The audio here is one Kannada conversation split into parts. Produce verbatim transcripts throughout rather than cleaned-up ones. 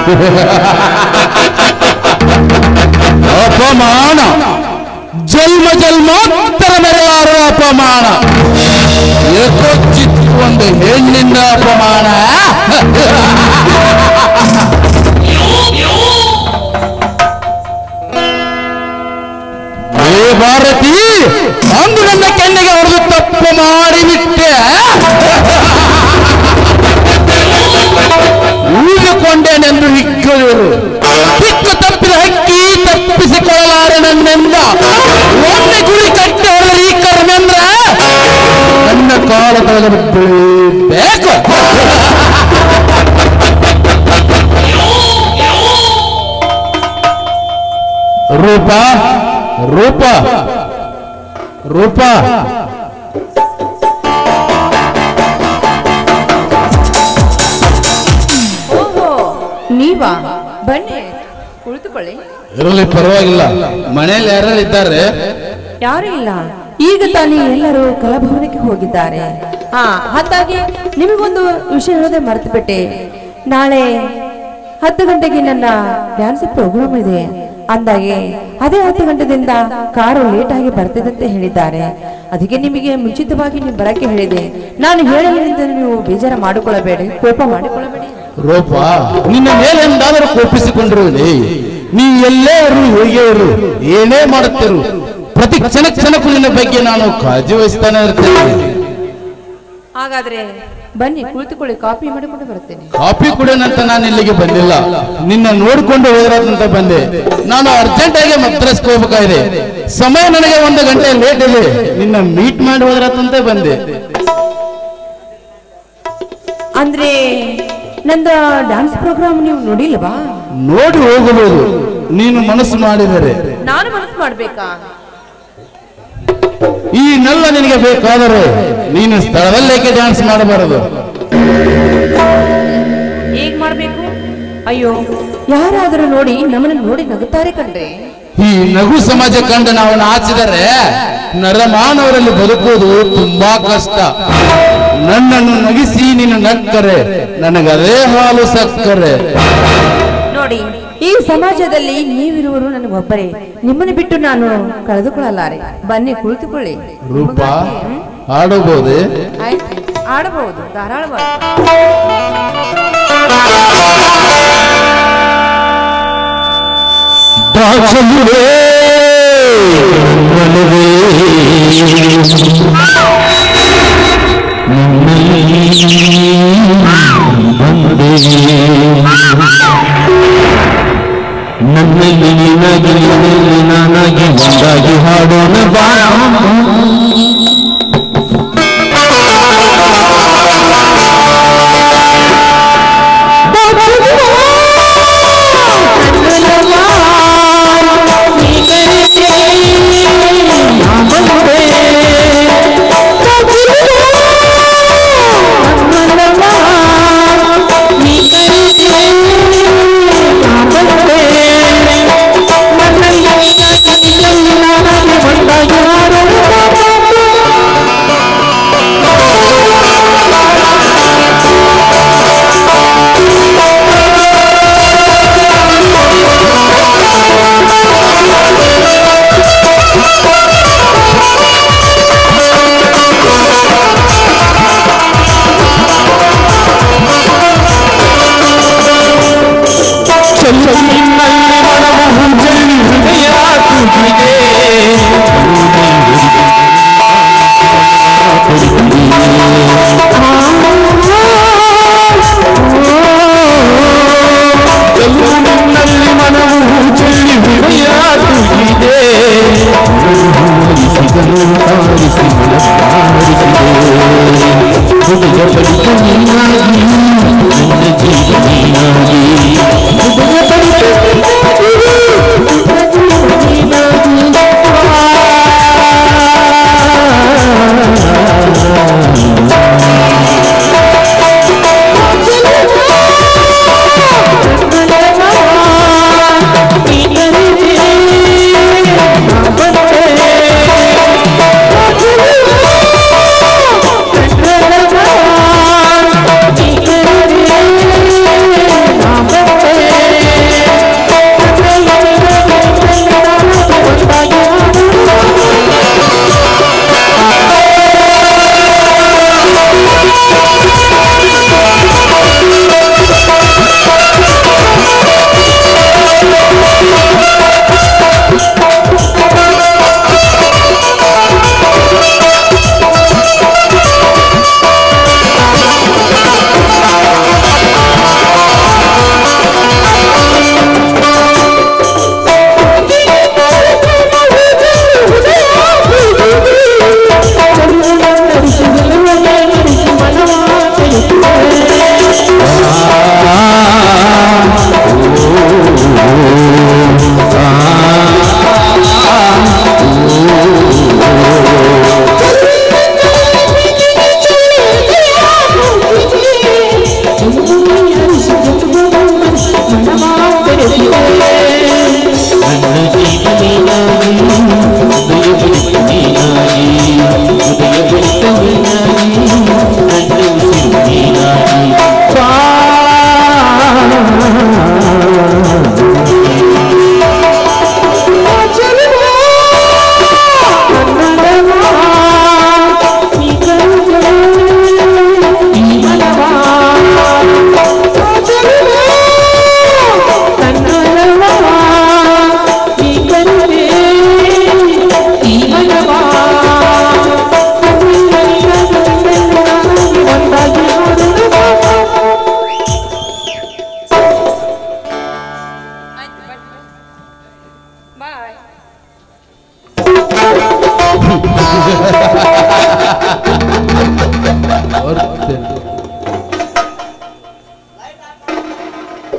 ಅಪಮಾನ, ಜನ್ಮ ಜನ್ಮಾಂತರ ಮೆರೆಯಾರುವ ಅಪಮಾನ, ಏಕೋಚಿತ್ ಒಂದು ಹೆಣ್ಣಿಂದ ಅಪಮಾನ. ಹೇ ಭಾರತಿ, ಅಂದು ನನ್ನ ಕೆನ್ನೆಗೆ ಹೊಡೆದು ತಪ್ಪು ಮಾಡಿಬಿಟ್ಟೆ. ಉಳಿದುಕೊಂಡೇನೆಂದು ಹಿಕ್ಕರು, ಹಿಕ್ಕು ತಪ್ಪಿದ ಹಕ್ಕಿ ತಪ್ಪಿಸಿಕೊಳ್ಳಲಾರೆ ನನ್ನಿಂದ. ಒಮ್ಮೆ ಗುರಿ ಕಟ್ಟಿ ಹೊಡೆದ ಈ ಕರ್ಮೇಂದ್ರ ನನ್ನ ಕಾಲದಲ್ಲಿ ಬೇಕು. ರೂಪ ರೂಪ ರೂಪ ನೀವಾ? ಬನ್ನಿ ಕುಳಿತುಕೊಳ್ಳಿ. ಇರಲಿ, ಪರವಾಗಿಲ್ಲ. ಮನೆಯಲ್ಲಿ ಯಾರು ಇದ್ದಾರೆ? ಯಾರು ಇಲ್ಲ, ಈಗ ತಾನೇ ಎಲ್ಲರೂ ಕಲಾಭವನಕ್ಕೆ ಹೋಗಿದ್ದಾರೆ. ಹಾ, ಹಾಗಾಗಿ ನಿಮಗೊಂದು ವಿಷಯ ಹೇಳೋದೇ ಮರೆತು ಬಿಟ್ಟೆ. ನಾಳೆ ಹತ್ತು ಗಂಟೆಗೆ ನನ್ನ ಡ್ಯಾನ್ಸ್ ಪ್ರೋಗ್ರಾಮ್ ಇದೆ ಅಂದಾಗೆ ಅದೇ ಹತ್ತು ಗಂಟೆದಿಂದ ಕಾರು ಲೇಟ್ ಆಗಿ ಬರ್ತಿದೆ ಅಂತ ಹೇಳಿದ್ದಾರೆ. ಅದಕ್ಕೆ ನಿಮಗೆ ಮುಂಚಿತವಾಗಿ ನೀವು ಬರಕ್ಕೆ ಹೇಳಿದೆ. ನಾನು ಹೇಳಲಿಲ್ಲ, ನೀವು ಬೇಜಾರ ಮಾಡಿಕೊಳ್ಳಬೇಡಿ, ಕೋಪ ಮಾಡಿಕೊಳ್ಳಬೇಡಿ. ರೂಪ, ನಿನ್ನ ಮೇಲೆ ಎಂದಾದರೂ ಕೋಪಿಸಿಕೊಂಡಿರುವುದೇ? ನೀ ಎಲ್ಲೇ ಇರು, ಹೇಗೆ ಇರು, ಏನೇ ಮಾಡುತ್ತಿರು, ಪ್ರತಿ ಕ್ಷಣ ಕ್ಷಣಕ್ಕೂ ನಿನ್ನ ಬಗ್ಗೆ ನಾನು ಕಾಳಜಿ ವಹಿಸ್ತಾನೆ ಇರ್ತೇನೆ. ಹಾಗಾದ್ರೆ ಬನ್ನಿ ಕುಳಿತುಕೊಳ್ಳಿ, ಕಾಫಿ ಮಾಡಿಕೊಂಡು ಬರ್ತೇನೆ. ಕಾಫಿ ಕುಡಿಯೋಣಂತ ನಾನು ಇಲ್ಲಿಗೆ ಬಂದಿಲ್ಲ, ನಿನ್ನ ನೋಡಿಕೊಂಡು ಹೋದ್ರಂತ ಬಂದೆ. ನಾನು ಅರ್ಜೆಂಟ್ ಆಗಿ ಮದ್ರಾಸ್ಗೆ ಹೋಗ್ಬೇಕಾಗಿದೆ. ಸಮಯ ನನಗೆ ಒಂದು ಗಂಟೆ ಲೇಟ್ ಇದೆ. ನಿನ್ನ ಮೀಟ್ ಮಾಡಿ ಹೋದ್ರಂತ ಬಂದೆ. ಅಂದ್ರೆ ನಂದ ಡ್ಯಾನ್ಸ್ ಪ್ರೋಗ್ರಾಮ್ ನೀವು ನೋಡಿಲ್ವಾ? ನೋಡಿ ಹೋಗಬಹುದು, ನೀನು ಮನಸ್ಸು ಮಾಡಿದರೆ. ನಾನು ಮನಸ್ಸು ಮಾಡ್ಬೇಕಾ? ಈ ನೆಲ್ಲ ನಿನಗೆ ಬೇಕಾದರೆ ನೀನು ಸ್ಥಳದಲ್ಲೇಕೆ ಡ್ಯಾನ್ಸ್ ಮಾಡಬಾರದು? ಹೇಗ್ ಮಾಡ್ಬೇಕು? ಅಯ್ಯೋ, ಯಾರಾದರೂ ನೋಡಿ ನಮ್ಮನ್ನು ನೋಡಿ ನಗುತ್ತಾರೆ ಕಂಡ್ರೆ. ಈ ನಗು ಸಮಾಜ ಕಂಡು ನಾವು ನಾಚಿದರೆ ನರಮಾನವರಲ್ಲಿ ಬದುಕುವುದು ತುಂಬಾ ಕಷ್ಟ. ನನ್ನನ್ನು ನಗಿಸಿ ನೀನು ನಕ್ಕರೆ ನನಗದೇ ಹಾಲು ಸಕ್ಕರೆ. ನೋಡಿ, ಈ ಸಮಾಜದಲ್ಲಿ ನೀವಿರುವರು ನನಗೊಬ್ಬರೇ. ನಿಮ್ಮನ್ನು ಬಿಟ್ಟು ನಾನು ಕಳೆದುಕೊಳ್ಳಲಾರೆ. ಬನ್ನಿ ಕುಳಿತುಕೊಳ್ಳಿ. ರೂಪ, ಆಡಬಹುದೇ? ಆಯ್ತು, ಆಡಬಹುದು, ಧಾರಾಳವಾಗಿ. ನನ್ನಲ್ಲಿ ನಿನಗೆ ನನಗೆ ಒಂದಾಗಿ ಹಾಡೋಣ ಬಾ. Bye.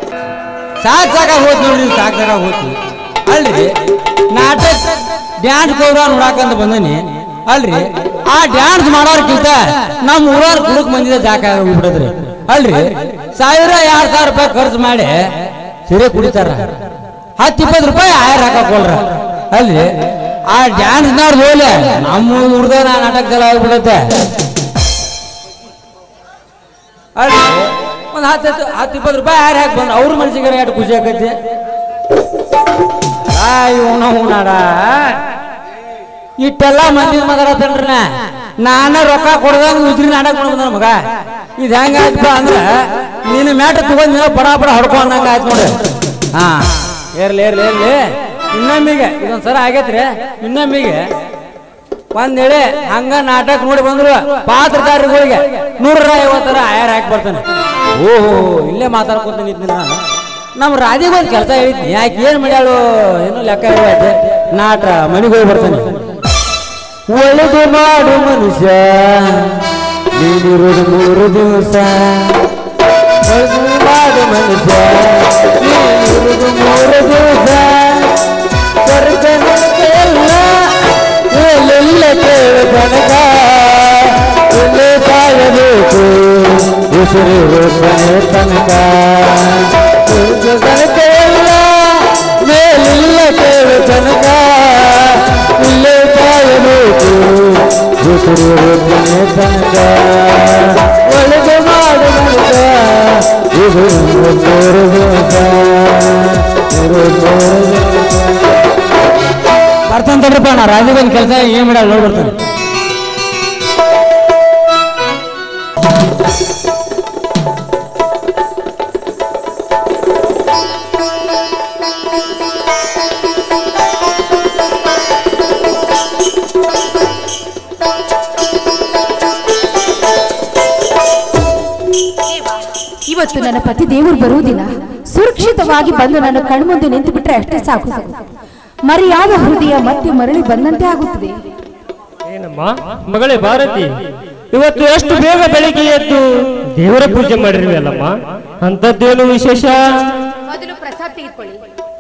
ಸಾಕ್ ಸಾಕಾಗ ಹೋತ್ ನೋಡ್ರಿ ಸಾಕ್ ಸಾಕಾಗ ಹೋತಿ ಅಲ್ರಿ ನಾಟಕ ಡ್ಯಾನ್ಸ್ ಪ್ರೋಗ್ರಾಮ್ ನೋಡಾಕಂತ ಬಂದನಿ ಅಲ್ರಿ ಆ ಡ್ಯಾನ್ಸ್ ಮಾಡೋರ್ಕಿಂತ ನಮ್ಮ ಊರಾರ ಕುಡುಕ್ ಮಂದಿದ ಜಾಕ ಹೋಗ್ಬಿಡದ್ರಿ ಅಲ್ರಿ ಸಾವಿರ ಎರಡ್ ಸಾವಿರ ರೂಪಾಯಿ ಖರ್ಚು ಮಾಡಿ ಸಿರೆ ಕುಡಿತಾರ ಹತ್ತು ಇಪ್ಪತ್ತು ರೂಪಾಯಿ ಆಯರ್ ಹಾಕೊಳ್ರ ಅಲ್ರಿ ಆ ಡ್ಯಾನ್ಸ್ ನೋಡ್ದು ಹೋಲೆ ನಮ್ಮ ಹುಡ್ದ ನಾಟಕ ಚಲ ಆಗ್ಬಿಡತ್ತೆ ಅಲ್ರಿ ಒಂದ್ ಹತ್ತು ಹತ್ತು ಇಪ್ಪತ್ತು ರೂಪಾಯಿ ಆಯರ್ ಹಾಕಿ ಬಂದು ಅವ್ರ ಮನ್ಸಿಗೆ ಎಷ್ಟು ಖುಷಿ ಆಕೈತಿ ಉಣ ಉಣಾಡ ಇಟ್ಟೆಲ್ಲ ಮಂದಿ ಮಾತಾಡತ್ತೇನ್ರಿ ನಾನ ರೊಕ್ಕ ಕೊಡದಂಗ ಉದ್ರಿ ನಾಟಕ ಮಾಡ್ಬಂದ ಮಗ ಇದು ಹೆಂಗ ಆಯ್ತಪ್ಪ ಅಂದ್ರ ನೀನು ಮ್ಯಾಟ ತಗೊಂಡ್ ನೀನು ಪಡ ಪಡ ಹೊಡ್ಕೊ ಅನ್ನಂಗ ಆಯ್ತು ನೋಡಿ ಹಾ ಏರ್ಲಿ ಏರ್ಲಿ ಏರ್ಲಿ ಇನ್ನೊಮ್ಮಿಗೆ ಇದೊಂದ್ಸರ ಆಗೈತ್ರಿ ಇನ್ನೊಮ್ಮಿಗೆ ಒಂದೇಳೆ ಹಂಗ ನಾಟಕ ನೋಡಿ ಬಂದ್ರು ಪಾತ್ರಧಾರಿಗಳಿಗೆ ನೂರ ಐವತ್ತರ ಆಯರ್ ಹಾಕಿ ಬರ್ತಾನೆ ಓಹೋ ಇಲ್ಲೇ ಮಾತಾಡ್ಕೊತ ನಿಂತೀನಿ ನಾನು ನಮ್ಮ ರಾಧಿಗೆ ಒಂದು ಕೆಲಸ ಹೇಳಿದ್ನಿ ಯಾಕೆ ಏನ್ ಮಾಡ್ಯಾಳು ಏನು ಲೆಕ್ಕ ಹೇಳೈತೆ ನಾಟ ಮನೆಗೆ ಹೋಗಿ ಬರ್ತಾನೆ ಒಳ್ಳೆದು ಮಾಡು ಮನುಷ್ಯ ನೀನಿರುವುದು ಮೂರು ದಿವಸ ಒಳ್ಳೆದು ಮಾಡು ಮನುಷ್ಯ ನೀನಿರುವುದು ಮೂರು ದಿವಸ ಸ್ವರ್ಗನೆಲ್ಲ ಎಲ್ಲೆಲ್ಲ ಕೇಳು ತನಕ ಎಲ್ಲೇ ಸಾಯಬೇಕು ಉಸಿರು ಕೊನೆ ತನಕ ಸ್ವರ್ಗನೆಲ್ಲ ಮೇಲಿಲ್ಲ ಕೇಳು ತನಕ ಇಲ್ಲೇ ಸಾಯಬೇಕು ಉಸಿರು ಕೊನೆ ತನಕ ಒಳಗೆ ಮಾಡು ಮನುಷ್ಯ ಇದು ಮೂರು ದಿವಸ ಬರ್ತಂತಡ್ರಪ್ಪ ನಾ ರಾಜೀವನ್ ಕೆಲಸ ಏನ್ ಮಾಡ ನೋಡ್ಬರ್ತಾನೆ ಇವತ್ತು ನನ್ನ ಪತಿ ದೇವರು ಬರುವುದಿಲ್ಲ ಸುರಕ್ಷಿತವಾಗಿ ಬಂದು ನನ್ನ ಕಣ್ಮುಂದೆ ನಿಂತು ಬಿಟ್ರೆ ಅಷ್ಟೇ ಸಾಕು ಮರೆಯಾದ ಹೃದಯ ಮತ್ತೆ ಮರಳಿ ಬಂದಂತೆ ಆಗುತ್ತದೆ ಏನಮ್ಮ ಮಗಳೇ ಭಾರತಿ ಇವತ್ತು ಎಷ್ಟು ಬೇಗ ಬೆಳಿಗ್ಗೆ ಎದ್ದು ದೇವರ ಪೂಜೆ ಮಾಡಿರುವಲ್ಲಮ್ಮ ಅಂತದ್ದೇನು ವಿಶೇಷ ಮೊದಲು ಪ್ರಸಾದ ತೆಗೆದುಕೊಳ್ಳಿ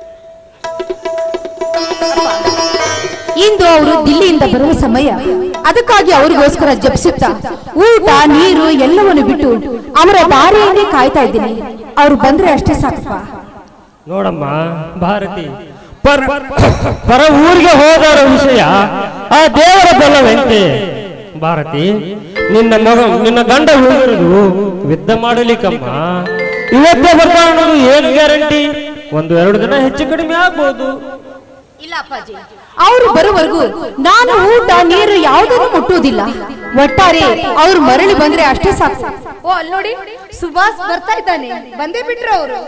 ಇಂದು ಅವರು ದಿಲ್ಲಿಯಿಂದ ಬರುವ ಸಮಯ ಅದಕ್ಕಾಗಿ ಅವರಿಗೋಸ್ಕರ ಜಪಿಸುತ್ತಾ ಊಟ ನೀರು ಎಲ್ಲವನ್ನು ಬಿಟ್ಟು ಅವರ ದಾರಿಯನ್ನೇ ಕಾಯ್ತಾ ಇದ್ದೀನಿ ಅವ್ರು ಬಂದ್ರೆ ಅಷ್ಟೇ ಸಾಕಪ್ಪ ನೋಡಮ್ಮ ಭಾರತಿ ಪರ ಪರ ಊರಿಗೆ ಹೋದವರ ವಿಷಯ ಆ ದೇವರ ಬಲವೆಂತೆ ಭಾರತಿ ನಿನ್ನ ಮಗ ನಿನ್ನ ಗಂಡ ಹೋಗಿರುವುದು ಯುದ್ಧ ಮಾಡಲಿಕ್ಕಮ್ಮ ಇವತ್ತೇ ಬರ್ತಾ ಅನ್ನೋದು ಏನು ಗ್ಯಾರಂಟಿ ಒಂದು ಎರಡು ದಿನ ಹೆಚ್ಚು ಕಡಿಮೆ ಆಗ್ಬೋದು ಇಲ್ಲ ಅಪ್ಪಾಜಿ ಅವರು ಬರುವವರೆಗೂ ನಾನು ಊಟ ನೀರು ಯಾವುದನ್ನು ಮುಟ್ಟುವುದಿಲ್ಲ ಒಟ್ಟಾರೆ ಅವ್ರು ಮರಳಿ ಬಂದ್ರೆ ಅಷ್ಟೇ ಸಾಕು ಓ ಅಲ್ಲಿ ನೋಡಿ ಸುಭಾಷ್ ಬರ್ತಾ ಇದ್ದಾನೆ ಬಂದೇ ಬಿಟ್ರು ಅವರು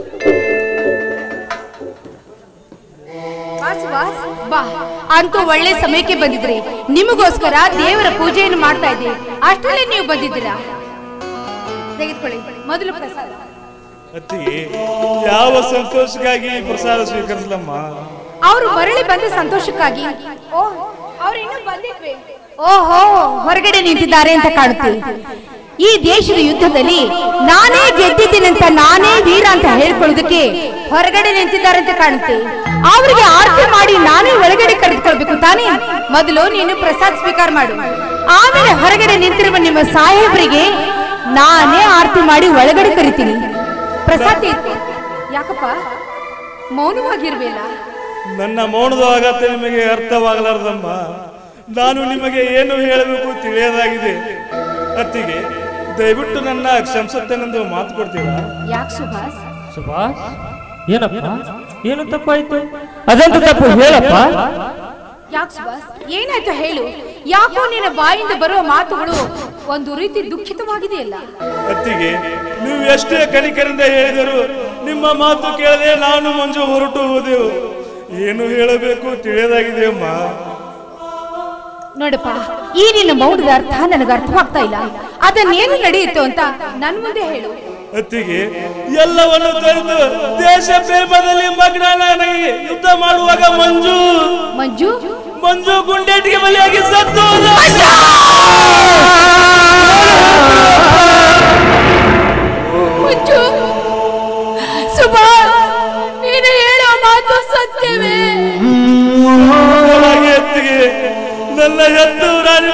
ಬಾ ಅಂತೂ ಒಳ್ಳೆ ಸಮಯಕ್ಕೆ ಬಂದಿದ್ರಿ ನಿಮಗೋಸ್ಕರ ದೇವರ ಪೂಜೆಯನ್ನು ಮಾಡ್ತಾ ಇದ್ದೀವಿ ಅಷ್ಟರಲ್ಲೇ ನೀವು ಬಂದಿದ್ದೀರಾ ತೆಗೆದುಕೊಳ್ಳಿ ಮೊದಲು ಪ್ರಸಾದ ಅತ್ತಿಗೆ ಯಾವ ಸಂತೋಷಕ್ಕಾಗಿ ಪ್ರಸಾದ ಸ್ವೀಕರಿಸಲಮ್ಮ ಅವರು ಮರಳಿ ಬಂದ ಸಂತೋಷಕ್ಕಾಗಿ ಓ ಅವ್ರು ಇನ್ನೂ ಬಂದಿದ್ವಿ ಓಹೋ ಹೊರಗಡೆ ನಿಂತಿದ್ದಾರೆ ಅಂತ ಕಾಣುತ್ತೆ ಈ ದೇಶದ ಯುದ್ಧದಲ್ಲಿ ನಾನೇ ಗೆದ್ದಿದ್ದೀನಂತ ನಾನೇ ವೀರ ಅಂತ ಹೇಳ್ಕೊಳ್ಳೋದಕ್ಕೆ ಹೊರಗಡೆ ನಿಂತಿದ್ದಾರೆ ಅಂತ ಕಾಣುತ್ತೆ ಅವರಿಗೆ ಆರತಿ ಮಾಡಿ ನಾನೇ ಒಳಗಡೆ ಕರೆದುಕೊಳ್ಬೇಕು ತಾನೇ ಮೊದಲು ನೀನು ಪ್ರಸಾದ್ ಸ್ವೀಕಾರ ಮಾಡು ಆಮೇಲೆ ಹೊರಗಡೆ ನಿಂತಿರುವ ನಿಮ್ಮ ಸಾಹೇಬರಿಗೆ ನಾನೇ ಆರತಿ ಮಾಡಿ ಒಳಗಡೆ ಕರಿತೀನಿ ಪ್ರಸಾದ್ ಯಾಕಪ್ಪ ಮೌನವಾಗಿರ್ಬೇಡ ನನ್ನ ಮೌನದ ಅಗತ್ಯ ನಿಮಗೆ ಅರ್ಥವಾಗಲಾರ್ದಮ್ಮ ನಾನು ನಿಮಗೆ ಏನು ಹೇಳಬೇಕು ತಿಳಿಯದಾಗಿದೆ ಅತ್ತಿಗೆ ದಯವಿಟ್ಟು ನನ್ನ ಕ್ಷಮಿಸುತ್ತೇನೆಂದು ಮಾತು ಕೊಡ್ತೀರಾ ಯಾಕೆ ಸುಭಾಷ್ ಸುಭಾಷ್ ಏನಪ್ಪ ಏನು ತಪ್ಪಾಯ್ತು ಅದಂತ ತಪ್ಪು ಹೇಳಪ್ಪ ಯಾಕೆ ಸುಭಾಷ್ ಏನಾಯ್ತು ಹೇಳು ಯಾಕೋ ನಿನ್ನ ಬಾಯಿಂದ ಬರುವ ಮಾತುಗಳು ಒಂದು ರೀತಿ ದುಃಖಿತವಾಗಿದೆಯಲ್ಲ ಅತ್ತಿಗೆ ನೀವು ಎಷ್ಟೇ ಕನಿಕರಿಂದ ಹೇಳಿದರು ನಿಮ್ಮ ಮಾತು ಕೇಳದೆ ನಾನು ಮಂಜು ಹೊರಟು ಹೋದೆವು ಏನು ಹೇಳಬೇಕು ತಿಳಿಯದಾಗಿದೆ ಅಮ್ಮ ನೋಡಪ್ಪ ಈ ನಿನ್ನ ಮೌನದ ಅರ್ಥ ನನಗೆ ಅರ್ಥವಾಗ್ತಾ ಇಲ್ಲ ಅದನ್ನೇನು ನಡೆಯಿತು ಅಂತ ನನ್ ಮುಂದೆ ಹೇಳು ಅತ್ತಿಗೆ ಎಲ್ಲವನ್ನು ತೊರೆದು ದೇಶ ಪ್ರೇಮದಲ್ಲಿ ಮಗ್ನ ನನಗೆ ಯುದ್ಧ ಮಾಡುವಾಗ ಮಂಜು ಮಂಜು ಮಂಜು ಗುಂಡೇಟಿಗೆ ಬಲಿಯಾಗಿ ಸತ್ತು ಮಂಜು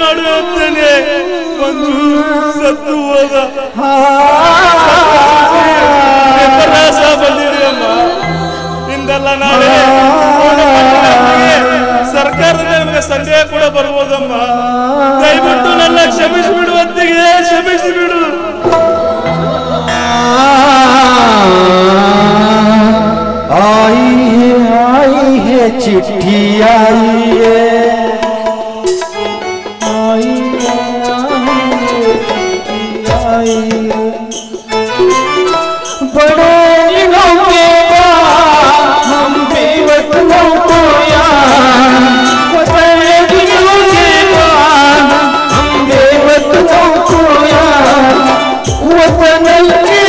ಮಾಡು ಅಂತೇನೆ ಮಂಜು ಸತ್ತು ಹೋದ. ರಾಸ ಬಂದಿದೆ ಅಮ್ಮ. ಇಂದಲ್ಲ ನಾಳೆ ಸರ್ಕಾರದ ನಮಗೆ ಸಂದೇಹ ಕೂಡ ಬರ್ಬೋದಮ್ಮ. ದಯವಿಟ್ಟು ನನ್ನ ಕ್ಷಮಿಸಿಬಿಡುವಂತೆಗೆ ಕ್ಷಮಿಸಿಬಿಡು. आई है आई है चिट्ठी आई है आई है आई है चिट्ठी आई है बड़े दिनों के बाद हम बेवतनों को याद बड़े दिनों के बाद हम बेवतनों को याद वतन की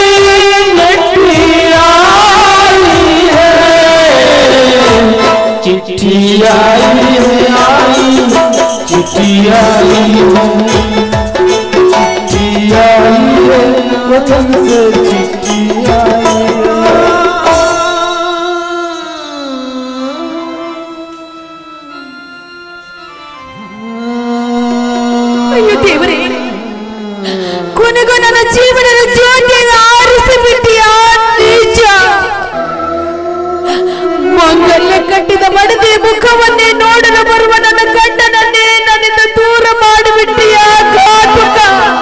चिट्ठी आई है आई चिट्ठी आई है चिट्ठी आई है वतन से चिट्ठी आई है. ಅಯ್ಯೋ ದೇವರೇ, ಕೊನೆಗೂ ನನ್ನ ಜೀವನದ ಜ್ಯೋತಿಯನ್ನು ಆರಿಸಿ ಬಿಟ್ಟಿಯ ನಿಜ. ಮಂಗಲ್ಯ ಕಟ್ಟಿದ ಮಡದಿ ಮುಖವನ್ನೇ ನೋಡಲು ಬರುವ ನನ್ನ ಗಂಡನನ್ನೇ ನನ್ನಿಂದ ದೂರ ಮಾಡಿಬಿಟ್ಟಿಯ ಘಾತುಕ.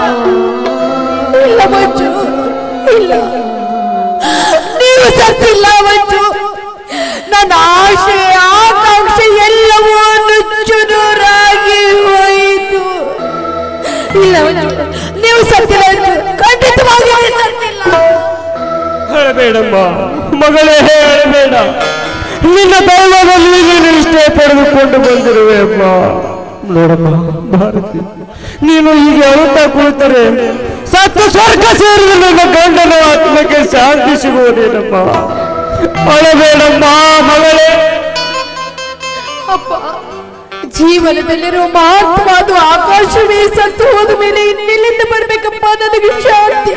ಇಲ್ಲ ಮಂಜು, ಇಲ್ಲ, ನೀವು ಸತ್ತಿಲ್ಲ ಮಂಜು. ನನ್ನ ಆಶೆ ಆಕಾಂಕ್ಷೆ ಎಲ್ಲವೂ ನುಚ್ಚು ನೂರಾಗಿ ಹೋಯಿತು. ಇಲ್ಲ ಮಂಜು, ನೀವು ಸತ್ತಿಲ್ಲ ಮಂಜು, ಖಂಡಿತವಾಗಿ ಸತ್ತಿಲ್ಲ. ಹೇಳಬೇಡಮ್ಮ ಮಗಳೇ, ಹೇಳಬೇಡ. ನಿನ್ನ ದೈವದಲ್ಲಿ ನೀನು ಇಷ್ಟೇ ಪಡೆದುಕೊಂಡು ಬಂದಿರುವೆ ಅಮ್ಮ. ನೋಡಮ್ಮ ಭಾರತಿ, ನೀನು ಹೀಗೆ ಅಳುತ್ತಾ ಕುಳಿತರೆ ಸತ್ತು ಸ್ವರ್ಗ ಸೇರಿದ ನನ್ನ ಗಂಡನ ಆತ್ಮಕ್ಕೆ ಶಾಂತಿ ಸಿಗುವುದೇನಮ್ಮ. ಅಳಬೇಡಮ್ಮ ಮಗಳೇ. ಅಪ್ಪ, ಜೀವನದಲ್ಲಿರುವ ಮಹತ್ವವಾದ ಆಕಾಶವೇ ಸತ್ತು ಹೋದ ಮೇಲೆ ಇನ್ನೆಲ್ಲಿಂದ ಬರ್ಬೇಕಪ್ಪ ನನಗೆ ಶಾಂತಿ?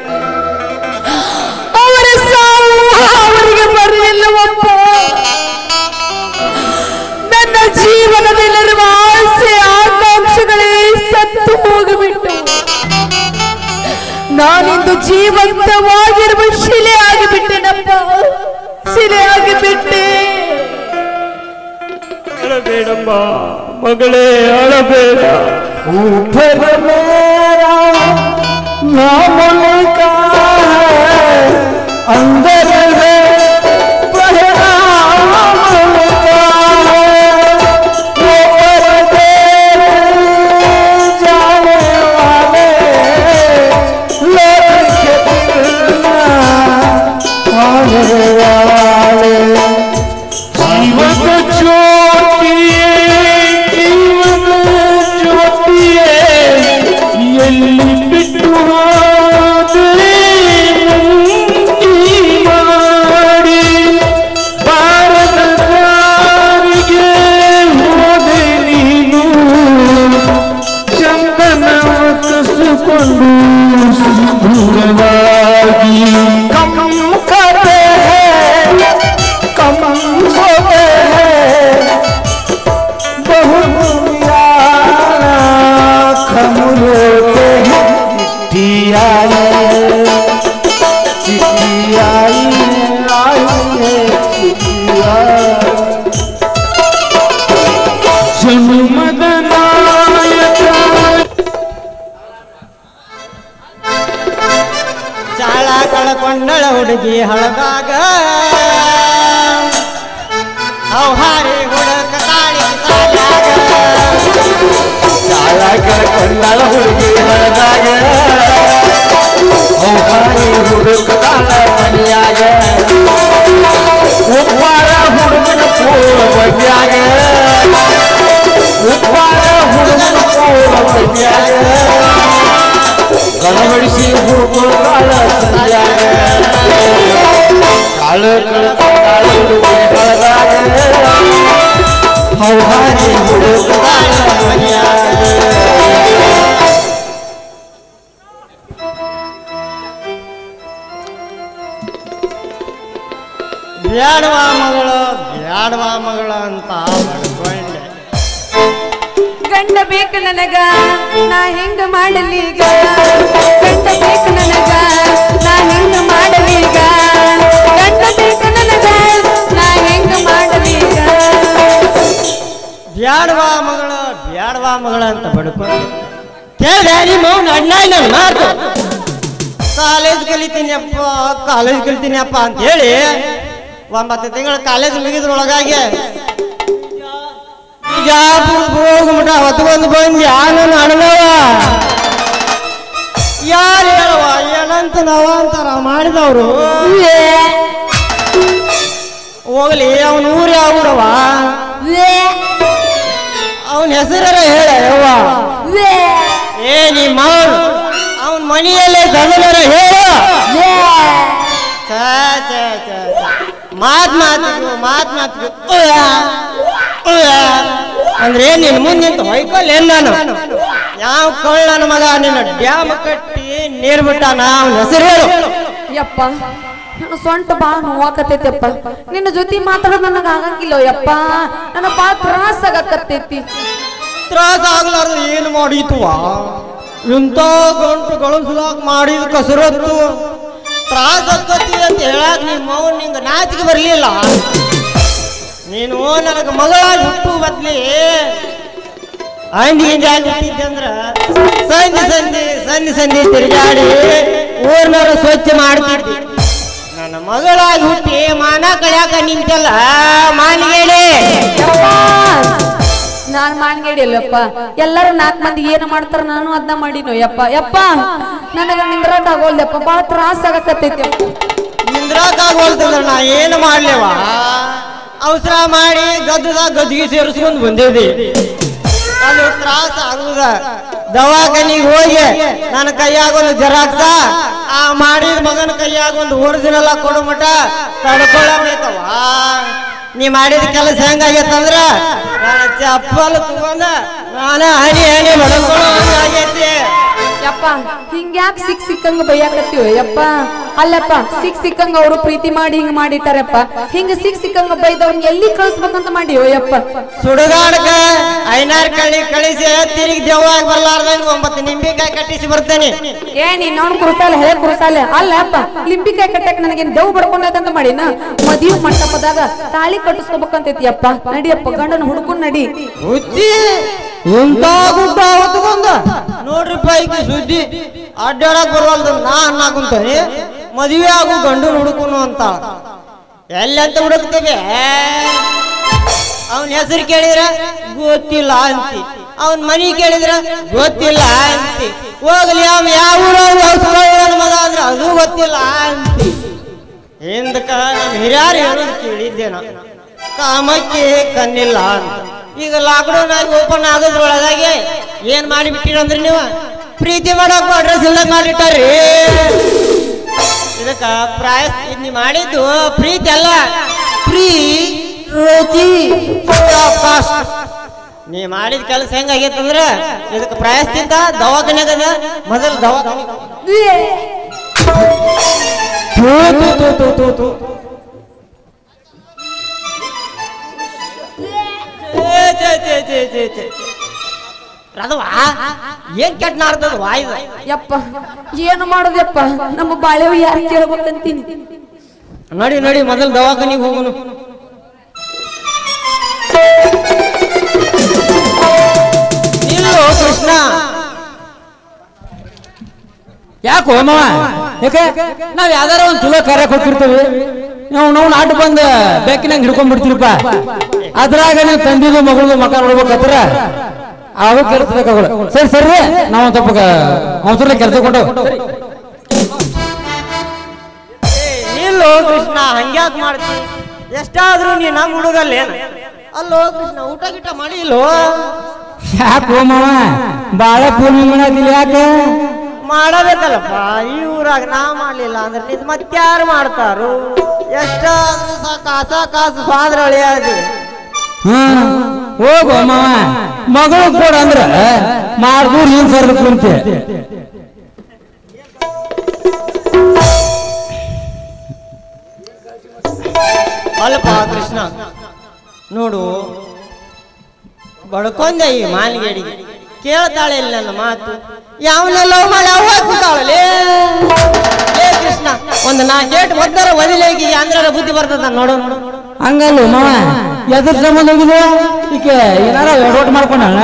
ಅವರ ಸಾವು ಅವರಿಗೆ ಬರಲಿಲ್ಲವಪ್ಪ. ನನ್ನ ಜೀವನದಲ್ಲಿರುವ ಆಸೆ ಆಕಾಂಕ್ಷೆಗಳೇ ಸತ್ತು ಹೋಗಿಬಿಟ್ಟು ನಾನಿಂದು ಜೀವಂತವಾಗಿರುವ ಶಿಲೆ ಆಗಿಬಿಟ್ಟೆನಪ್ಪ, ಶಿಲೆ ಆಗಿಬಿಟ್ಟೆ. ಅಳಬೇಡಮ್ಮ ಮಗಳೇ, ಅಳಬೇಡ. ऊपर मेरा नाम लिखा है, अंदर है पहनाम लिखा है, वो परदेस जाने वाले लोग के दिल आने वाले. जीवन ज्योति जीवन ज्योति ಎಲ್ಲಿ ಬಿಟ್ಟು ಹೋದರೆ ಮಾಡಿ ಭಾರತ ದಾರಿಗೆ ಹೋದೆ ನೀನು. ಚಂದನ ಕಸಿಕೊಂಡು ದೂರವಾಗಿ ಕಮ್ ಕರೆ ಕಮ್ ಹೋದೆ ಬಹು खमरोते हैं. चिट्ठी आई चिट्ठी आई आई है चिट्ठी आई जन्मदनायक ಚಾಳ ಕಳ್ಕೊಂಡಳ ಹುಡುಗಿ ಹಳದಾಗ ಹೌಹಾರಿ ಹುಡುಕ ತಾಳಿ ಸಾಲಾಗ. ಚಾಳ ಕಳ್ಕೊಂಡಳ ಹುಡುಗಿ ಹಳದಾಗ ಹೌಹಾರಿ ಹುಡುಕ ತಾಳ ಮನೆಯಾಗ ಉಪ್ಪಾರ ಹುಡುಗನ ಪೂರ ಬಡ್ಯಾಗ ಉಪ್ಪಾರ ಹುಡುಗನ ಪೂರ ಬಡ್ಯಾಗ ಕಳವಡಿಸಿ ಹುಡುಗರು ಕಾಳ ಸಂಜಾಗ ಕಾಳ ಕಳ್ಕೊಂಡಳ ಹುಡುಗಿ ಹಳದಾಗ ಹೌಹಾರಿ ಹುಡುಕ ತಾಳ ಮನೆಯಾಗ. ಬ್ಯಾಡವಾ ಮಗಳು ಬ್ಯಾಡವಾ ಮಗಳು ಅಂತ ಬಡ್ಕೊಂಡೆ. ಗಂಡ ಬೇಕು ನನಗ ನಾ ಹೆಂಗ ಮಾಡಲೀಗ ಗಂಡ ಬೇಕು ನನಗ ನಾ ಹೆಂಗ ಮಾಡಲೀಗ ಗಂಡ ಬೇಕು ನನಗ ನಾ ಹೆಂಗ ಮಾಡಲೀಗ ಬ್ಯಾಡವಾ ಮಗಳ ಬ್ಯಾಡವಾ ಮಗಳ ಅಂತ ಬಡ್ಕೊಂಡು ಕೇಳಿದೆ ನಿಮ್ಮ ಅಣ್ಣ ನನ್ನ ಮಾತು ಕಾಲೇಜ್ ಕಲಿತೀನಿ ಅಪ್ಪ ಕಾಲೇಜ್ ಕಲಿತೀನಿ ಅಪ್ಪ ಅಂತ ಹೇಳಿ ಒಂಬತ್ತು ತಿಂಗಳ ಕಾಲೇಜ್ ಮುಗಿದ್ರೊಳಗಾಗಿ ಹೋಗ್ಬಿಟ್ಟ ಹೊತ್ಕೊಂಡ್ ಬಂದು ಯಾನನ್ನು ಅಣ್ಣವ ಯಾರು ಹೇಳವ ಏನಂತ ನಾವ ಅಂತಾರ ಮಾಡಿದವರು ಹೋಗ್ಲಿ ಅವನ ಊರು ಯಾವ ಊರವ ಅವನ ಹೆಸರ ಹೇಳ ಯವ್ವ ಏ ನಿಮ್ಮ ಅವನ ಮನೆಯಲ್ಲೇ ಗದಲರ ಹೇಳ ಮಾತ್ ಮಾತಿಗೂ ಮಾತ್ ಮಾತಿಗೂ ಅಂದ್ರೆ ನಿನ್ ಮುಂದೆ ನಿಂತು ಹೊಯ್ಕೊಲ್ ಏನ್ ನಾನು ಯಾವ ಕೊಳ್ಳ ನನ್ನ ಮಗ ನಿನ್ನ ಡ್ಯಾಮ್ ಕಟ್ಟಿ ನೀರ್ ಬಿಟ್ಟಾನ ಅವನ ಹೆಸರು ಹೇಳು ಯಪ್ಪ ನನ್ನ ಸೊಂಟ ಬಾ ನೋವಾಕತೈತಿಯಪ್ಪ ನಿನ್ನ ಜೊತೆ ಮಾತಾಡೋದು ನನಗ ಆಗಂಗಿಲ್ಲ ಯಪ್ಪ ನನ್ನ ಬಾ ತ್ರಾಸ ಆಗಕತ್ತೈತಿ ತ್ರಾಸ ಆಗ್ಲಾರ್ದು ಏನು ಮಾಡೀತುವ ಇಂಥ ಗಂಟು ಗಳಿಸಲಾಕ ಮಾಡಿದ ಕಸರತ್ತು ತ್ರಾಸ ಆಕತಿ ಅಂತ ಹೇಳಾಕ ನಿಮ್ಮ ಮೌನ್ ನಿಂಗ ನಾಚಿಕೆ ಬರ್ಲಿಲ್ಲ ನೀನು ನನಗ ಮಗಳಾಗಿ ಹುಟ್ಟು ಬದ್ಲಿ ಅಂದಿ ಹಿಂದಿದ್ದೆ ಅಂದ್ರ ಸಂಧಿ ಸಂಧಿ ಸಂಧಿ ಸಂಧಿ ತಿರುಗಾಡಿ ಊರ್ನವ್ರ ಸ್ವಚ್ಛ ಮಾಡ್ತಿದ್ದಿ ನನ್ನ ಮಗಳಾಗಿ ಹುಟ್ಟಿ ಮಾನ ಕಳ್ಯಾಕ ನಿಂತಲ್ಲ ಮಾನಿಗೇಡಿ ನಾನ್ ಮಾನ್ಗೇಡಿಯಲ್ಲಪ್ಪ ಎಲ್ಲರೂ ನಾಲ್ಕು ಮಂದಿ ಏನು ಮಾಡ್ತಾರ ನಾನು ಅದನ್ನ ಮಾಡಿನೋ ಯಪ್ಪ ಯಪ್ಪ ನನಗ ನಿಂದ್ರಾಟ ಆಗೋಲ್ದಪ್ಪ ಬಾಳ ತ್ರಾಸ ಆಗಕತ್ತೈತಿ ನಿಂದ್ರಾಕ ಆಗೋಲ್ತಂದ್ರ ನಾ ಏನು ಮಾಡ್ಲೇವ ಅವಸರ ಮಾಡಿ ಗದ್ದದಾಗ ಗದ್ದಿಗೆ ಸೇರಿಸ್ಕೊಂಡು ಬಂದಿದ್ದಿ ಅದು ತ್ರಾಸ ಆಗುದ ದವಾಖಾನಿಗೆ ಹೋಗಿ ನನ್ನ ಕೈಯಾಗೊಂದು ಜೆರಾಕ್ಸ ಆ ಮಾಡಿದ ಮಗನ ಕೈಯಾಗೊಂದು ಒರಿಜಿನಲ್ ಕೊಡು ಮಟ ತಡ್ಕೊಳ್ಳಬೇಕವ ನೀ ಮಾಡಿದ ಕೆಲಸ ಹೆಂಗಾಗೈತಂದ್ರ ನಾನು ಚಪ್ಪಲ್ ತಗೊಂಡ ನಾನು ಹನಿ ಹನಿ ಬಡ್ಕೊಳ್ಳೋಂಗಾಗೈತಿ ಯಪ್ಪ ಹಿಂಗ್ಯಾಕ್ ಸಿಕ್ ಸಿಕ್ಕಂಗ ಬೈಯಾಕತ್ತೀವ ಯಪ್ಪ ಅಲ್ಲಪ್ಪ ಸಿಕ್ ಸಿಕ್ಕಂಗ ಅವರು ಪ್ರೀತಿ ಮಾಡಿ ಹಿಂಗ ಮಾಡಿಟ್ಟಾರಪ್ಪ ಹಿಂಗ ಸಿಕ್ ಸಿಕ್ಕಂಗ ಬೈದವ್ನ ಎಲ್ಲಿ ಕಳಿಸ್ಬೇಕಂತ ಮಾಡಿಯೋ ಯಪ್ಪ ಸುಡುಗಾಡಕ ಐನಾರ್ ಕಳ್ಳಿ ಕಳಿಸಿ ತಿರುಗಿ ದೆವ್ವಾಗಿ ಬರ್ಲಾರ್ದಂಗ ಒಂಬತ್ತು ನಿಂಬಿಕಾಯಿ ಕಟ್ಟಿಸಿ ಬರ್ತೇನೆ ಏ ನೀನ್ ಅವ್ನು ಕುರುಸಾಲೆ ಹಳೆ ಕುರುಸಾಲೆ ಅಲ್ಲಪ್ಪ ಲಿಂಬಿಕಾಯಿ ಕಟ್ಟಕ್ ನನಗೇನ್ ದೆವ್ ಬಡ್ಕೊಂಡಂತ ಮಾಡಿನ ಮದುವೆ ಮಂಟಪದಾಗ ತಾಳಿ ಕಟ್ಟಿಸ್ಕೋಬೇಕಂತೈತಿ ಯಪ್ಪ ನಡಿಯಪ್ಪ ಗಂಡನ ಹುಡ್ಕೊಂಡ್ ನಡಿ ಹುಚ್ಚಿ ಇಂತ ಗುಡ್ಡ ಹೊತ್ಕೊಂಡ ನೋಡ್ರಿ ಪೈಕಿ ಸುದ್ದಿ ಅಡ್ಡಾಡಕ್ ಬರವಲ್ದ ನಾ ಅನ್ನಾಕುಂತಾನೆ ಮದುವೆ ಆಗು ಗಂಡು ಹುಡುಕುನು ಅಂತ ಎಲ್ಲಂತ ಹುಡುಕ್ತೇವೆ ಅವನ ಹೆಸರು ಕೇಳಿದ್ರ ಗೊತ್ತಿಲ್ಲ ಅಂತಿ ಅವನ ಮನಿ ಕೇಳಿದ್ರ ಗೊತ್ತಿಲ್ಲ ಅಂತಿ ಹೋಗ್ಲಿ ಅವ್ ಯಾವ ಊರ ಮಗ ಅಂದ್ರ ಅದು ಗೊತ್ತಿಲ್ಲ ಅಂತಿ ಹಿಂದಕ ನಮ್ ಹಿರಿಯಾರು ಹೇಳೋದು ಕೇಳಿದ್ದೆ ನಾ ಕಾಮಕ್ಕೆ ಕಣ್ಣಿಲ್ಲ ಅಂತ ಈಗ ಲಾಕ್ಡೌನ್ ಆಗಿ ಓಪನ್ ಆಗೋದ್ರೊಳಗಾಗಿ ಏನ್ ಮಾಡಿಬಿಟ್ಟಿರಂದ್ರಿ ನೀವು ಪ್ರೀತಿ ಮಾಡಕ್ ಅಡ್ರೆಸ್ ಇಲ್ದಾಗ ಮಾಡಿಟ್ಟಾರ್ರಿ ಇದಕ್ಕ ಪ್ರಾಯಸ್ ನೀ ಮಾಡಿದ್ದು ಪ್ರೀತಿ ಅಲ್ಲ ಪ್ರೀತಿ ನೀ ಮಾಡಿದ ಕೆಲಸ ಹೆಂಗಾಗೈತಂದ್ರ ಇದಕ್ಕೆ ಪ್ರಾಯಶ್ಚಿತ್ತ ದವಾಖಾನೆಗದ ಮೊದಲು ದವಾಖಾನೆ ರದವಾ ಏನ್ ಕೆಟ್ಟ ನಾಡ್ದದ ವಾಯ್ದ ಯಪ್ಪ ಏನು ಮಾಡೋದಪ್ಪ ನಮ್ಮ ಬಾಳೆವು ಯಾರು ಕೇಳ್ಬೇಕಂತೀನಿ ನಡಿ ನಡಿ ಮೊದಲು ದವಾಖಾನಿಗೆ ಹೋಗೋನು ನಿಲ್ಲು ಕೃಷ್ಣ ಯಾಕೋ ಮಾವ ಯಾಕೆ ನಾವ್ ಯಾವ್ದಾರ ಒಂದ್ ಚಲೋ ಕಾರ್ಯ ಕೊಟ್ಟಿರ್ತೀವಿ ನಾವು ನಾವು ನಾಟು ಬಂದ ಬೆಕ್ಕಿನಂಗ್ ಹಿಡ್ಕೊಂಡ್ಬಿಡ್ತೀವಪ್ಪ ಅದ್ರಾಗ ನೀವು ತಂದಿದ್ದು ಮಗಳದು ಮಕ್ಕ ನೋಡ್ಬೇಕತ್ರ ಅವು ಕೆಲಸ ಬೇಕಾಗಲ್ಲ ಸರಿ ಸರಿ ನಾವು ಸ್ವಲ್ಪ ಅವಸರ ಕೆಲಸ ಕೊಟ್ಟು ನಿಲ್ಲು ಕೃಷ್ಣ ಹಂಗ್ಯಾಕ್ ಮಾಡ್ತಿ ಎಷ್ಟಾದ್ರೂ ನೀ ನಮ್ ಹುಡುಗಲ್ಲ ಏನ ಅಲ್ಲೋ ಕೃಷ್ಣ ಊಟ ಗಿಟ ಮಾಡಿ ಇಲ್ಲೋ ಯಾಕೋ ಮಾವ ಬಾಳೆ ಪೂರ್ಣಿಮೆ ಮಾಡದಿಲ್ಲ ಯಾಕೆ ಮಾಡಬೇಕಲ್ಲಪ್ಪ ಈ ಊರಾಗ ನಾ ಮಾಡ್ಲಿಲ್ಲ ಅಂದ್ರೆ ನಿದ್ ಮತ್ಯಾರು ಮಾಡ್ತಾರು ಎಷ್ಟಾದ್ರೂ ಸಾ ಕಾಸ ಕಾಸು ಸ್ವಾದ್ರ ಅಳಿಯಾದಿ ಹ್ಮ್ ಹೋಗು ಮಾವ ಮಗಳು ಕೂಡ ಅಂದ್ರ ಮಾಡ್ದೂರ್ ನೀನ್ ಸರ್ಬೇಕು ಅಂತೆ ಅಲ್ಪ ಕೃಷ್ಣ ನೋಡು ಬಡ್ಕೊಂಡೆ ಈ ಮಾನ್ಗೇಡಿಗೆ ಕೇಳ್ತಾಳೆ ಇಲ್ಲ ನನ್ನ ಮಾತು ಯಾವನೆಲ್ಲ ಮಾಡಿ ಅವ ಕೂತಾಳಲೇ ಏ ಕೃಷ್ಣ ಒಂದು ನಾ ಗೇಟ್ ಒದ್ದರ ಒದಿಲೇಗಿ ಅಂದ್ರ ಬುದ್ಧಿ ಬರ್ತದ ನೋಡು ಹಂಗಲ್ಲ ಮಾವ ಎದ್ರ ಸಂಬಂಧ ಹೋಗಿದೆ ಈಕೆ ಏನಾರ ಎಡವಟ್ ಮಾಡ್ಕೊಂಡಾಳ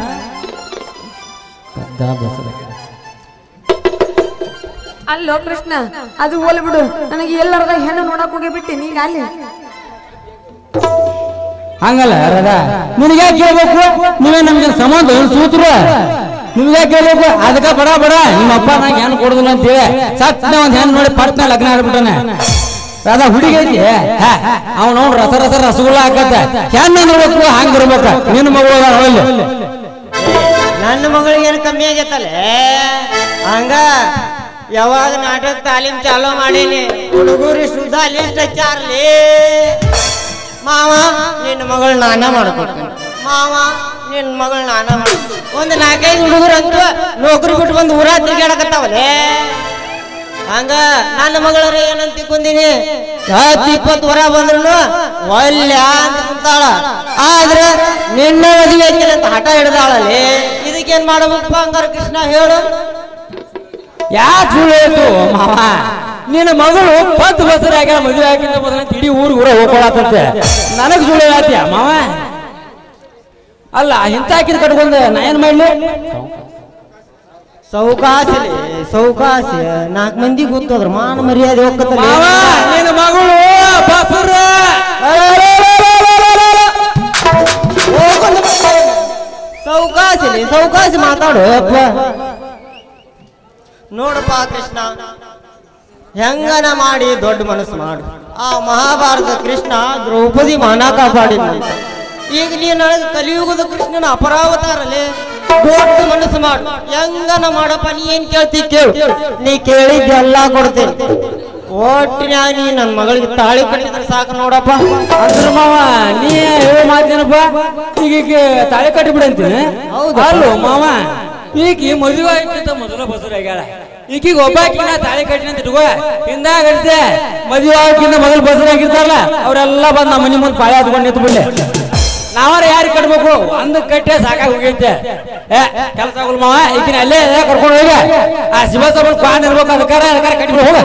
ಅಲ್ಲೋ ಕೃಷ್ಣ ಅದು ಹೋಲ್ ಬಿಡು ನನಗೆ ಎಲ್ಲರದ ಹೆಣ್ಣು ನೋಡಕ್ ಹೋಗಿ ಬಿಟ್ಟಿ ನೀಗ ಅಲ್ಲಿ ಹಂಗಲ್ಲ ರಾಧಾ ನಿನಗೆ ಕೇಳ್ಬೇಕು ನೀವೇ ನಮ್ಗೆ ಸಂಬಂಧ ಸೂತ್ರ ನಿಮ್ಗೆ ಕೇಳ್ಬೇಕು ಅದಕ್ಕ ಬಡ ಬಡ ನಿಮ್ಮ ಅಪ್ಪ ನಂಗೆ ಹೆಣ್ಣು ಕೊಡುದಿಲ್ಲ ಅಂತೇಳಿ ಸತ್ನ ಒಂದ್ ಹೆಣ್ಣು ನೋಡಿ ಪಟ್ನ ಲಗ್ನ ಆಗ್ಬಿಟ್ಟಾನೆ ರಾಧಾ ಹುಡುಗಿ ಐತಿ ಅವ್ ನೋಡ್ ರಸ ರಸ ರಸಗುಲ್ಲ ಹಾಕತ್ತೆ ಹೆಣ್ಣು ನೋಡ್ಬೇಕು ಹಂಗ ಇರ್ಬೇಕ ನಿನ್ನ ಮಗಳು ಅವಲ್ಲಿ ನನ್ನ ಮಗಳಿಗೆ ಏನು ಕಮ್ಮಿ ಆಗೈತಲ್ಲೇ ಹಂಗ ಯಾವಾಗ ನಾಟಕ ತಾಲೀಮ್ ಚಾಲೂ ಮಾಡೀನಿ ಹುಡುಗರು ಶುದ್ಧ ಲಿಸ್ಟ್ ಹಚ್ಚಾರ್ಲಿ ಮಾವ ನಿನ್ನ ಮಗಳು ನಾನ ಮಾಡ್ಕೊಡ್ತೇನೆ ಮಾವ ನಿನ್ನ ಮಗಳು ನಾನ ಮಾಡ್ತೀನಿ ಒಂದು ನಾಲ್ಕೈದು ಹುಡುಗರು ಅಂತೂ ನೌಕರಿ ಬಿಟ್ಟು ಬಂದು ಊರ ತಿರ್ಗಾಡಕತ್ತಾವಲೇ ಹಂಗ ನನ್ನ ಮಗಳರ ಏನಂತ ತಿಳ್ಕೊಂದಿನಿ ಹತ್ತು ಇಪ್ಪತ್ತು ವರ ಬಂದ್ರು ಒಲ್ಯ ಅಂತ ಕುಂತಾಳ ಆದ್ರೆ ನಿನ್ನ ಮದುವೆ ಐತಿಲ್ಲ ಅಂತ ಹಠ ಹಿಡ್ದಾಳಲ್ಲಿ ಇದಕ್ಕೇನ್ ಮಾಡಬೇಕು ಹಂಗಾರ ಕೃಷ್ಣ ಹೇಳು ಯಾಕೆ ಸುಳ್ಳು ಮಾವ ನಿನ್ನ ಮಗಳು ಪತ್ತು ಬಸರ ಆಗ ಮದುವೆ ಆಗಿಂದ ಮೊದಲ ಇಡೀ ಊರು ಊರ ಹೋಗ್ಕೊಳತ್ತಂತೆ ನನಗ್ ಸುಳ್ಳು ಹೇಳ್ತೀಯ ಮಾವ ಅಲ್ಲ ಇಂತ ಹಾಕಿದ ಕಟ್ಕೊಂಡೆ ನಾ ಏನ್ ಮಾಡ್ಲಿ ಸೌಕಾಸಿ ಸೌಕಾಸಿ ನಾಲ್ಕು ಮಂದಿ ಗೊತ್ತದ್ರ ಮಾನ ಮರ್ಯಾದೆ ಹೋಗ್ತಲ್ಲ ಮಾವ ನಿನ್ನ ಮಗಳು ಬಸರ ಸೌಕಾಸಿ ಸೌಕಾಸಿ ಮಾತಾಡು ಅಪ್ಪ ನೋಡಪ್ಪ ಕೃಷ್ಣ ಹೆಂಗನ ಮಾಡಿ ದೊಡ್ಡ ಮನಸ್ಸು ಮಾಡು ಆ ಮಹಾಭಾರತ ಕೃಷ್ಣ ದ್ರೌಪದಿ ಮಾನ ಕಾಪಾಡಿದ ಈಗ ನೀ ನನಗೆ ಕಲಿಯುಗದ ಕೃಷ್ಣನ ಅಪರಾವತಾರಲ್ಲೇ ದೊಡ್ಡ ಮನಸ್ಸು ಮಾಡು ಹೆಂಗನ ಮಾಡಪ್ಪ ನೀ ಏನ್ ಕೇಳ್ತಿ ಕೇಳು ನೀ ಕೇಳಿದ್ದೆಲ್ಲ ಕೊಡ್ತೇನೆ ಒಟ್ಟಿನ್ಯಾಗ ನೀ ನನ್ನ ಮಗಳಿಗೆ ತಾಳಿ ಕಟ್ಟಿದ್ರೆ ಸಾಕು ನೋಡಪ್ಪ ಅಂದ್ರ ಮಾವ ನೀ ಹೇಳೋ ಮಾತೇನಪ್ಪ ಈಗ ತಾಳಿ ಕಟ್ಟಿ ಬಿಡಂತೀನಿ ಅಲ್ಲೋ ಮಾವ ಈಗ ಮದುವೆ ಆಗಿಂತ ಮೊದಲ ಬಸರ ಆಗ್ಯಾಳ ಈಗೀಗ ಒಬ್ಬಾಕಿನ ತಾಳಿ ಕಟ್ಟಿನ ಅಂತ ಇಟ್ಕೋ ಹಿಂದಾಗ ಅಡಿತೆ ಮದುವೆ ಆಗಿಂತ ಮೊದಲು ಬಸರ ಆಗಿರ್ತಾರಲ್ಲ ಅವರೆಲ್ಲ ಬಂದು ನಮ್ಮ ಮನೆ ಮುಂದೆ ಪಾಳೆ ಹತ್ಕೊಂಡು ನಿಂತು ಬಿಡ್ಲಿ ನಾವಾರ ಯಾರಿಗೆ ಕಟ್ಬೇಕು ಒಂದು ಕಟ್ಟೆ ಸಾಕಾಗಿ ಹೋಗೈತೆ ಏ ಕೆಲಸ ಆಗೋಲ್ ಮಾವ ಈಗಿನ ಅಲ್ಲೇ ಕರ್ಕೊಂಡು ಹೋಗ ಆ ಶಿವಸಭಾ ಕಾನ್ ಇರ್ಬೇಕು ಅದಕ್ಕಾರ ಅದಕ್ಕಾರ ಕಟ್ಬಿಡು ಹೋಗ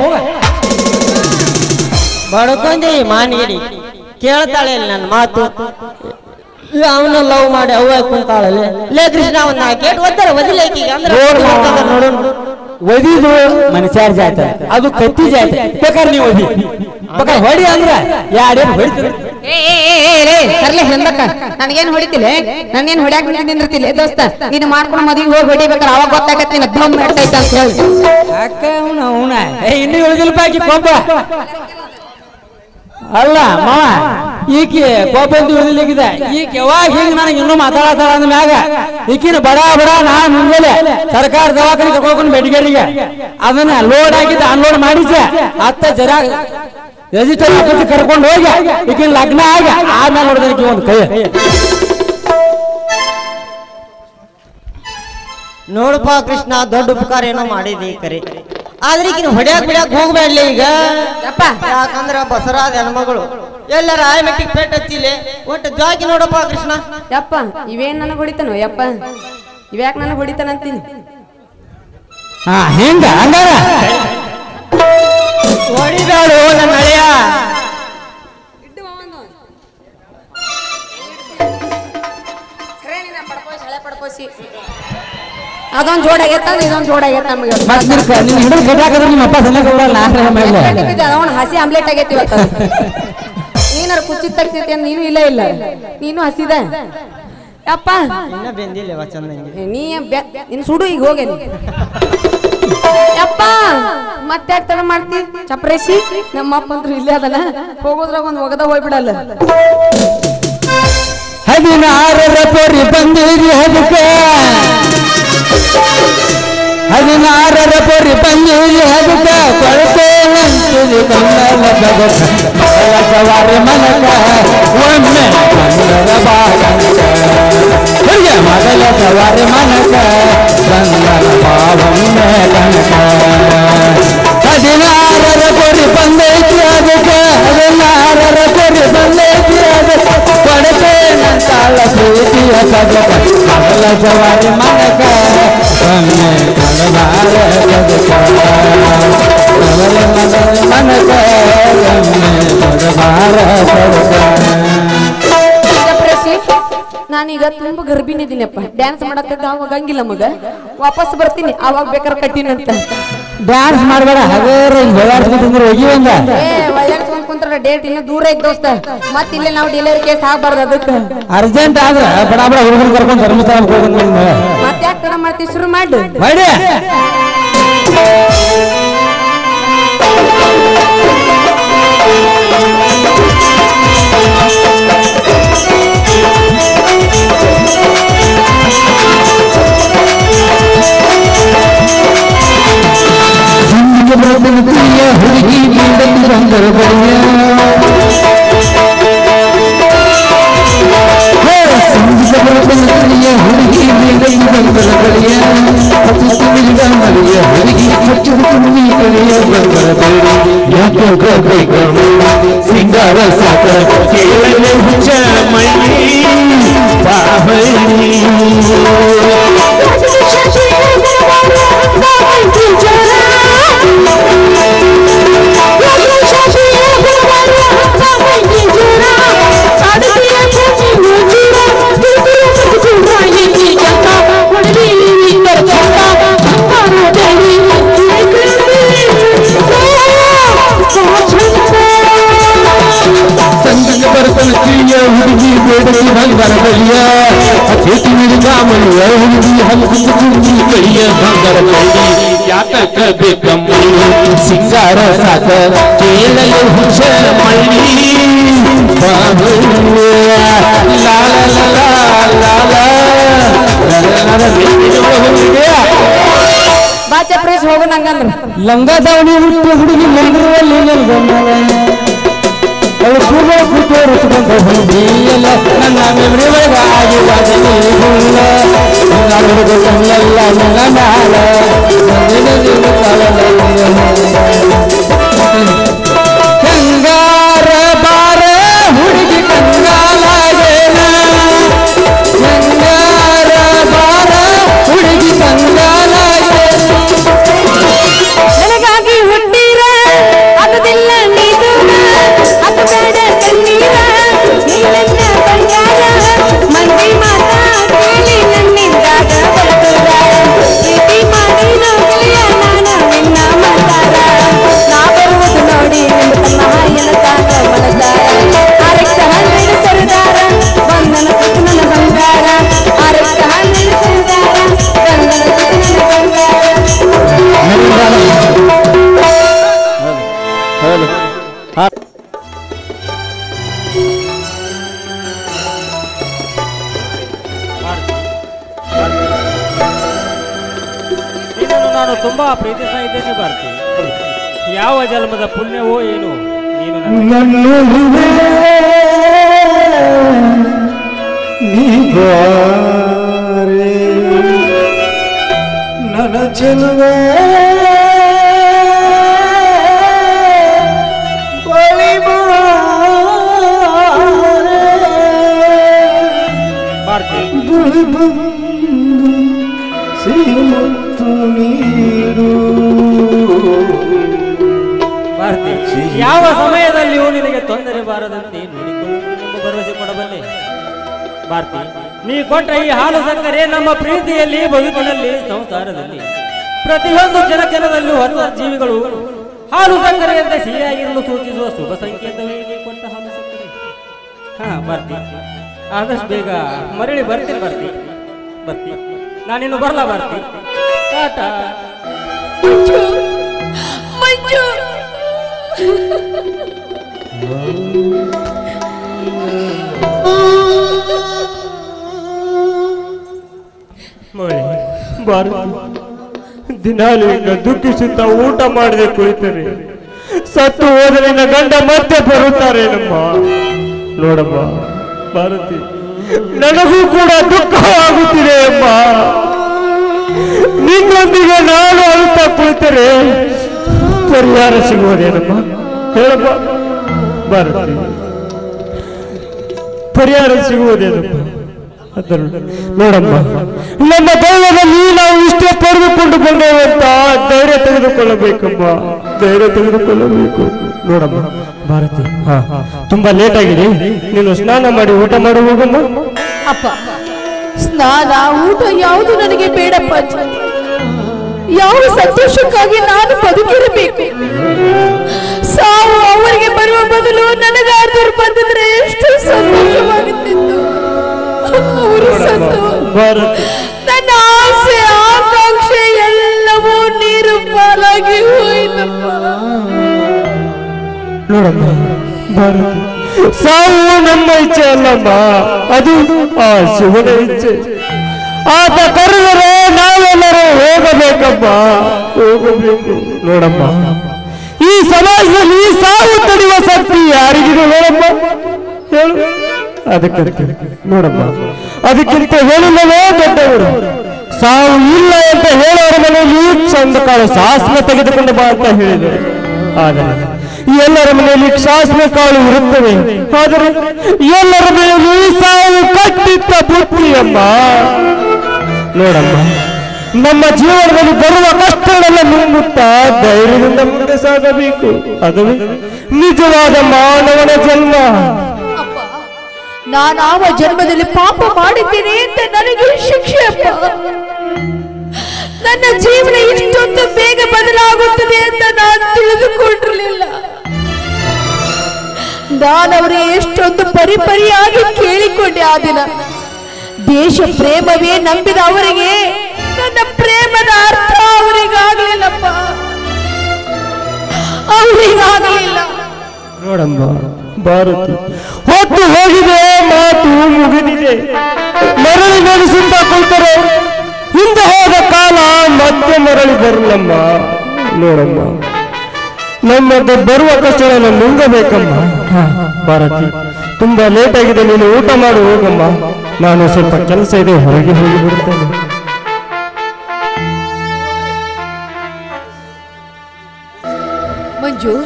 ಬಡ್ಕೊಂಡಿ ಮಾನಿಗಿಡಿ ಕೇಳ್ತಾಳೆ ಇಲ್ಲ ನನ್ನ ಮಾತು ಅವನ ಲವ್ ಮಾಡಿ ಅವ್ವ ಕುಂತಾಳಲ್ಲಿ ಲೇ ಕೃಷ್ಣ ಅವನ್ನ ಕೇಟ್ ಒತ್ತರ ಒದಿಲೈತಿ ಅಂದ್ರೆ ನೋಡು ಒದಿದು ಮನುಷ್ಯರ ಜಾಯ್ತ ಅದು ಕತ್ತಿ ಜಾಯ್ತ ಬೇಕಾದ್ರೆ ನೀವು ಒದಿ ಬೇಕಾದ್ರೆ ಹೊಡಿ ಅಂದ್ರೆ ಯಾರೇನು ಹೊಡಿತೀರಿ ಸರ್ಲೆ ಹೆಂದಕ್ಕ ನನಗೇನ್ ಹೊಡಿತಿಲ್ಲ ನನ್ನೇನ್ ಹೊಡ್ಯಾಕ್ ನಿಂದಿರ್ತಿಲ್ಲ ದೋಸ್ತ ನೀನು ಮಾಡ್ಕೊಂಡು ಮದುವೆ ಹೋಗಿ ಹೊಡಿಬೇಕಾರೆ ಅವಾಗ ಗೊತ್ತಾಗತ್ತೆ ನಿನ್ನ ದಮ್ ಮಾಡ್ತೈತೆ ಅಂತ ಹೇಳಿ ಅಕ್ಕ ಅವನ ಅವನ ಏ ಇನ್ನೂ ಉಳಿದಿಲ್ಪ ಆಕಿ ಕೊಂಬ ಅಲ್ಲ ಮಾವ ಈಕೆ ಕೋಪಂದು ಉಳಿದಿಲ್ಲಿಗಿದೆ ಈಕೆ ಯಾವಾಗ ಹಿಂಗ ನನಗೆ ಇನ್ನೂ ಮಾತಾಡತಾಳ ಅಂದ ಮ್ಯಾಗ ಈಕಿನ ಬಡ ಬಡ ನಾ ಮುಂಜಾನೆ ಸರ್ಕಾರ ದವಾಖಾನೆ ಕರ್ಕೊಂಡು ಬೆಡ್ಗೇರಿಗೆ ಅದನ್ನ ಲೋಡ್ ಆಗಿದ್ದ ಅನ್ಲೋಡ್ ಮಾಡಿಸ ಹತ್ತ ಜರ ರಿಜಿಸ್ಟರ್ ಆಫೀಸ್ ಕರ್ಕೊಂಡು ಹೋಗಿ ಈಗಿನ ಲಗ್ನ ಆಗಿ ಆಮೇಲೆ ನೋಡಿದ್ರೆ ಒಂದು ಕೈ ನೋಡಪ್ಪ ಕೃಷ್ಣ ದೊಡ್ಡ ಉಪಕಾರ ಏನೋ ಮಾಡಿದಿ ಕರೆ ಆದ್ರೆ ಈಗಿನ ಹೊಡ್ಯಾಕ್ ಬಿಡ್ಯಾಕ್ ಹೋಗ್ಬೇಡ್ಲಿ ಈಗ ಯಾಕಂದ್ರ ಬಸರಾದ ಹೆಣ್ಮಗಳು ಎಲ್ಲರ ಆಯಮೆಟ್ಟಿಗೆ ಪೇಟ್ ಹಚ್ಚಿಲೆ ಒಟ್ಟು ಜಾಗಿ ನೋಡಪ್ಪ ಕೃಷ್ಣ ಯಪ್ಪ ಇವೇನ್ ನನಗ್ ಹೊಡಿತಾನೋ ಯಪ್ಪ ಇವ್ಯಾಕ್ ನನಗ್ ಹೊಡಿತಾನಂತೀನಿ ಹಾ ಹೆಂಗ ಹಂಗಾರ ಹೊಡಿದಾಳು ನನ್ನ ಹಳೆಯ ಅದೊಂದ್ ಜೋಡ ಆಗೈತ ಇದೊಂದ್ ಜೋಡ ಆಗೈತ ನಮಗೆ ನಿನ್ ಹಿಡಿದು ಕಟ್ಟಾಕದ್ರೆ ನಿಮ್ಮ ಅಪ್ಪ ಸಣ್ಣ ಕೊಡಲ್ಲ ಅವನ ಹಸಿ ಆಮ್ಲೆಟ್ ಆಗೈತಿ ಇವತ್ತ ನೀನಾರ ಕುಚ್ಚಿ ತಗ್ತೈತಿ ನೀನು ಇಲ್ಲ ಇಲ್ಲ ನೀನು ಹಸಿದ ಯಪ್ಪ ಇನ್ನ ಬೆಂದಿಲ್ಲ ಚಂದಂಗೆ ನೀ ನಿನ್ ಸುಡು ಈಗ ಹೋಗೇ ಯಪ್ಪ ಮತ್ತೆ ತಡ ಮಾಡ್ತಿ ಚಪ್ರೇಸಿ ನಮ್ಮ ಅಪ್ಪ ಅಂತೂ ಇಲ್ಲೇ ಅದಲ್ಲ ಹೋಗೋದ್ರಾಗ ಒಂದ್ ಒಗದ ಹೋಗ್ಬಿಡಲ್ಲ ಹದಿನಾರರ ಪೊರಿ ಬಂದಿರಿ ಅದಕ್ಕೆ ಹದಿನಾರರ ಪೊರಿ ಬಂದಿರಿ ಅದಕ್ಕೆ ಕೊಳತೆ ನಂತಿರಿ ಕನ್ನಡ ಜಗವಾರಿ ಮನಕ ಒಮ್ಮೆ ಕನ್ನಡ ಬಾಳಂಕ ಮೊದಲ ಸವಾರಿ ಮನಕ ಕನ್ನಡ ಬಾವೊಮ್ಮೆ ಕನಕ ಹದಿನಾರರ ಪೊರಿ ಬಂದೈತಿ ಅದಕ್ಕೆ ಹದಿನಾರರ ಪೊರಿ ಬಂದೈತಿ ಅದಕ್ಕೆ ಕೊಡತೆ ನಂತಾಳ ಪ್ರೀತಿಯ ಸಗ ಜವಾರಿ ಮನಕ ಒಮ್ಮೆ ಕೊಡಬಾರ ಬದುಕ ಅವರ ಮನಕ ಒಮ್ಮೆ ಕೊಡಬಾರ ಬದುಕ. ನಾನೀಗ ತುಂಬಾ ಗರ್ಭಿಣಿದೀನಪ್ಪ, ಡ್ಯಾನ್ಸ್ ಮಾಡಕ್ಕ ಆಗಂಗಿಲ್ಲ ಮಗ, ವಾಪಸ್ ಬರ್ತೀನಿ ಅವಾಗ ಬೇಕಾದ್ರೆ ಕಟ್ಟಿನಂತ. ಡ್ಯಾನ್ಸ್ ಮಾಡಬೇಡ, ಹಾಗೇರ ಓಡಾಡ್ಸ್ಕೊಂಡ್ರೆ ಹೋಗಿ ಒಂದ ಏ ಒಯ್ಯಾಡ್ಸ್ಕೊಂಡ್ ಕುಂತ್ರ ಡೇಟ್ ಇನ್ನು ದೂರ ಐತ್ ದೋಸ್ತ, ಮತ್ ಇಲ್ಲೇ ನಾವು ಡೆಲಿವರಿ ಕೇಸ್ ಆಗ್ಬಾರ್ದು. ಅದಕ್ಕೆ ಅರ್ಜೆಂಟ್ ಆದ್ರೆ ಬಡ ಬಡ ಹುಡುಗರು ಕರ್ಕೊಂಡು ಧರ್ಮಸ್ಥಳಕ್ಕೆ ಹೋಗೋದು. ಮತ್ತೆ ಯಾಕೆ ತಡ ಮಾಡ್ತೀವಿ, ಶುರು ಮಾಡಿ ಮಾಡಿ. ಹುಡುಗಿ ಬಂದರು ಬಳಿಯ ಹುಡುಗಿ ಬಂದರ ಬಳಿಯ ಮಳಿಯ ಹುಡುಗಿ ಮುನಿ ಕಳಿಯ ಬಂದರ ಬಳಿ ಯಾಕೋ ಗಬೇಕು ಸಿಂಗಾರ ಸಾಕ ಕೇಳಲು ಹುಚ್ಚ ಮೈ ಬಾಬಳಿ ಹುಡುಗಿ ಬೇಡಲಿ ಬಂದರ ಬಳಿಯ ಅತಿಥಿ ನಿಡಿದ ಮಳಿಯ ಹುಡುಗಿ ಹಲ್ಕುಂದು ಚುಂಬಿ ಕಳಿಯ ಬಂದರ ಬಳಿ ಯಾತಕ ಬೇಕಮ್ಮ ಸಿಂಗಾರ ಸಾಕ ಕೇಳಲು ಹುಚ್ಚ ಮಳ್ಳಿ ಬಾಚ ಪ್ರೇಸ್ ಹೋಗೋಣ ಹಂಗಂದ್ರ ಲಂಗ ದಾವಣಿ ಹುಟ್ಟು ಹುಡುಗಿ ಮಂದಿರದಲ್ಲಿ ಅವಳು ಪೂರ್ವ ಕೂತೋರು ಸುಗಂಧ ಹೊಂದಿಯಲ್ಲ ನನ್ನ ಮೆಮರಿ ಒಳಗ ಆಗಿಲ್ಲ ನನ್ನ ನಾಳ ಕಂಗಾರ ಬಾರ ಹುಡುಗಿ ಕಂಗಾಲಾಗೇನ ಕಂಗಾರ ಬಾರ ಹುಡುಗಿ ಕಂಗಾಲಾಗೇನ ನನಗಾಗಿ ಹುಟ್ಟಿರ ಆಗುದಿಲ್ಲ ನೀ ದೂರ ಅದು ಬೇಡ ಕಣ್ಣೀರ ನೀನನ್ನ ಬಂಗಾರ ಮಂದಿ ಮಾತಾ ಕೇಳಿ ನನ್ನಿಂದಾಗ ಬರ್ತದ ಪ್ರೀತಿ ಮಾಡಿ ನೋಗಲಿಯ ನಾನು ನಿನ್ನ ಮಾತಾರ ನಾ ಬರುವುದು ನೋಡಿ ನಿಮ್ಮ ತಮ್ಮ ಹಾಯನ ತಾನ ಮನದಾರ ಆರಕ್ಷ ಹನ್ನೆರಡು ಸರದಾರ ಬಂಧನ ಸುತ್ತು ನನ್ನ ಬಂಗಾರ ಆರಕ್ಷ ಹನ್ನೆರಡು ಸರದಾರ ಬಂಧನ ಸುತ್ತು ನನ್ನ ಬಂಗಾರ. ನಿನ್ನನ್ನು ನಾನು ತುಂಬಾ ಪ್ರೀತಿಸ್ತಾ ಇದ್ದೇನೆ ಭಾರತಿ. ಯಾವ ಜನ್ಮದ ಪುಣ್ಯವೋ ಏನು ನೀನು ನನ್ನ ಚೆಲುವೆ ಭಾರತಿ ಭಾರತಿ ಯಾವ ಸಮಯದಲ್ಲಿಯೂ ನಿನಗೆ ತೊಂದರೆ ಬಾರದಂತೆ ನೋಡಿಕೊಳ್ಳಲು ನಮ್ಮ ಭರವಸೆ ಕೊಡಬಲ್ಲೆ. ಭಾರತಿ, ನೀ ಕೊಟ್ಟ ಈ ಹಾಲು ಸಕ್ಕರೆ ನಮ್ಮ ಪ್ರೀತಿಯಲ್ಲಿ ಬದುಕಿನಲ್ಲಿ ಸಂಸಾರದಲ್ಲಿ ಪ್ರತಿಯೊಂದು ಜನಜನದಲ್ಲೂ ಹೊಸ ಜೀವಿಗಳು ಹಾಲು ಸಕ್ಕರೆಯಂತೆ ಸಿಹಿಯಾಗಿರಲು ಸೂಚಿಸುವ ಶುಭ ಸಂಕೇತವೇ ನೀ ಕೊಟ್ಟ ಹಾಲು ಸಕ್ಕರೆ. ಹಾ ಭಾರತಿ, ಆದಷ್ಟು ಬೇಗ ಮರಳಿ ಬರ್ತೀನಿ ಭಾರತಿ. ಬರ್ತಿ ನಾನಿನ್ನು ಬರಲ್ಲ ಭಾರತಿ. ಟಾಟಾ. ಭಾರತಿ, ದಿನಾಲು ಈಗ ದುಃಖಿಸುತ್ತಾ ಊಟ ಮಾಡದೆ ಕುಳಿತರೆ ಸತ್ತು ಹೋದ ನಿನ್ನ ಗಂಡ ಮತ್ತೆ ಬರುತ್ತಾರೆ ನಮ್ಮ. ನೋಡಮ್ಮ ಭಾರತಿ, ನನಗೂ ಕೂಡ ದುಃಖವಾಗುತ್ತಿದೆ ಅಮ್ಮ. ನಿನ್ನೊಂದಿಗೆ ನಾನು ಅಳುತ್ತಾ ಕುಳಿತರೆ ಪರಿಹಾರ ಸಿಗುವುದೇನಮ್ಮ? ಹೇಳಮ್ಮ ಭಾರತಿ, ಪರಿಹಾರ ಸಿಗುವುದೇನಮ್ಮ? ನೋಡಮ್ಮ, ನಮ್ಮ ದೈವದಲ್ಲಿ ನಾವು ಇಷ್ಟೇ ಪಡೆದುಕೊಂಡು ಬಂದೇವಂತ ಧೈರ್ಯ ತೆಗೆದುಕೊಳ್ಳಬೇಕಮ್ಮ, ಧೈರ್ಯ ತೆಗೆದುಕೊಳ್ಳಬೇಕು. ನೋಡಮ್ಮ ಭಾರತಿ, ಹಾ ತುಂಬಾ ಲೇಟ್ ಆಗಿದೆ, ನೀನು ಸ್ನಾನ ಮಾಡಿ ಊಟ ಮಾಡಿ ಹೋಗಮ್ಮ. ಅಪ್ಪ, ಸ್ನಾನ ಊಟ ಯಾವುದು ನನಗೆ ಬೇಡಪ್ಪ. ಯಾವ ಸಂತೋಷಕ್ಕಾಗಿ ನಾನು ಬದುಕಿರಬೇಕು? ಸಾವು ಅವರಿಗೆ ಬರುವ ಬದಲು ನನಗಾದರೂ ಬಂದಿದ್ರೆ ಎಷ್ಟು ಸಂತೋಷವಾಗುತ್ತಿತ್ತು. ಅವರು ಸತ್ತು ನನ್ನ ಆಸೆ ಆಕಾಂಕ್ಷೆ ಎಲ್ಲವೂ ನೀರು ಪಾಲಾಗಿ ಹೋಯಿತಪ್ಪ. ನೋಡಮ್ಮ ಭಾರತಿ, ಸಾವು ನಮ್ಮ ಇಚ್ಛೆ ಅಲ್ಲಮ್ಮ, ಅದು ಆ ಶಿವನ ಇಚ್ಛೆ. ಆತ ಕರೆದರೆ ನಾವೆಲ್ಲರೂ ಹೋಗಬೇಕಮ್ಮ, ಹೋಗಬೇಕು. ನೋಡಮ್ಮ, ಈ ಸಮಾಜದಲ್ಲಿ ಸಾವು ತಡೆಯುವ ಶಕ್ತಿ ಯಾರಿಗಿದೆ ಹೇಳಮ್ಮ, ಹೇಳು. ಅದಕ್ಕೆ ನೋಡಮ್ಮ, ಅದಕ್ಕಿಂತ ಹೇಳಿಲ್ಲವೇ ದೊಡ್ಡವರು. ಸಾವು ಇಲ್ಲ ಅಂತ ಹೇಳೋರ ಮನೆಯಲ್ಲಿ ಚಂದ ಕಾಳು ಸಾಸ್ಮೆ ತೆಗೆದುಕೊಂಡು ಬಾ ಅಂತ ಹೇಳಿದರು. ಆದರೆ ಎಲ್ಲರ ಮನೆಯಲ್ಲಿ ಸಾಸ್ಮೆ ಕಾಳು ಇರುತ್ತವೆ, ಆದರೆ ಎಲ್ಲರ ಮನೆಯಲ್ಲಿ ಸಾವು ಕಟ್ಟಿಟ್ಟ ಬುತ್ತಿಯಮ್ಮ. ನೋಡಮ್ಮ, ನಮ್ಮ ಜೀವನದಲ್ಲಿ ಬರುವ ಕಷ್ಟಗಳೆಲ್ಲ ನುಂಗುತ್ತಾ ಧೈರ್ಯದಿಂದ ಮುಂದೆ ಸಾಗಬೇಕು. ಅದು ನಿಜವಾದ ಮಾನವನ ಜನ್ಮ. ನಾನಾವ ಜನ್ಮದಲ್ಲಿ ಪಾಪ ಮಾಡಿದ್ದೇನೆ ಅಂತ ನನಗೆ ಶಿಕ್ಷೆ ಅಪ್ಪ. ನನ್ನ ಜೀವನ ಇಷ್ಟೊಂದು ಬೇಗ ಬದಲಾಗುತ್ತದೆ ಅಂತ ನಾನು ತಿಳಿದುಕೊಂಡಿರಲಿಲ್ಲ. ನಾನವರಿಗೆ ಎಷ್ಟೊಂದು ಪರಿಪರಿಯಾಗಿ ಕೇಳಿಕೊಂಡೆ. ಆ ದಿನ ದೇಶ ಪ್ರೇಮವೇ ನಂಬಿದ ಅವರಿಗೆ ನನ್ನ ಪ್ರೇಮದ ಅರ್ಥ ಅವರಿಗಾಗಲಿಲ್ಲಪ್ಪ, ಅವರಿಗಾಗಲಿಲ್ಲ. ನೋಡಮ್ಮ ಭಾರತಿ, ಹೊತ್ತು ಹೋಗಿದೆ, ಮಾತು ಮುಗಿದಿದೆ. ಮರಳಿ ನಡೆಸುತ್ತಾ ಕುಳಿತರೆ ಹಿಂದೆ ಹೋದ ಕಾಲ ಮತ್ತೆ ಮರಳಿ ಬರಲಮ್ಮ. ನೋಡಮ್ಮ, ನಮ್ಮದು ಬರುವ ಕಷ್ಟಗಳನ್ನು ನುಂಗಬೇಕಮ್ಮ. ಭಾರತಿ, ತುಂಬಾ ಲೇಟ್ ಆಗಿದೆ, ನೀನು ಊಟ ಮಾಡಿ ಹೋಗಮ್ಮ. ನಾನು ಸ್ವಲ್ಪ ಕೆಲಸ ಇದೆ, ಹೊರಗೆ ಹೋಗಿ ಬಿಡುತ್ತೇನೆ. ಮಂಜು,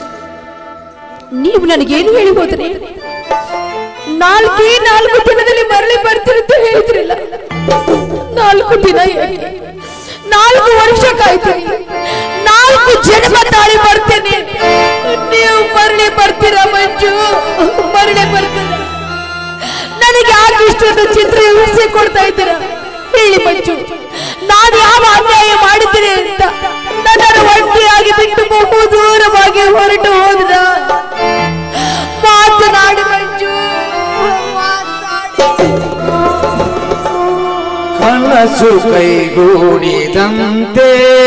ನೀವು ನನಗೇನು ಹೇಳಿ ಹೋದ್ರಿ? ನಾಲ್ಕೇ ನಾಲ್ಕು ದಿನದಲ್ಲಿ ಮರಳಿ ಬರ್ತಿರುತ್ತೆ ಹೇಳಿದ್ರಿಲ್ಲ. ನಾಲ್ಕು ದಿನ ಯಾಕೆ? ನಾಲ್ಕು ವರ್ಷ ಕಾಯ್ತೀನಿ, ನಾಲ್ಕು ಜನ್ಮ ತಾಳಿ ಬರ್ತೇನೆ. ನೀವು ಮರಳಿ ಬರ್ತೀರಾ ಮಂಜು? ಮರಳಿ ಬರ್ತೀರ? ನನಗೆ ಯಾಕೆ ಇಷ್ಟೊಂದು ಚಿತ್ರ ಹಿಂಸೆ ಕೊಡ್ತಾ ಇದ್ದೀರಾ ಹೇಳಿ ಮಂಜು? ನಾನು ಯಾವ ಅನ್ಯಾಯ ಮಾಡಿದ್ದೇನೆ ಅಂತ ನನ್ನನ್ನು ಒಂಟಿಯಾಗಿ ಬಿಟ್ಟು ಬಹು ದೂರವಾಗಿ ಹೊರಟು ಹೋದ್ರ? ಮಾತನಾಡಿ ಮಂಜು, ಕನಸು ಕೈಗೂಡಿದಂತೆ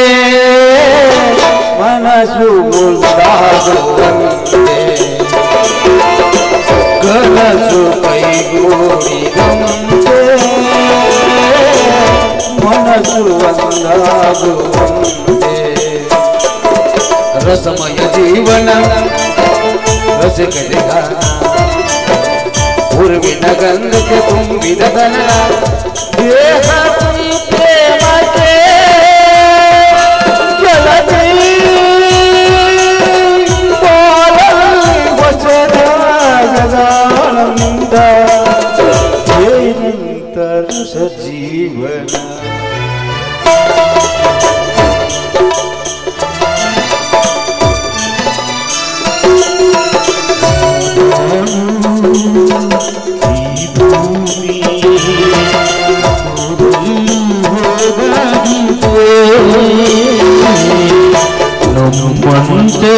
ಮನಸ್ಸು ಮುಂದಾಗುವಂತೆ, ಕನಸು ಕೈಗೂಡಿದಂತೆ ಮನಸ್ಸು ಒಂದಾಗುವಂತೆ, ರಸಮಯ ಜೀವನ ರಸಿಕರಿಗ ಪೂರ್ವಿನ ಗಂಧಕ್ಕೆ ತುಂಬಿದ ದನ ದೇಹ ಪ್ರೇಮಕ್ಕೆ ಜಲದಿ ವಚನಾನಂದ ಏನಂತ ಸಜೀವನ. ನಮ್ಮಂತೆ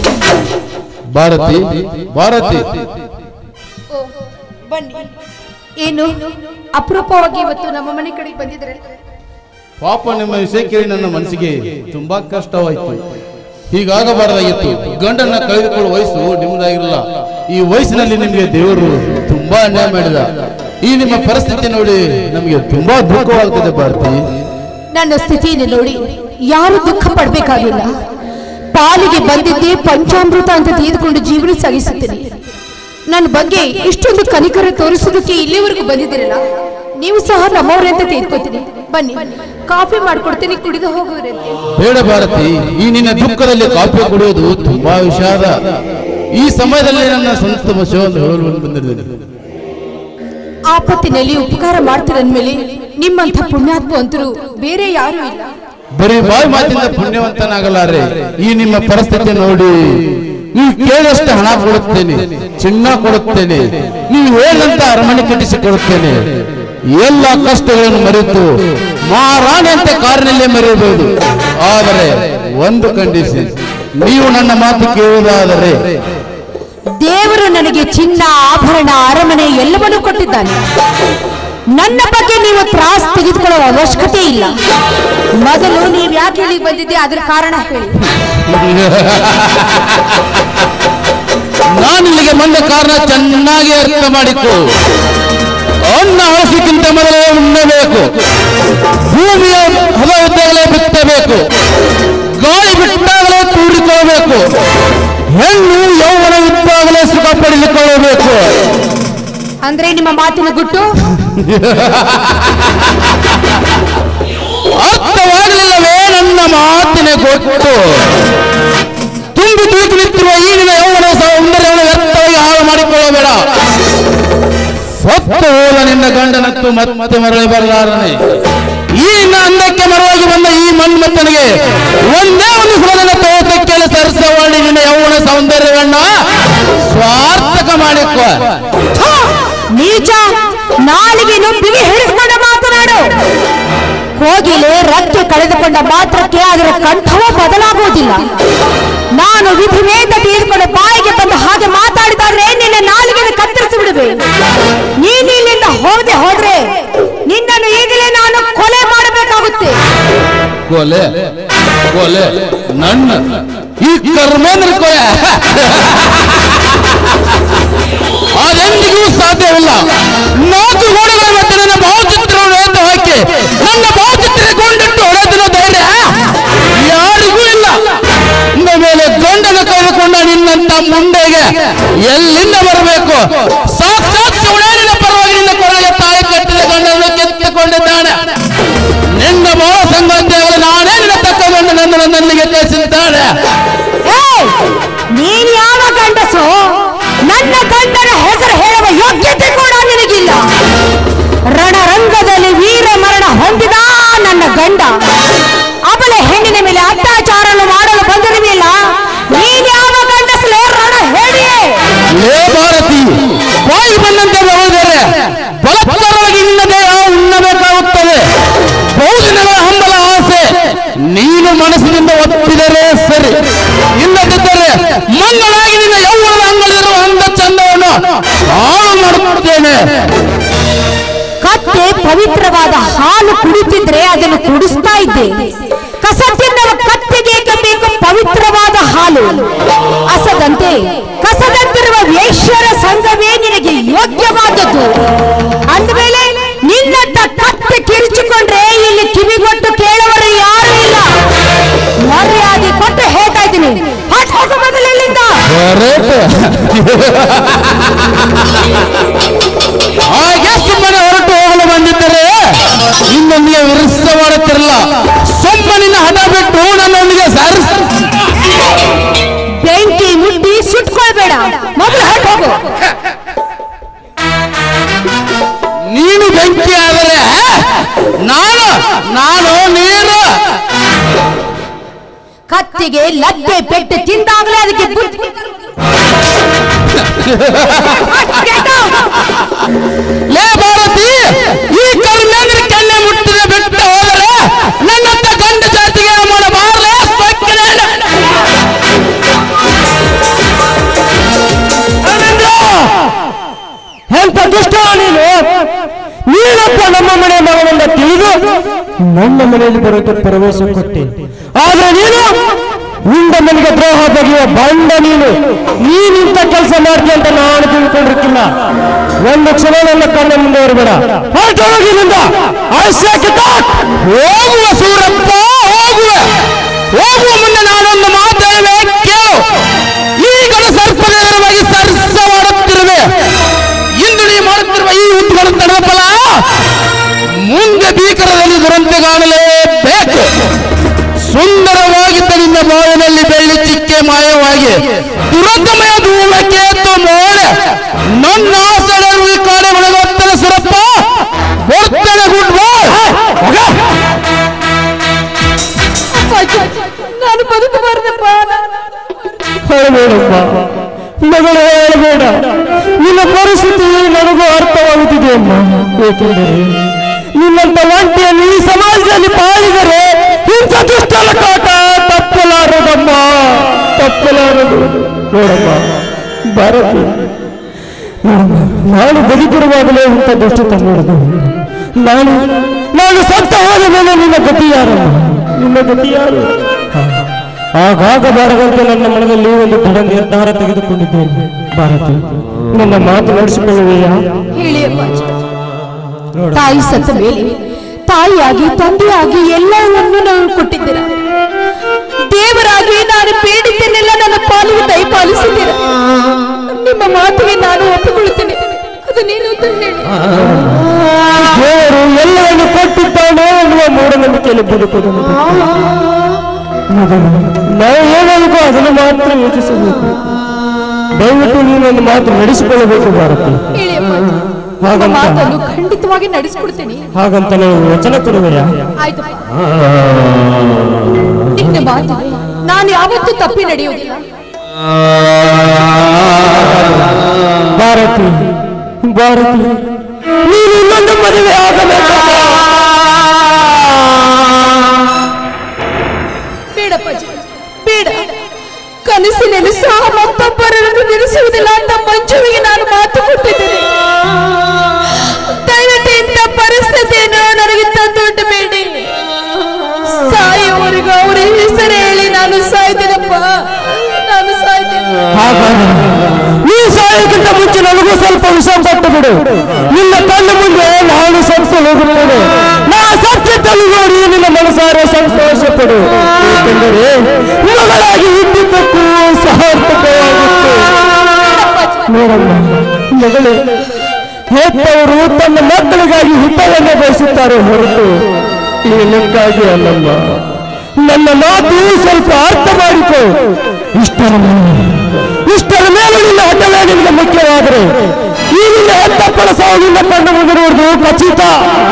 ಭಾರತಿ, ಭಾರತಿ, ಬನ್ನಿ, ಏನು ಅಪರೂಪವಾಗಿ ಇವತ್ತು ನಮ್ಮ ಮನೆ ಕಡೆಗೆ ಬಂದಿದ್ರೆ? ಪಾಪ ನಿಮ್ಮ ವಿಷಯ ಕೇಳಿ ನನ್ನ ಮನಸ್ಸಿಗೆ ತುಂಬಾ ಕಷ್ಟವಾಯಿತು. ಹೀಗಾಗಬಾರದಾಗಿತ್ತು. ಗಂಡನ್ನ ಕಳೆದುಕೊಳ್ಳುವ ವಯಸ್ಸು ನಿಮ್ಮದಾಗಿರಲ್ಲ. ಈ ವಯಸ್ಸಿನಲ್ಲಿ ನಿಮಗೆ ದೇವರು ತುಂಬಾ ಅನ್ಯಾಯ ಮಾಡಿದ. ಈ ನಿಮ್ಮ ಪರಿಸ್ಥಿತಿ ನೋಡಿ ನಮಗೆ ತುಂಬಾ ದುಃಖವಾಗ್ತದೆ ಭಾರತಿ. ನನ್ನ ಸ್ಥಿತಿಯನ್ನು ನೋಡಿ ಯಾರು ದುಃಖ ಪಡ್ಬೇಕಾಗಿಲ್ಲ. ಪಾಲಿಗೆ ಬಂದಿದ್ದೇ ಪಂಚಾಮೃತ ಅಂತ ತೆಗೆದುಕೊಂಡು ಜೀವನ ಸಾಗಿಸುತ್ತೇನೆ. ನನ್ನ ಬಗ್ಗೆ ಇಷ್ಟೊಂದು ಕನಿಕರ ತೋರಿಸೋದಕ್ಕೆ ಇಲ್ಲಿವರೆಗೂ ಬಂದಿದ್ದೀರಲ್ಲ, ನೀವು ಸಹ ನಮ್ಮವ್ರೆ ಅಂತ ತೆಗೆದುಕೊತೀನಿ. ಬನ್ನಿ, ಕಾಫಿ ಮಾಡ್ಕೊಡ್ತೀನಿ, ಕುಡಿದು ಹೋಗುವರಂತೆ. ಬೇಡ ಭಾರತಿ, ಈ ನಿನ್ನ ದುಃಖದಲ್ಲಿ ಕಾಫಿ ಕುಡಿಯೋದು ತುಂಬಾ ವಿಷಾದ. ಈ ಸಮಯದಲ್ಲಿ ನನ್ನ ಸ್ವಂತ ವಿಷಯವನ್ನು ಹೇಳಲು ಬಂದಿದ್ದೇನೆ. ಆಪತ್ತಿನಲ್ಲಿ ಉಪಕಾರ ಮಾಡ್ತೀರಂದ್ಮೇಲೆ ನಿಮ್ಮಂಥ ಪುಣ್ಯಾತ್ಮ ಅಂತರೂ ಬೇರೆ ಯಾರು ಇಲ್ಲ. ಬರೀ ಬಾಯಿ ಮಾತಿಂದ ಪುಣ್ಯವಂತನಾಗಲಾರೆ. ಈ ನಿಮ್ಮ ಪರಿಸ್ಥಿತಿ ನೋಡಿ ನೀವು ಕೇಳಷ್ಟು ಹಣ ಕೊಡುತ್ತೇನೆ, ಚಿನ್ನ ಕೊಡುತ್ತೇನೆ, ನೀವು ಹೇಳಂತ ಅರಮನೆ ಕಟ್ಟಿಸಿ ಕೊಡುತ್ತೇನೆ. ಎಲ್ಲ ಕಷ್ಟಗಳನ್ನು ಮರೆತು ಮಹಾರಾಣಿ ಅಂತ ಕಾರಿನಲ್ಲೇ ಮರೆಯಬಹುದು. ಆದರೆ ಒಂದು ಕಂಡೀಷನ್, ನೀವು ನನ್ನ ಮಾತು ಕೇಳುವುದಾದರೆ ದೇವರು ನನಗೆ ಚಿನ್ನ, ಆಭರಣ, ಅರಮನೆ ಎಲ್ಲವನ್ನೂ ಕೊಟ್ಟಿದ್ದಾನೆ. ನನ್ನ ಬಗ್ಗೆ ನೀವು ತ್ರಾಸ್ ತೆಗೆದುಕೊಳ್ಳುವ ಅವಶ್ಯಕತೆ ಇಲ್ಲ. ಮೊದಲು ನೀವು ಯಾಕೆ ಇಲ್ಲಿಗೆ ಬಂದಿದ್ದೆ, ಅದರ ಕಾರಣ ಹೇಳಿ. ನಾನು ಇಲ್ಲಿಗೆ ಬಂದ ಕಾರಣ ಚೆನ್ನಾಗಿ ಅರ್ಥ ಮಾಡಿಕೊ. ಅನ್ನ ಹಳಸಿಕ್ಕಿಂತ ಮೊದಲೇ ಉಣ್ಣಬೇಕು, ಭೂಮಿಯ ಹಲವಿದ್ದಾಗಲೇ ಬಿತ್ತಬೇಕು, ಗಾಳಿ ಬಿಟ್ಟಾಗಲೇ ತೂರಿಕೊಳ್ಳಬೇಕು, ಹೆಣ್ಣು ಯೌವನವಿದ್ದಾಗಲೇ ಸುಖ ಪಡೆದುಕೊಳ್ಳಬೇಕು. ಅಂದ್ರೆ ನಿಮ್ಮ ಮಾತಿನ ಗುಟ್ಟು ಅರ್ಥವಾಗಲಿಲ್ಲವೇ ನನ್ನ ಮಾತಿನ ಗುಟ್ಟು? ತುಂಬಿ ತೂತು ನಿಂತಿರುವ ಈ ನಿನ್ನ ಯೌವನ ಸೌಂದರ್ಯವನ್ನು ವ್ಯರ್ಥವಾಗಿ ಹಾಳು ಮಾಡಿಕೊಳ್ಳಬೇಡ. ಸತ್ತು ಹೋದ ನಿನ್ನ ಗಂಡನತ್ತು ಮತ್ತೆ ಮರಳಿ ಬರಲಾರನೆ. ಈ ನಿನ್ನ ಅಂದಕ್ಕೆ ಮರವಾಗಿ ಬಂದ ಈ ಮನ್ಮಥನಿಗೆ ಒಂದೇ ಒಂದು ಸುಲಭದ ತೋಟಕ್ಕೆ ಸರಿಸವಾಡಿ ನಿನ್ನ ಯೌವನ ಸೌಂದರ್ಯವನ್ನ ಸ್ವಾರ್ಥಕ ಮಾಡಿಕೊ. ನೀಚ, ನಾಲಿಗೆ ನುಬ್ಬಿಗೆ ಹಿಡಿದುಕೊಂಡ ಮಾತನಾಡು. ಕೋಗಿಲೆ ರಕ್ಕೆ ಕಳೆದುಕೊಂಡ ಮಾತ್ರಕ್ಕೆ ಅದರ ಕಂಠವೂ ಬದಲಾಗುವುದಿಲ್ಲ. ನಾನು ವಿಧಿವೇದ ತೀರ್ಕೊಂಡು ಬಾಯಿಗೆ ಬಂದ ಹಾಗೆ ಮಾತಾಡಿದಾದ್ರೆ ನಿನ್ನ ನಾಲಿಗೆಯನ್ನು ಕತ್ತರಿಸಿ ಬಿಡುವೆ. ನೀನು ಇಲ್ಲಿಂದ ಹೋಗದೆ ಹೋದ್ರೆ ನಿನ್ನನ್ನು ಈಗಲೇ ನಾನು ಕೊಲೆ ಮಾಡಬೇಕಾಗುತ್ತೆ. ಕೊಲೆ ಕೊಲೆ ನನ್ನ ಈ ಕರ್ಮೇಂದ್ರ ಕೊಲೆ ಅದೆಂದಿಗೂ ಸಾಧ್ಯವಿಲ್ಲ. ನಾಲ್ಕು ಗೋಡೆಗಳ ಮಧ್ಯೆ ನನ್ನ ಭಾವಚಿತ್ರವನ್ನು ಎದ್ದು ಹಾಕಿ ನನ್ನ ಭಾವಚಿತ್ರಗೊಂಡಿಟ್ಟು ಹೊಡೆದಿರೋ ಧೈರ್ಯ ಯಾರಿಗೂ ಇಲ್ಲ. ಇಂದ ಮೇಲೆ ಗಂಡನ ಕಳೆದುಕೊಂಡ ನಿನ್ನಂತ ಮುಂಡೆಗೆ ಎಲ್ಲಿಂದ ಬರಬೇಕು? ಸಾಕ್ಷಾತ್ ಶಿವನೇರಿನ ಪರವಾಗಿ ನಿನ್ನ ಕೊರಳಿಗೆ ತಾಯಿ ಕಟ್ಟಿದ ಗಂಡನನ್ನು ಕೆತ್ತುಕೊಂಡಿದ್ದಾನೆ. ನಿನ್ನ ಭಾವ ಸಂಗಾತಿಯಾಗಲು ನಾನೇ ನಿನ್ನ ತಕ್ಕಗೊಂಡು ನನ್ನ ನನ್ನಲ್ಲಿಗೆ ಕಳಿಸಿದ್ದಾನೆ. ನೀನ್ ಯಾವ ಗಂಡಸು? ನನ್ನ ಗಂಡನ ಹೆಸರು ಹೇಳುವ ಯೋಗ್ಯತೆ ಕೂಡ ನಿನಗಿಲ್ಲ. ರಣರಂಗದಲ್ಲಿ ವೀರ ಮರಣ ಹೊಂದಿದ ನನ್ನ ಗಂಡ ಅವಳ ಹೆಣ್ಣಿನ ಮೇಲೆ ಅತ್ಯಾಚಾರ ಮಾಡಲು ಬಂದಿರಲಿಲ್ಲ. ನೀನ್ ಯಾವ ಗಂಡಸಲೇ? ರಣ ಹೇಳಿಯೇ. ಲೇ ಭಾರತಿ, ಬಾಯಿ ಬಂದಂತೆ ಬರುವುದರೆ ಬಲತ್ಕಾರವಾಗಿ ನಿನ್ನದೇ ಉಣ್ಣಬೇಕಾಗುತ್ತದೆ. ಬಹುದಿನಗಳ ಹಂಬಲ ಆಸೆ ನೀನು ಮನಸ್ಸಿನಿಂದ ಒಪ್ಪಿದರೆ ಸರಿ, ಇಲ್ಲದಿದ್ದರೆ ಮಂಗಳಾಗಿ ನಿನ್ನ ಯೌವನದ ಅಂಗಳಲ್ಲಿರುವ ಅಂದ ಚಂದವನ್ನು ಹಾಳು ಮಾಡುತ್ತೇನೆ. ಕತ್ತೆ ಪವಿತ್ರವಾದ ಹಾಲು ಕುಡಿತಿದ್ರೆ ಅದನ್ನು ಕುಡಿಸ್ತಾ ಇದ್ದೆ. ಕಸ ತಿನ್ನವ ಕತ್ತೆಗೆ ಬೇಕು ಪವಿತ್ರವಾದ ಹಾಲು. ಅಸದಂತೆ ಕಸದಂತಿರುವ ವೇಶ್ಯರ ಸಂಘವೇ ನಿನಗೆ ಯೋಗ್ಯವಾದದ್ದು. ಅಂದಮೇಲೆ ನಿನ್ನಂತ ಕತ್ತೆ ಕಿರಿಚಿಕೊಂಡ್ರೆ ಇಲ್ಲಿ ಕಿವಿಗೊಟ್ಟು ಕೇಳುವರು ಯಾರು ಇಲ್ಲ. ಮರ್ಯಾದೆ ಕೊಟ್ಟು ಹೇಳ್ತಾ ಇದ್ದೀನಿ, ಹಟ್ ಹೋಗ ಮೊದಲು ಇಲ್ಲಿಂದ. ಹಾಗೆ ಸುಮ್ಮನೆ ಹೊರಟು ಹೋಗಲು ಬಂದಿದ್ದರೆ ಇನ್ನೊಂದಿಗೆ ವಿರಸ ಮಾಡುತ್ತಿರಲ್ಲ. ಸುಮ್ಮನಿನ ಹಠ ಬಿಟ್ಟು ನನ್ನೊಂದಿಗೆ ಸಾರಿಸ. ಬೆಂಕಿ ಮುಟ್ಟಿ ಸುಟ್ಕೊಳ್ಬೇಡ, ಮೊದಲು ಹಟ್ ಹೋಗು. ನೀನು ಬೆಂಕಿ ಆದರೆ ನಾನು ನಾನು ನೀರು. ಕತ್ತಿಗೆ ಲತ್ತೆ ಪೆಟ್ಟು ತಿಂದಾಗಲೇ ಅದಕ್ಕೆ ಬುದ್ಧಿ. ಲೇ ಭಾರತಿ, ಈ ಕರ್ಮೇಂದ್ರ ಕೆನ್ನೆ ಮುಟ್ಟಿದ ಬಿಟ್ಟು ಹೋದರೆ ನನ್ನಂತ ಗಂಡ ಜಾತಿಗೆ ಮಾಡಬಾರಲೇ? ಎಂತ ದುಷ್ಟ ನೀನು! ನನ್ನ ಮನೆಯಲ್ಲಿ ಬರೋಕೆ ಪ್ರವೇಶ ಕೊಟ್ಟೆ. ಆದ್ರೆ ನೀನು ನಿಂದ ಮನೆಗೆ ದ್ರೋಹ ಬಗೆಯುವ ಬಂಡ ನೀನು ನೀನಿಂತ ಕೆಲಸ ಮಾಡ್ತೀಯ ಅಂತ ನಾನು ತಿಳ್ಕೊಂಡಿರ್ತಿಲ್ಲ. ಒಂದು ಕ್ಷಣ ನನ್ನ ಕಣ್ಣ ಮುಂದೆ ಬರಬೇಡ. ಹೊರಟೋಗಿನಿಂದ ಹೋಗುವ ಸೂರಪ್ಪ ಹೋಗುವ ಹೋಗುವ ಮುನ್ನ ನಾನೊಂದು ಮಾತು ಹೇಳುವೆ ಕೇಳು. ಈಗಲೂ ಸರ್ಪದ ಎದುರಾಗಿ ಸರ್ಸ ಮಾಡುತ್ತಿರುವೆ. ಇಂದು ನೀ ಮಾಡುತ್ತಿರುವ ಈ ಹುಟ್ಟುಗಳು ತಡಪಲ ಮುಂದೆ ಭೀಕರದಲ್ಲಿ ದುರಂತ ಕಾಣಲೇಬೇಕು. ಸುಂದರವಾಗಿದ್ದ ನಿನ್ನ ಬಾವಿನಲ್ಲಿ ಬೆಳ್ಳಿ ಚಿಕ್ಕೆ ಮಾಯವಾಗಿ ದುರಂತಮಯ ಧೂಮಕೇತು ಮೋಳೆ ನನ್ನ ಆಸೆಗಳು ಕಾಡೆ ಒಳಗೊತ್ತಲ ಸುರಪ್ಪ ಬರ್ತೇನೆ. Good bye. ನಾನು ಬದುಕಬಾರದಪ್ಪ. ಹೇಳಬೇಡಪ್ಪ ಮಗಳು, ಹೇಳಬೇಡ. ನಿನ್ನ ಪರಿಸ್ಥಿತಿ ನನಗೂ ಅರ್ಥವಾಗುತ್ತಿದೆ ಅಮ್ಮ. ಏಕೆಂದರೆ ನಿನ್ನಂತ ಒಂಟಿಯನ್ನು ಈ ಸಮಾಜದಲ್ಲಿ ಪಾಳಿದರೆ ಇಂಥ ದುಷ್ಟಲ ಕಾಟ ತಪ್ಪಲಾರದಮ್ಮ, ತಪ್ಪಲಾರದು. ನೋಡಮ್ಮ ಭಾರತಿ, ನೋಡಮ್ಮ ನಾನು ಬದುಕಿರುವಾಗಲೇ ಇಂಥ ದುಷ್ಟತ ನೋಡದು. ನಾನು ನಾನು ಸತ್ತ ಹೋದ ಮೇಲೆ ನಿನ್ನ ಗತಿ ಯಾರಮ್ಮ, ನಿನ್ನ ಗತಿ ಯಾರು? ಆಗಾಗಬಾರದಂತೆ ನನ್ನ ಮನದಲ್ಲಿ ಒಂದು ದೃಢ ನಿರ್ಧಾರ ತೆಗೆದುಕೊಂಡಿದ್ದೇನೆ. ಭಾರತಿ, ನನ್ನ ಮಾತು ನಡೆಸಿಕೊಳ್ಳುವೆಯಾ? ಹೇಳಿ ಅಪ್ಪಾಜಿ. ತಾಯಿ ಸತ್ತ ಮೇಲೆ ತಾಯಿಯಾಗಿ ತಂದೆಯಾಗಿ ಎಲ್ಲವನ್ನೂ ನಾವು ಕೊಟ್ಟಿದ್ದೀರ. ದೇವರಾಗಿ ನಾನು ಬೇಡಿದ್ದನ್ನೆಲ್ಲ ನನ್ನ ಪಾಲಿಗೆ ದಯಪಾಲಿಸಿದ್ದೀರ. ನಿಮ್ಮ ಮಾತಿಗೆ ನಾನು ಒಪ್ಪಿಕೊಳ್ಳುತ್ತೇನೆ. ಅದನ್ನೇನು ಅಂತ ಹೇಳಿ. ದೇವರು ಎಲ್ಲವನ್ನು ಕೊಟ್ಟಿದ್ದಾನೆ ಎನ್ನುವ ಮೂಢನಂಬಿಕೆಯಲ್ಲಿ ಬದುಕುವುದು ನಾವು ಏನಾಗಬೇಕು ಅದನ್ನು ಮಾತ್ರ ಯೋಚಿಸಬೇಕು. ದಯವಿಟ್ಟು ನೀನೊಂದು ಮಾತು ನಡೆಸಿಕೊಳ್ಳಬೇಕು ಭಾರತಿ. ಹೇಳಿ ಅಪ್ಪಾಜಿ. ನಿಮ್ಮ ಮಾತನ್ನು ಖಂಡಿತವಾಗಿ ನಡೆಸಿಕೊಡ್ತೇನೆ. ಹಾಗಂತ ನೀವು ವಚನ ಕೊಡುವೆಯಾ? ಆಯ್ತು. ನಿನ್ನ ಮಾತು ನಾನು ಯಾವತ್ತೂ ತಪ್ಪಿ ನಡೆಯುವುದಿಲ್ಲ. ಭಾರತಿ, ಭಾರತಿ, ನೀನು ಇನ್ನೊಂದು ಮದುವೆ ಆಗಬೇಕು. ಬೇಡಪ್ಪಾಜಿ, ಬೇಡ. ಕನಸಿನಲ್ಲಿ ಸಹ ಮತ್ತೊಬ್ಬರನ್ನು ನಿಲ್ಲಿಸುವುದಿಲ್ಲ ಅಂತ ಮಂಜುವಿಗೆ ನಾನು ಮಾತು ಕೊಟ್ಟಿದ್ದೇನೆ. ದಯವಿಟ್ಟು ಇಂಥ ಪರಿಸ್ಥಿತಿಯನ್ನು ನನಗೆ ತಂದುಂಟು ಬೇಡಿ. ಸಾಯುವವರೆಗೂ ಅವರ ಹೆಸರು ಹೇಳಿ ನಾನು ಸಾಯ್ತೇನಪ್ಪ, ನಾನು ಸಾಯ್ತೇನೆ. ಹಾಗಾದ್ರೆ ನೀ ಸಾಯೋಕ್ಕಿಂತ ಮುಂಚೆ ನನಗೂ ಸ್ವಲ್ಪ ವಿಷ ಕೊಟ್ಟು ಬಿಡು. ನಿನ್ನ ಕಣ್ಣು ಮುಂದೆ ನಾನು ಸತ್ತು ಹೋಗುತ್ತೇನೆ. ನಾ ಸತ್ಯದಲ್ಲಿ ನೋಡಿ ನಿನ್ನ ಮನಸಾರೆ ಸಂತೋಷ ಪಡು. ಏಕೆಂದರೆ ಮಗಳಾಗಿ ಹುಟ್ಟಿದ್ದಕ್ಕೂ ಸಾರ್ಥಕವಾಗಿತ್ತು. ನೋಡಮ್ಮ ಮಗಳೇ, ಹೆತ್ತವರು ತನ್ನ ಮಕ್ಕಳಿಗಾಗಿ ಹಿತವನ್ನೇ ಬಯಸುತ್ತಾರೆ ಹೊರತು ಏನಕ್ಕಾಗಿ ಅಲ್ಲಮ್ಮ. ನನ್ನ ಮಾತು ಸ್ವಲ್ಪ ಅರ್ಥ ಮಾಡಿಕೊ. ಇಷ್ಟರ ಮೇಲೆ ಇಷ್ಟರ ಮೇಲೆ ನಿನ್ನ ಹಠವೇ ನಿಮಗೆ ಮುಖ್ಯವಾದರೆ ಈ ನಿನ್ನ ಹೆತ್ತಪ್ಪನ ಸಾವು ನಿನ್ನ ಕಂಡು ಬಂದಿರುವುದು ಖಚಿತ.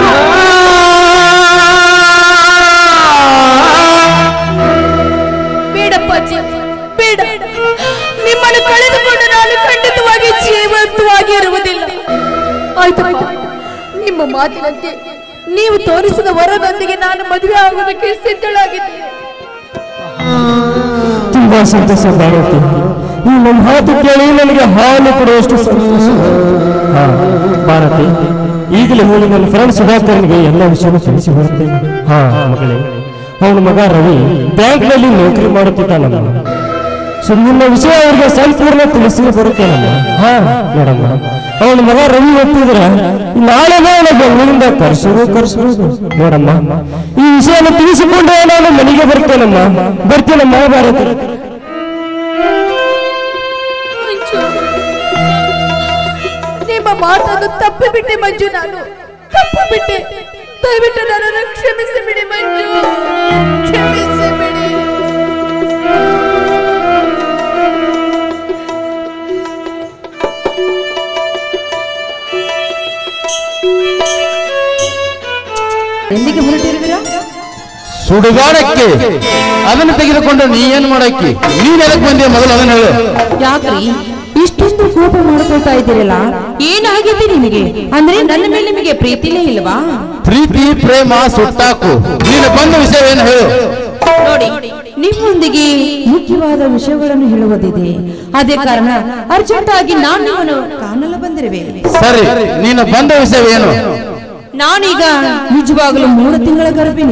ಬೇಡಪ್ಪಾಜಿ, ಬೇಡ. ನಿಮ್ಮನ್ನು ಕಳೆದುಕೊಂಡು ನಾನು ಖಂಡಿತವಾಗಿ ಜೀವಂತವಾಗಿ ಇರುವುದಿಲ್ಲ. ಆಯ್ತಪ್ಪ, ನಿಮ್ಮ ಮಾತಿನಂತೆ ನೀವು ತೋರಿಸಿದ ವರದೊಂದಿಗೆ ನಾನು ಮದುವೆ ಆಗುವುದಕ್ಕೆ ಸಿದ್ಧಳಾಗಿದ್ದೇನೆ. ತುಂಬಾ ಸಂತೋಷ ಭಾರತಿ. ಈ ನನ್ನ ಮಾತು ಕೇಳಿ ನನಗೆ ಹಾಲು ಕೊಡುವಷ್ಟು ಸಂತೋಷ. ಹಾ ಭಾರತಿ, ಈಗಲೇ ಹೋಗಿ ನನ್ನ ಫ್ರೆಂಡ್ ಸುಧಾಕರ್ನಿಗೆ ಎಲ್ಲ ವಿಷಯನೂ ತಿಳಿಸಿ ಬರುತ್ತೇನೆ. ಹಾ ಮಗಳೇ, ಅವನ ಮಗ ರವಿ ಬ್ಯಾಂಕ್ನಲ್ಲಿ ನೌಕರಿ ಮಾಡುತ್ತಿದ್ದಾನಮ್ಮ. ಸೊ ನಿನ್ನ ವಿಷಯ ಅವರಿಗೆ ಸಂಪೂರ್ಣ ತಿಳಿಸಿ ಬರುತ್ತೇನಮ್ಮ. ಹಾ ನೋಡಮ್ಮ, ಅವನ ಮಗ ರವಿ ಒಪ್ಪಿದ್ರ ನಾಳೆ ನಾನು ಬೆಂಗಳೂರಿಂದ ಕರ್ಸೋದು ಕರ್ಸೋದು. ನೋಡಮ್ಮ, ಈ ವಿಷಯನ ತಿಳಿಸಿಕೊಂಡು ನಾನು ಮನೆಗೆ ಬರ್ತೇನಮ್ಮ, ಬರ್ತೇನಮ್ಮ ಭಾರತಿ. ನಿಮ್ಮ ಮಾತನ್ನು ತಪ್ಪಿ ಬಿಟ್ಟೆ ಮಂಜು, ನಾನು ತಪ್ಪು ಬಿಟ್ಟೆ. ದಯವಿಟ್ಟು ನನ್ನನ್ನು ಕ್ಷಮಿಸಿ ಬಿಡಿ ಮಂಜು, ಕ್ಷಮಿಸಿ ಬಿಡಿ. ಎಂದಿಗೆ ಹೊರಟಿರುವಿರಾ? ಸುಡುಗಾಡಕ್ಕೆ. ಅದನ್ನು ತೆಗೆದುಕೊಂಡು ನೀ ಏನ್ ಮಾಡಕ್ಕೆ? ನೀನ್ ಎದಕ್ ಬಂದಿಯ ಮೊದಲು ಅದನ್ನ ಹೇಳು. ಯಾಕ್ರಿ ಇಷ್ಟೊಂದು ಕೋಪ ಮಾಡ್ಕೊಳ್ತಾ ಇದ್ದೀರಲ್ಲ? ಏನಾಗಿದೆ ನಿಮಗೆ? ಅಂದ್ರೆ ನನ್ನ ಮೇಲೆ ನಿಮಗೆ ಪ್ರೀತಿನೇ ಇಲ್ವಾ? ಪ್ರೀತಿ ಪ್ರೇಮ ಸುಟ್ಟಾಕು. ನೀನು ಬಂದ ವಿಷಯ ಏನು ಹೇಳು. ನೋಡಿ, ನಿಮ್ಮೊಂದಿಗೆ ಮುಖ್ಯವಾದ ವಿಷಯಗಳನ್ನು ಹೇಳುವುದಿದೆ. ಅದೇ ಕಾರಣ ಅರ್ಜೆಂಟ್ ಆಗಿ ನಾನು ನಿಮ್ಮನ್ನು ಕಾಣಲು ಬಂದಿರುವೆ. ಸರಿ, ನೀನು ಬಂದ ವಿಷಯ ಏನು? ನಾನೀಗ ನಿಜವಾಗಲೂ ಮೂರು ತಿಂಗಳ ಗರ್ಭಿಣಿ.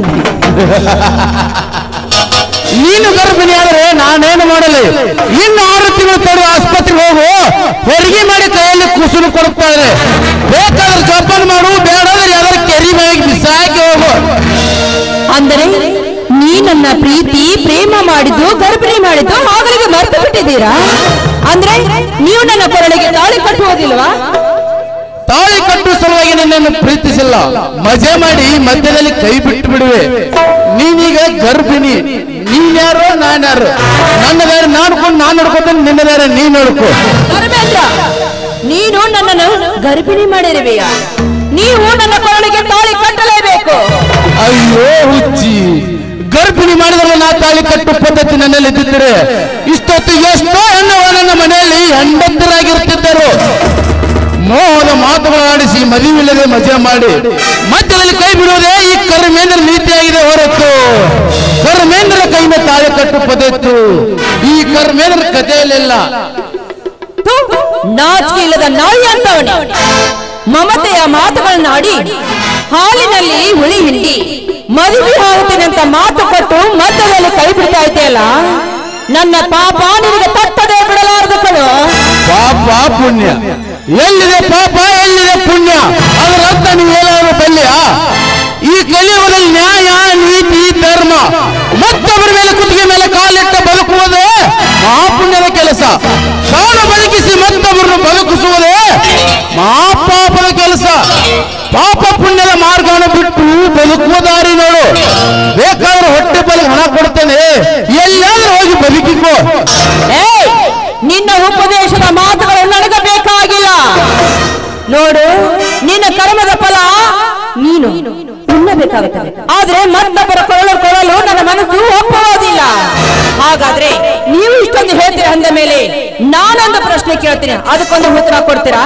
ನೀನು ಗರ್ಭಿಣಿ ಆದ್ರೆ ನಾನೇನು ಮಾಡಲಿ? ಇನ್ನು ಆರು ತಿಂಗಳು ತಡ ಆಸ್ಪತ್ರೆಗೆ ಹೋಗು, ಹೆರಿಗೆ ಮಾಡಿ ಕೈಯಲ್ಲಿ ಕುಸುಲು ಕೊಡುತ್ತಾರೆ. ಬೇಕಾದ್ರೆ ಜೋಪಾನ ಮಾಡು, ಬೇಡಾದ್ರೆ ಯಾವ್ದಾರು ಕೆರಿ ಮೇಲೆ ಬಿಸಾಕಿ ಹೋಗು. ಅಂದರೆ ನೀ ನನ್ನ ಪ್ರೀತಿ ಪ್ರೇಮ ಮಾಡಿದ್ದು ಗರ್ಭಿಣಿ ಮಾಡಿದ್ದು ಮಗಳಿಗೆ ಮರೆತು ಬಿಟ್ಟಿದ್ದೀರಾ? ಅಂದ್ರೆ ನೀವು ನನ್ನ ಕೊರಳಿಗೆ ತಾಳಿ ಕಟ್ಟುವುದಿಲ್ವಾ? ತಾಳಿ ಕಟ್ಟುವ ಸಲುವಾಗಿ ನಿನ್ನನ್ನು ಪ್ರೀತಿಸಿಲ್ಲ, ಮಜೆ ಮಾಡಿ ಮಧ್ಯದಲ್ಲಿ ಕೈ ಬಿಟ್ಟು ಬಿಡುವೆ. ನೀನೀಗ ಗರ್ಭಿಣಿ. ನೀನ್ಯಾರೋ ನಾನ್ಯಾರು? ನನ್ನ ಬೇರೆ ನಾಡ್ಕೊಂಡು ನಾನು ನೋಡ್ಕೊತೇನೆ, ನಿನ್ನ ಬೇರೆ ನೀನ್ ನೋಡ್ಕೊ. ಧರ್ಮೇಂದ್ರ, ನೀನು ನನ್ನನ್ನು ಗರ್ಭಿಣಿ ಮಾಡಿರುವೆಯ, ನೀವು ನನ್ನ ಕೊರಳಿಗೆ ತಾಳಿ ಕಟ್ಟಲೇಬೇಕು. ಅಯ್ಯೋ ಹುಚ್ಚಿ, ಗರ್ಭಿಣಿ ಮಾಡಿದ್ರೆ ನಾ ತಾಳಿ ಕಟ್ಟು ಪದ್ಧತಿ ನನ್ನಲ್ಲಿ ಇದ್ದಿದ್ದರೆ ಇಷ್ಟೊತ್ತು ಎಷ್ಟೋ ಹೆಣ್ಣು ನನ್ನ ಮನೆಯಲ್ಲಿ ಹೆಂಡತಿರಾಗಿರ್ತಿದ್ದರು. ಮೋಹದ ಮಾತುಗಳಾಡಿಸಿ ಮದುವಿಲ್ಲದೆ ಮಜಾ ಮಾಡಿ ಮಧ್ಯದಲ್ಲಿ ಕೈ ಬಿಡುವುದೇ ಈ ಕರ್ಮೇಂದ್ರ ನೀತಿಯಾಗಿದೆ ಹೊರತು ಕರ್ಮೇಂದ್ರ ಕೈಯಿಂದ ತಾಳಿ ಕಟ್ಟು ಪದ್ಧತಿ ಈ ಕರ್ಮೇಂದ್ರ ಕಥೆಯಲ್ಲಿಲ್ಲ. ನಾಚಿಕೆ ಇಲ್ಲದ ನಾಯಿ ಅಂತವನೇ ಮಮತೆಯ ಮಾತುಗಳನ್ನಾಡಿ ಹಾಲಿನಲ್ಲಿ ಹುಳಿ ಹಿಂಡಿ ಮದುವೆ ಆಗುತ್ತೇನೆ ಅಂತ ಮಾತು ಕೊಟ್ಟು ಮಧ್ಯದಲ್ಲಿ ಕೈ ಬಿಡ್ತಾ ಇದೆಯಲ್ಲ, ನನ್ನ ಪಾಪ ನಿನಗೆ ತಟ್ಟದೆ ಬಿಡಲಾರದು ಕಣೋ. ಪಾಪ ಪುಣ್ಯ ಎಲ್ಲಿದೆ? ಪಾಪ ಎಲ್ಲಿದೆ ಪುಣ್ಯ? ಅದರ ಅರ್ಥ ನೀವು ಏನಾದರೂ ಬಲ್ಲಿಯ? ಈ ಕಲಿಯುಗದಲ್ಲಿ ನ್ಯಾಯ ನೀತಿ ಧರ್ಮ ಮತ್ತೊಬ್ಬರ ಮೇಲೆ ಕುತ್ತಿಗೆ ಮೇಲೆ ಕಾಲಿಟ್ಟ ಬದುಕುವುದೇ ಮಹಾಪುಣ್ಯದ ಕೆಲಸ. ತಾನು ಬದುಕಿಸಿ ಮತ್ತೊಬ್ಬರನ್ನು ಬದುಕಿಸುವುದೇ ಮಹಾಪಾಪದ ಕೆಲಸ. ಪಾಪ ಪುಣ್ಯದ ಮಾರ್ಗವನ್ನು ಬಿಟ್ಟು ಬದುಕುವ ದಾರಿ ನೋಡು. ಬೇಕಾದ್ರೆ ಹೊಟ್ಟೆ ಬಲಿಗೆ ಹಣ ಕೊಡ್ತೇನೆ, ಎಲ್ಲಾದ್ರೂ ಹೋಗಿ ಬದುಕಿಕೋ. ನಿನ್ನ ಉಪದೇಶದ ಮಾತುಗಳು ನನಗೆ ಬೇಕಾಗಿಲ್ಲ. ನೋಡು, ನಿನ್ನ ಕರ್ಮದ ಫಲ ನೀನು ಉಣ್ಣಬೇಕಾಗುತ್ತದೆ, ಆದ್ರೆ ಮತ್ತೊಬ್ಬರ ಕೊರಳು ಕೊರಲು ನನ್ನ ಮನಸ್ಸು ಒಪ್ಪುವುದಿಲ್ಲ. ಹಾಗಾದ್ರೆ ನೀವು ಇಷ್ಟೊಂದು ಹೇಳ್ತೀರಾ ಅಂದ ಮೇಲೆ ನಾನೊಂದು ಪ್ರಶ್ನೆ ಕೇಳ್ತೀನಿ, ಅದಕ್ಕೊಂದು ಉತ್ತರ ಕೊಡ್ತೀರಾ?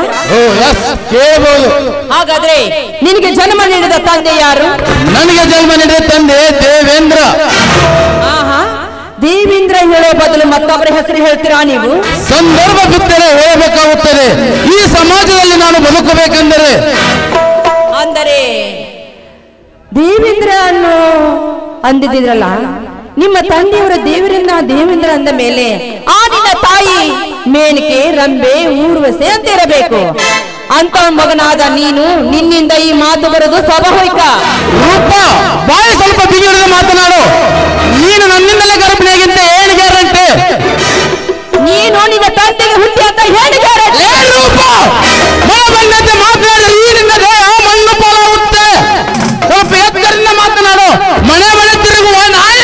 ಹಾಗಾದ್ರೆ ನಿನಗೆ ಜನ್ಮ ನೀಡಿದ ತಂದೆ ಯಾರು? ನನಗೆ ಜನ್ಮ ನೀಡಿದ ತಂದೆ ದೇವೇಂದ್ರ. ಆಹಾ, ದೇವೇಂದ್ರ ಹೇಳೋ ಬದಲು ಮತ್ತೊಬ್ಬರ ಹೆಸರು ಹೇಳ್ತೀರಾ ನೀವು? ಸಂದರ್ಭ ಬಿದ್ದರೆ ಹೇಳಬೇಕಾಗುತ್ತದೆ. ಈ ಸಮಾಜದಲ್ಲಿ ನಾನು ಬದುಕಬೇಕೆಂದರೆ ಅಂದರೆ ದೇವೇಂದ್ರ ಅನ್ನೋ ಅಂದಿದ್ರಲ್ಲ, ನಿಮ್ಮ ತಂದೆಯವರ ದೇವರನ್ನ ದೇವೇಂದ್ರ ಅಂದ ಮೇಲೆ ಆ ನಿನ್ನ ತಾಯಿ ಮೇನಕೆ ರಂಬೆ ಊರ್ವಸೆ ಅಂತ ಇರಬೇಕು. ಅಂತ ಮಗನಾದ ನೀನು ನಿನ್ನಿಂದ ಈ ಮಾತು ಬರೋದು ಸ್ವಾಭಾವಿಕ. ರೂಪ ಬಾಯಿ ಸ್ವಲ್ಪ ಬಿಗಿಡಿದ ಮಾತನಾಡು. ನೀನು ನನ್ನಿಂದಲೇ ಗರ್ಭಿಣಿಯಾಗಿಂತ ಏನು ಗ್ಯಾರಂಟಿ? ನೀನು ನಿನ್ನ ತಂದೆಗೆ ಹುಟ್ಟಿ ಅಂತ ಹೇಳಿ ಗ್ಯಾರಂಟಿ? ರೂಪ ಮಳೆ ಬಂದಂತೆ ಮಾತನಾಡಿದ್ರೆ ಈ ನಿನ್ನ ದೇಹ ಮಣ್ಣು ಪಾಲಾಗುತ್ತೆ. ಸ್ವಲ್ಪ ಎತ್ತರಿಂದ ಮಾತನಾಡು. ಮನೆ ಮನೆ ತಿರುಗುವ ನಾಯಿ.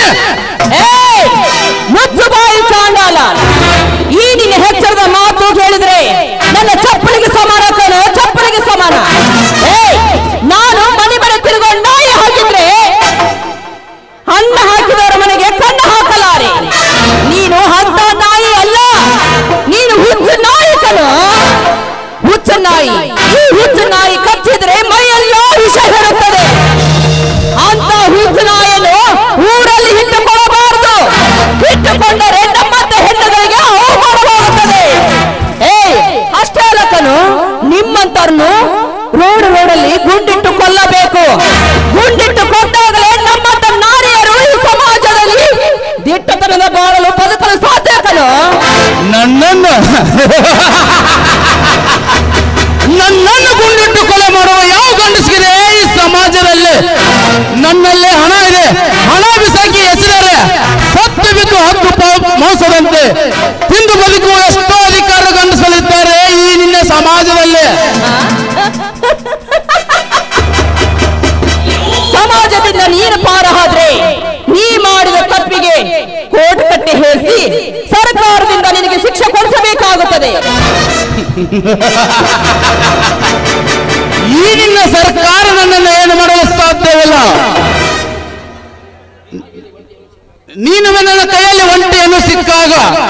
ಮುಚ್ಚು ಬಾಯಿ ಚಾಂಡಾಲ, ಈ ನಿನ್ನ ಹೆಚ್ಚರದ ಮಾತು ಕೇಳಿದ್ರೆ ನನ್ನ ಚಪ್ಪಲಿಗೆ ಸಮಾನ ಕಣೋ, ಚಪ್ಪಲಿಗೆ ಸಮಾನ. ನಾನು ಮನೆ ಮನೆ ತಿರುಗೋ ನಾಯಿ ಹಾಕಿದ್ರೆ ಅನ್ನ ಹಾಕಿದವರ ಮನೆಗೆ ಕಣ್ಣು ಹಾಕಲಾರೆ. ನೀನು ಅಂತ ನಾಯಿ ಅಲ್ಲ, ನೀನು ಹುಚ್ಚ ನಾಯಿ ಕಣೋ, ಹುಚ್ಚ ನಾಯಿ. ಈ ಹುಚ್ಚ ನಾಯಿ ಕಚ್ಚಿದ್ರೆ ಮೈಯೆಲ್ಲ ವಿಷ ಹೇಳುತ್ತದೆ. ಅಂತ ಹುಚ್ಚ ನಾಯನ್ನು ಊರಲ್ಲಿ ಇಟ್ಟುಕೊಳ್ಳಬಾರದು. ಇಟ್ಟುಕೊಂಡರೆ ನಮ್ಮಂತ ಹೆಣ್ಣುಗಳಿಗೆ ಅವಮಾನವಾಗುತ್ತದೆ. ಏ ಅಷ್ಟೇ ಅಲ್ಲ ಕಣೋ, ನಿಮ್ಮಂತರನ್ನು ರೋಡ್ ರೋಡಲ್ಲಿ ಗುಂಡಿಟ್ಟು ಕೊಲ್ಲಬೇಕು. ಗುಂಡಿಟ್ಟು ಕೊಂಡಾಗಲೇ ನಮ್ಮಂತ ನಾರಿಯರು ಈ ಸಮಾಜದಲ್ಲಿ ದಿಟ್ಟತನದ ಬಾಳಲು ಬದುಕಲು ಸಾಧ್ಯ ಕಣೋ. ನನ್ನನ್ನು ನನ್ನನ್ನು ಗುಂಡಿಟ್ಟು ಕೊಲೆ ಮಾಡುವ ಯಾವ ಗಂಡಸಿಗಿದೆ ಈ ಸಮಾಜದಲ್ಲಿ? ನನ್ನಲ್ಲೇ ಹಣ ಇದೆ, ಹಣ ಬಿಸಾಕಿ ಹೆಸರೇ ಸತ್ತು ಬಿದ್ದು ಹತ್ತು ಮೋಸದಂತೆ ತಿಂದು ಬದುಕುವ ಎಷ್ಟೋ ಅಧಿಕಾರ ಗಂಡಸಲಿದ್ದಾರೆ ಈ ನಿನ್ನ ಸಮಾಜದಲ್ಲಿ. ಸಮಾಜದಿಂದ ನೀರು ಪಾರಾದ್ರೆ ನೀ ಮಾಡಿದ ತಪ್ಪಿಗೆ ಕೋರ್ಟ್ ಕಟ್ಟಿ ಹೇಳಿಸಿ ಸರ್ಕಾರದಿಂದ ನಿನಗೆ ಶಿಕ್ಷೆ ಕೊಡಿಸಬೇಕಾಗುತ್ತದೆ. ಈ ನಿನ್ನ ಸರ್ಕಾರ ನನ್ನನ್ನು ಏನು ಮಾಡಲು ಸಾಧ್ಯವಿಲ್ಲ. ನೀನು ನನ್ನ ಕೈಯಲ್ಲಿ ಒಂಟೆಯನ್ನು ಸಿಕ್ಕಾಗ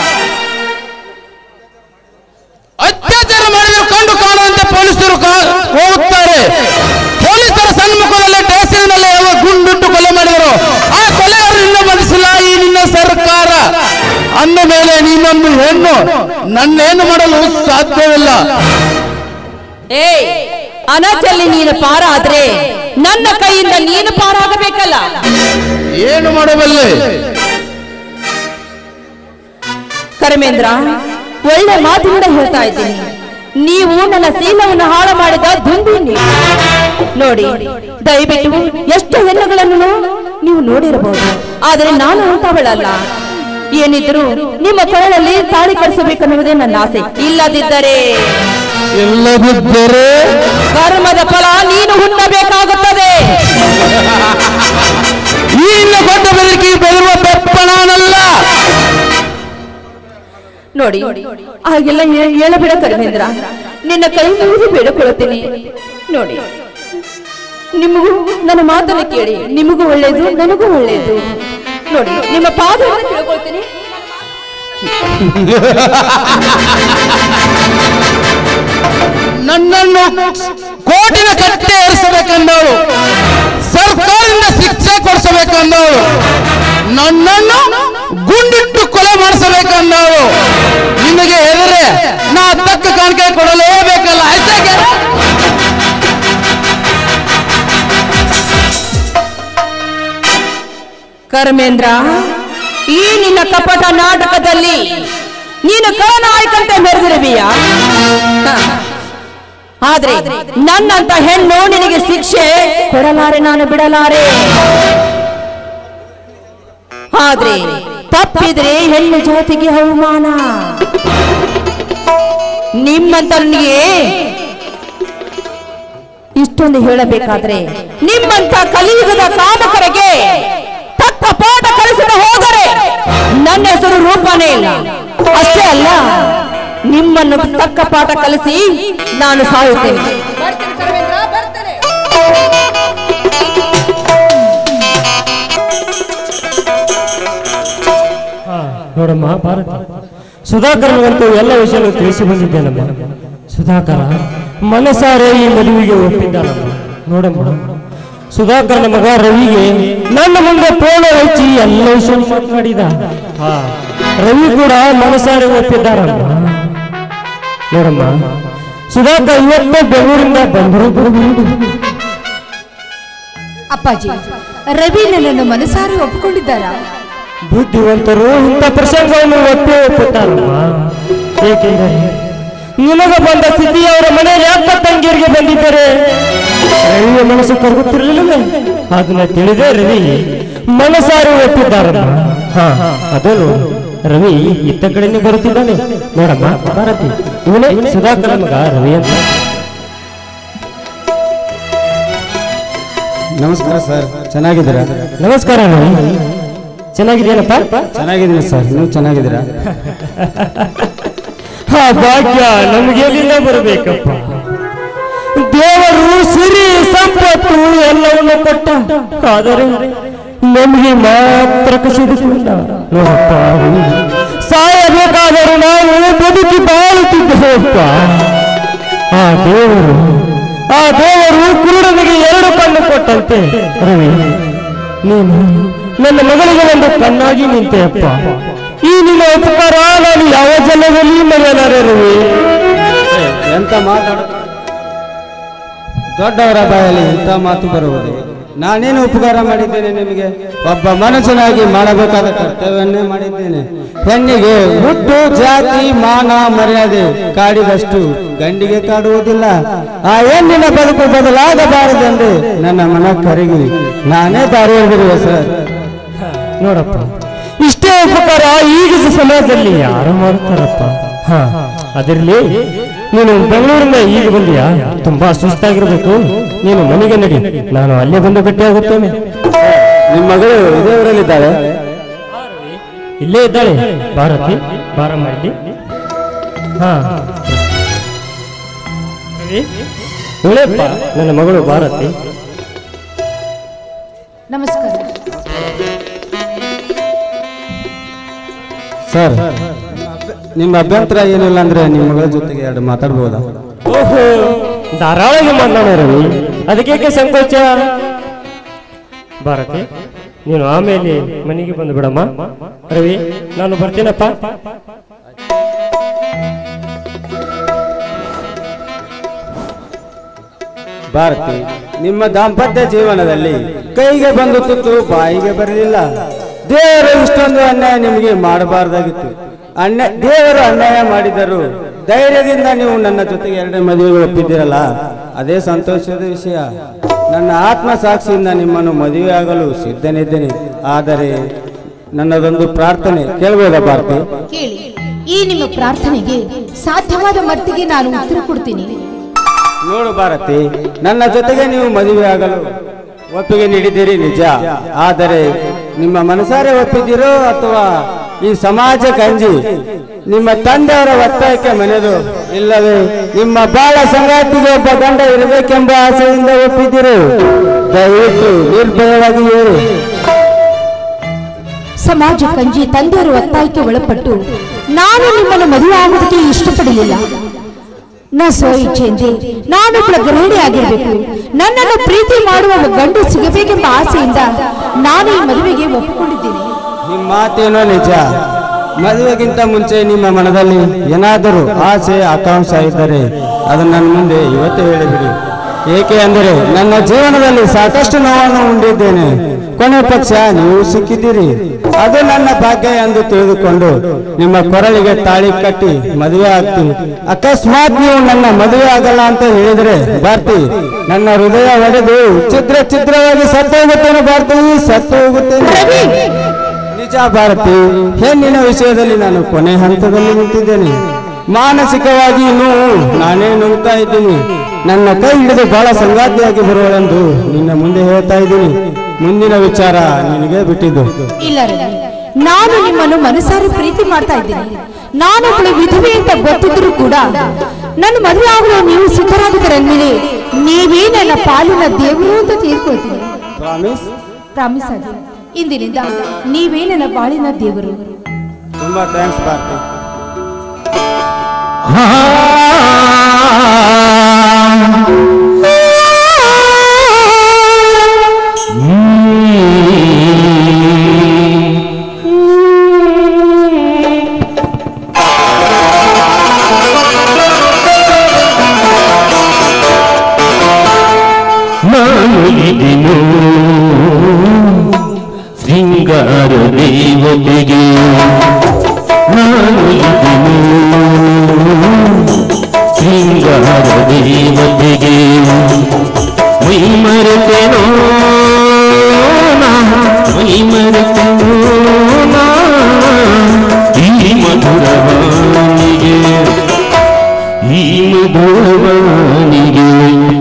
ಅತ್ಯಾಚಾರ ಮಾಡಿದ್ರು ಕಂಡು ಕಾಣುವಂತೆ ಪೊಲೀಸರು ಹೋಗುತ್ತಾರೆ. ಪೊಲೀಸರ ಸನ್ಮುಖದಲ್ಲಿ ಸ್ಟೇಷನ್ನಲ್ಲಿ ಗುಂಡಿಟ್ಟು ಕೊಲೆ ಮಾಡಿದರು. ಆ ಕೊಲೆಯನ್ನು ಬಂಧಿಸಿಲ್ಲ ಈ ನಿನ್ನ ಸರ್ಕಾರ. ಅಂದ ಮೇಲೆ ನೀನೊಂದು ಹೆಣ್ಣು ನನ್ನೇನು ಮಾಡಲು ಸಾಧ್ಯವಿಲ್ಲ. ಏಯ್, ಅನಚಲ್ಲಿ ನೀನು ಪಾರಾದ್ರೆ ನನ್ನ ಕೈಯಿಂದ ನೀನು ಪಾರಾಗಬೇಕಲ್ಲ. ಏನು ಮಾಡಬಲ್ಲೆ? ಕರ್ಮೇಂದ್ರ, ಒಳ್ಳೆ ಮಾತಿನಿಂದ ಹೇಳ್ತಾ ಇದ್ದೀನಿ. ನೀವು ನನ್ನ ಶೀಲವನ್ನು ಹಾಳು ಮಾಡಿದ ದುಂಬಿ. ನೋಡಿ, ದಯವಿಟ್ಟು ಎಷ್ಟು ಹೆಣ್ಣುಗಳನ್ನು ನೀವು ನೋಡಿರಬಹುದು, ಆದರೆ ನಾನು ಅಂತವಳಲ್ಲ. ಏನಿದ್ರು ನಿಮ್ಮ ಕೊರಳಲ್ಲಿ ತಾಳಿ ಕಳಿಸಬೇಕನ್ನುವುದೇ ನನ್ನ ಆಸೆ. ಇಲ್ಲದಿದ್ದರೆ ಇಲ್ಲದಿದ್ದರೆ ಕರ್ಮದ ಫಲ ನೀನು ಹುಣ್ಣಬೇಕಾಗುತ್ತದೆ. ಈ ದೊಡ್ಡ ಬೆದರಿಕೆ ಬೆದರುವ ಬೆಪ್ಪ ನಾನಲ್ಲ. ನೋಡಿ, ಹಾಗೆಲ್ಲ ಹೇಳಬೇಡ ಕರ್ಮೇಂದ್ರ, ನಿನ್ನ ಕೈ ಮುಗಿದು ಬೇಡಿಕೊಳ್ಳುತ್ತೇನೆ. ನೋಡಿ, ನಿಮಗೂ ನನ್ನ ಮಾತನ್ನು ಕೇಳಿ, ನಿಮಗೂ ಒಳ್ಳೆಯದು, ನನಗೂ ಒಳ್ಳೆಯದು. ನೋಡಿ, ನಿಮ್ಮ ಪಾದವನ್ನು ಕೇಳ್ಕೊಳ್ತೀನಿ. ನನ್ನನ್ನು ಕೋಟಿನ ಕಟ್ಟೆ ಏರಿಸಬೇಕೆಂದವಳು, ಸರ್ಕಾರದಿಂದ ಶಿಕ್ಷೆ ಕೊಡಿಸಬೇಕೆಂದವಳು, ನನ್ನನ್ನು ಗುಂಡಿಟ್ಟು ಕೊಲೆ ಮಾಡಿಸಬೇಕೆಂದವಳು. ನಿಮಗೆ ಎದುರೆ ನಾ ತಕ್ಕ ಕಾಣಿಕೆ ಕೊಡಲೇಬೇಕಲ್ಲ. ಆಯ್ತಾಗೆ ಕರ್ಮೇಂದ್ರ, ಈ ನಿನ್ನ ಕಪಟ ನಾಟಕದಲ್ಲಿ ನೀನು ಖಳನಾಯಕಂತೆ ಮೆರೆದಿರುವೀಯ. ಆದ್ರೆ ನನ್ನಂತ ಹೆಣ್ಣು ನಿನಗೆ ಶಿಕ್ಷೆ ಕೊಡಲಾರೆ, ನಾನು ಬಿಡಲಾರೆ. ಆದ್ರೆ ತಪ್ಪಿದ್ರೆ ಹೆಣ್ಣು ಜಾತಿಗೆ ಅವಮಾನ. ನಿಮ್ಮಂತನಿಗೆ ಇಷ್ಟೊಂದು ಹೇಳಬೇಕಾದ್ರೆ ನಿಮ್ಮಂತ ಕಲಿಯುಗದ ಕಾಮಕರಿಗೆ ತಕ್ಕ ಪಾಠ ಕಲಿಸಿದ ಹೋದರೆ ನನ್ನ ಹೆಸರು ರೂಪನೇ ಇಲ್ಲ. ಅಷ್ಟೇ ಅಲ್ಲ, ನಿಮ್ಮನ್ನು ತಕ್ಕ ಪಾಠ ಕಲಿಸಿ ನಾನು ಸಾಯುತ್ತೇನೆ. ನೋಡಮ್ಮ ಭಾರತಿ, ಸುಧಾಕರನಿಗಂತೂ ಎಲ್ಲ ವಿಷಯಗಳು ತಿಳಿಸಿ ಬಂದಿದ್ದೇನಮ್ಮ. ಸುಧಾಕರ ಮನಸಾರೆ ಈ ಮದುವೆಗೆ ಒಪ್ಪಿದ್ದಾನಮ್ಮ. ನೋಡಮ್ಮ, ಸುಧಾಕರನ ಮಗ ರವಿಗೆ ನನ್ನ ಮುಂದೆ ಪೋಣ ಹಚ್ಚಿ ಎಲ್ಲ ವಿಷಯ ಮಾತನಾಡಿದ. ಹಾ, ರವಿ ಕೂಡ ಮನಸಾರೆ ಒಪ್ಪಿದ್ದಾರಮ್ಮ. ನೋಡಮ್ಮ, ಸುಧಾಕರ್ ಇವತ್ತು ಬೆಂಗಳೂರಿಂದ ಬಂದರು. ಅಪ್ಪಾಜಿ, ರವಿ ನನ್ನನ್ನು ಮನಸಾರೆ ಒಪ್ಪಿಕೊಂಡಿದ್ದಾರಾ? ಬುದ್ಧಿವಂತರು ಇಂಥ ಪ್ರಸಂಗವನ್ನು ಒಪ್ಪೇ ಒಪ್ಪುತ್ತಾರಮ್ಮ. ಏಕೆಂದರೆ ನಿನಗ ಬಂದ ಸ್ಥಿತಿ ಅವರ ಮನೆಯಲ್ಲಿ ಅಕ್ಕ ತಂಗಿಯರಿಗೆ ಬಂದಿದ್ದರೆ ರವಿಯ ಮನಸ್ಸು ಕರಗುತ್ತಿರಲಿಲ್ಲ. ಅದನ್ನ ತಿಳಿದೇ ರವಿ ಮನಸಾರೆ ಒಪ್ಪಿದ್ದಾರಮ್ಮ. ಹಾ, ಅದನ್ನು ರವಿ ಇತ್ತ ಕಡೆನೇ ಬರುತ್ತಿದ್ದಾನೆ. ನೋಡಮ್ಮ ಭಾರತಿ, ಇವನೇ ಸುಧಾಕರ ಮಗ ರವಿ ಅಂತ. ನಮಸ್ಕಾರ ಸರ್, ಚೆನ್ನಾಗಿದ್ದೀರಾ? ನಮಸ್ಕಾರ ರವಿ, ಚೆನ್ನಾಗಿದೇನಪ್ಪ? ಚೆನ್ನಾಗಿದ್ದೀನಿ ಸರ್, ನೀವು ಚೆನ್ನಾಗಿದ್ದೀರಾ? ಆ ಭಾಗ್ಯ ನಮ್ಗೆ ಎಲ್ಲಿಂದ ಬರಬೇಕಪ್ಪ. ದೇವರು ಸಿರಿ ಸಂಪತ್ತು ಎಲ್ಲವನ್ನು ಕೊಟ್ಟ, ಆದರೆ ನಮಗೆ ಮಾತ್ರ ಕಸಿದುಕೊಂಡ. ನೋಡಪ್ಪ, ಸಾಯಬೇಕಾದರೂ ನಾವು ಬದುಕಿ ಬಾಳುತ್ತಿದ್ದೇವಪ್ಪ. ಆ ದೇವರು ಆ ದೇವರು ಕುರುಡನಿಗೆ ಎರಡು ಕಣ್ಣು ಕೊಟ್ಟಂತೆ ರವಿ, ನೀನು ನನ್ನ ಮಗಳಿಗೆ ಒಂದು ಕಣ್ಣಾಗಿ ನಿಂತೆಯಪ್ಪ. ಈ ನಿನ್ನ ಉಪಕಾರ ನಾನು ಯಾವ ಜನ್ಮದಲ್ಲಿ ಮರೆಯಲಾರೆ ರವಿ. ಎಂತ ಮಾತಾಡ, ದೊಡ್ಡವರ ಬಾಯಲ್ಲಿ ಎಂತ ಮಾತು ಬರುವುದು? ನಾನೇನು ಉಪಕಾರ ಮಾಡಿದ್ದೇನೆ ನಿಮಗೆ? ಒಬ್ಬ ಮನುಷ್ಯನಾಗಿ ಮಾಡಬೇಕಾದ ಕರ್ತವ್ಯವನ್ನೇ ಮಾಡಿದ್ದೇನೆ. ಹೆಣ್ಣಿಗೆ ಹುಟ್ಟು, ಜಾತಿ, ಮಾನ, ಮರ್ಯಾದೆ ಕಾಡಿದಷ್ಟು ಗಂಡಿಗೆ ಕಾಡುವುದಿಲ್ಲ. ಆ ಹೆಣ್ಣಿನ ಬದುಕು ಬದಲಾಗಬಾರದೆಂದು ನನ್ನ ಮನ ಕರಗಿ ನಾನೇ ದಾರಿ ಹಿಡಿದಿರುವೆ ಸರ್. ನೋಡಪ್ಪ, ಇಷ್ಟೇ ಉಪಕಾರ ಈಗಿನ ಸಮಾಜದಲ್ಲಿ ಯಾರು ಮಾಡ್ತಾರಪ್ಪ. ಹಾ, ಅದರಲ್ಲಿ ನೀನು ಬೆಂಗಳೂರಿನ ಈಗ ಬಂದಿಯಾ? ತುಂಬಾ ಸುಸ್ತಾಗಿರ್ಬೇಕು. ನೀನು ಮನೆಗೆ ನಡಿ, ನಾನು ಅಲ್ಲೇ ಬಂದು ಭೇಟಿಯಾಗುತ್ತೇನೆ. ನಿಮ್ಮ ಮಗಳು ಇದೇ ಊರಲ್ಲಿದ್ದಾಳೆ? ಇಲ್ಲೇ ಇದ್ದಾಳೆ ಭಾರತಿ, ಬಾರಮ್ಮ ಇಲ್ಲಿ. ಹಾ, ಒಳ್ಳೆಪ್ಪ, ನನ್ನ ಮಗಳು ಭಾರತಿ. ನಮಸ್ಕಾರ ಸರ್. ನಿಮ್ಮ ಅಭ್ಯಂತರ ಏನಿಲ್ಲ ಅಂದ್ರೆ ನಿಮ್ಮ ಮಗಳ ಜೊತೆಗೆ ಎರಡು ಮಾತಾಡ್ಬೋದಾ? ಓಹೋ, ಧಾರಾಳವಾಗಿ ಮಾತನಾಡ ರವಿ, ಅದಕ್ಕೆ ಸಂಕೋಚ. ಭಾರತಿ, ನೀನು ಆಮೇಲೆ ಮನೆಗೆ ಬಂದು ಬಿಡಮ್ಮ. ರವಿ, ನಾನು ಬರ್ತೀನಪ್ಪ. ಭಾರತಿ, ನಿಮ್ಮ ದಾಂಪತ್ಯ ಜೀವನದಲ್ಲಿ ಕೈಗೆ ಬಂದು ತುತ್ತು ಬಾಯಿಗೆ ಬರಲಿಲ್ಲ. ದೇವರು ಇಷ್ಟೊಂದು ಅನ್ಯಾಯ ನಿಮಗೆ ಮಾಡಬಾರ್ದಾಗಿತ್ತು. ಅನ್ಯಾಯ ದೇವರು ಅನ್ಯಾಯ ಮಾಡಿದರು ಧೈರ್ಯದಿಂದ ನೀವು ನನ್ನ ಜೊತೆಗೆ ಎರಡನೇ ಮದುವೆಗೆ ಒಪ್ಪಿದ್ದೀರಲ್ಲ, ಅದೇ ಸಂತೋಷದ ವಿಷಯ. ನನ್ನ ಆತ್ಮ ಸಾಕ್ಷಿಯಿಂದ ನಿಮ್ಮನ್ನು ಮದುವೆ ಆಗಲು ಸಿದ್ಧನಿದ್ದೇನೆ. ಆದರೆ ನನ್ನದೊಂದು ಪ್ರಾರ್ಥನೆ ಕೇಳಬಹುದಾ ಭಾರತಿ? ಕೇಳಿ, ಈ ನಿಮ್ಮ ಪ್ರಾರ್ಥನೆಗೆ ಸಾಧ್ಯವಾದ ಮಟ್ಟಿಗೆ ನಾನು ಉತ್ತರ ಕೊಡ್ತೀನಿ. ನೋಡು ಭಾರತಿ, ನನ್ನ ಜೊತೆಗೆ ನೀವು ಮದುವೆ ಆಗಲು ಒಪ್ಪಿಗೆ ನೀಡಿದ್ದೀರಿ ನಿಜ. ಆದರೆ ನಿಮ್ಮ ಮನಸಾರೆ ಒಪ್ಪಿದ್ದೀರೋ ಅಥವಾ ಈ ಸಮಾಜ ಕಂಜಿ ನಿಮ್ಮ ತಂದೆಯವರ ಒತ್ತಾಯಕ್ಕೆ ಮನೆದು, ಇಲ್ಲವೇ ನಿಮ್ಮ ಬಾಳ ಸಂಗಾತಿಗೆ ಒಬ್ಬ ಗಂಡ ಇರಬೇಕೆಂಬ ಆಸೆಯಿಂದ ಒಪ್ಪಿದ್ದೀರೋ? ದಯವಿಟ್ಟು ನಿರ್ಭಯವಾಗಿ ಹೇಳಿ. ಸಮಾಜ ಕಂಜಿ ತಂದೆಯರ ಒತ್ತಾಯಕ್ಕೆ ಒಳಪಟ್ಟು ನಾನು ನಿಮ್ಮನ್ನು ಮದುವೆ ಆಗುವುದಕ್ಕೆ ಇಷ್ಟಪಡಲಿಲ್ಲ. ನಾ ಸ್ವ ಇಚ್ಛೆಯಿಂದ ನಾನೊಬ್ಬಳ ಗೃಹಿಣಿ ಆಗಿರಬೇಕು, ನನ್ನನ್ನು ಪ್ರೀತಿ ಮಾಡುವ ಒಬ್ಬ ಗಂಡು ಸಿಗಬೇಕೆಂಬ ಆಸೆಯಿಂದ ನಾನು ಈ ಮದುವೆಗೆ ಒಪ್ಪಿಕೊಂಡಿದ್ದೇನೆ. ನಿಮ್ಮ ಮಾತೇನೋ ನಿಜ. ಮದುವೆಗಿಂತ ಮುಂಚೆ ನಿಮ್ಮ ಮನದಲ್ಲಿ ಏನಾದರೂ ಆಸೆ ಆಕಾಂಕ್ಷೆ ಇದ್ದರೆ ಅದನ್ನು ನನ್ನ ಮುಂದೆ ಇವತ್ತೇ ಹೇಳಿಬಿಡಿ. ಏಕೆ ಅಂದರೆ ನನ್ನ ಜೀವನದಲ್ಲಿ ಸಾಕಷ್ಟು ನೋವನ್ನು ಉಂಡಿದ್ದೇನೆ. ಕೊನೆ ಪಕ್ಷ ನೀವು ಸಿಕ್ಕಿದ್ದೀರಿ, ಅದು ನನ್ನ ಭಾಗ್ಯ ಎಂದು ತಿಳಿದುಕೊಂಡು ನಿಮ್ಮ ಕೊರಳಿಗೆ ತಾಳಿ ಕಟ್ಟಿ ಮದುವೆ ಆಗ್ತೀನಿ. ಅಕಸ್ಮಾತ್ ನೀವು ನನ್ನ ಮದುವೆ ಆಗಲ್ಲ ಅಂತ ಹೇಳಿದ್ರೆ ಭಾರತಿ, ನನ್ನ ಹೃದಯ ಒಡೆದು ಚಿತ್ರ ಚಿತ್ರವಾಗಿ ಸತ್ತು ಹೋಗುತ್ತೇನೆ ಭಾರತಿ, ಸತ್ತು ಹೋಗುತ್ತೇನೆ. ನಿಜ ಭಾರತಿ, ಹೆಣ್ಣಿನ ವಿಷಯದಲ್ಲಿ ನಾನು ಕೊನೆ ಹಂತದಲ್ಲಿ ನಿಂತಿದ್ದೇನೆ. ಮಾನಸಿಕವಾಗಿ ಇನ್ನೂ ನಾನೇ ನುಗ್ತಾ ಇದ್ದೀನಿ. ನನ್ನ ಕೈ ಹಿಡಿದು ಬಹಳ ಸಂಗಾತಿಯಾಗಿ ಬರುವಳೆಂದು ನಿನ್ನ ಮುಂದೆ ಹೇಳ್ತಾ ಇದ್ದೀನಿ. ಮುಂದಿನ ವಿಚಾರ ನಿನಗೆ ಬಿಟ್ಟಿದ್ದು. ಇಲ್ಲ ರವಿ, ನಾನು ನಿಮ್ಮನ್ನು ಮನಸಾರಿ ಪ್ರೀತಿ ಮಾಡ್ತಾ ಇದ್ದೀನಿ. ನಾನೊಬ್ಬಳು ವಿಧವೆ ಅಂತ ಗೊತ್ತಿದ್ರು ಕೂಡ ನನ್ನ ಮದುವೆ ಆಗಲು ನೀವು ಸಿದ್ಧರಾಗಿದ್ದೀರ ಮೇಲೆ ನೀವೇ ನನ್ನ ಪಾಲಿನ ದೇವರು ಅಂತ ತೀರ್ಕೊಳ್ತೀನಿ. ಪ್ರಾಮಿಸ್? ಪ್ರಾಮಿಸ್ ಆಗಿ ಇಂದಿನಿಂದ ನೀವೇ ನನ್ನ ಬಾಳಿನ ದೇವರು. ತುಂಬಾ ಥ್ಯಾಂಕ್ಸ್ ಭಾರತಿ. ಸಿಂಗಾರ ದೇವತೆಗೆ ನಾನು ಇದನು, ಸಿಂಗಾರ ದೇವತೆಗೆ ಮೈ ಮರೆತೆನೋ ನಾ, ಮೈ ಮರೆತೆನೋ ನಾ ಈ ಮಧುರವಾಣಿಗೆ, ಈ ಮಧುರವಾಣಿಗೆ.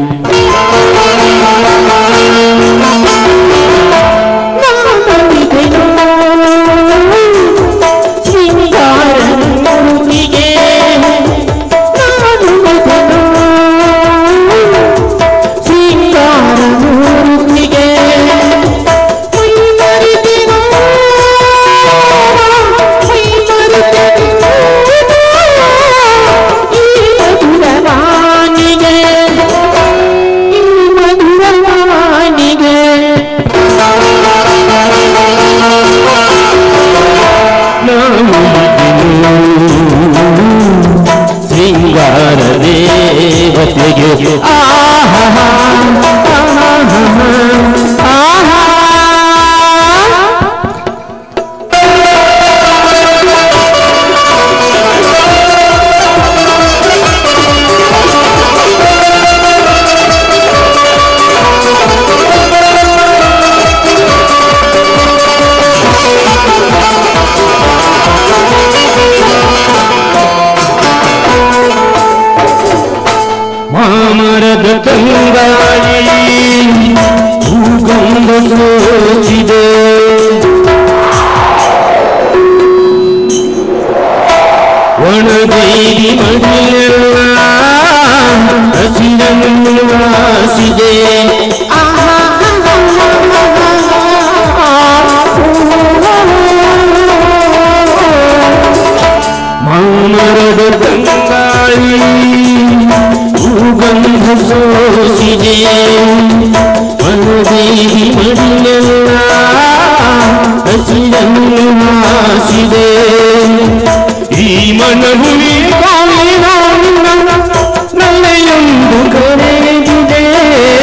ಸಿಂಗಾರ ದೇವತೆಗೆ ಆಹಾ ಆಹಾ ಮಾಮರದ ತಂಗಾಳಿ ಭೂಗಂಧ ಸೋಚಿದೆ, ಒಣದೇವಿ ಮಡಿಲೆಲ್ಲ ಹಸಿರನ್ನು ವಾಸಿದೆ. ಮಾಮರದ ತಂಗಾಳಿ ಭೂಗಂಧ ಸೋಸಿದೆ, ಒಣದೇವಿ ಮಡಿಲೆಲ್ಲ ಹಸಿರನ್ನು ವಾಸಿದೆ. ಈ ಮನವು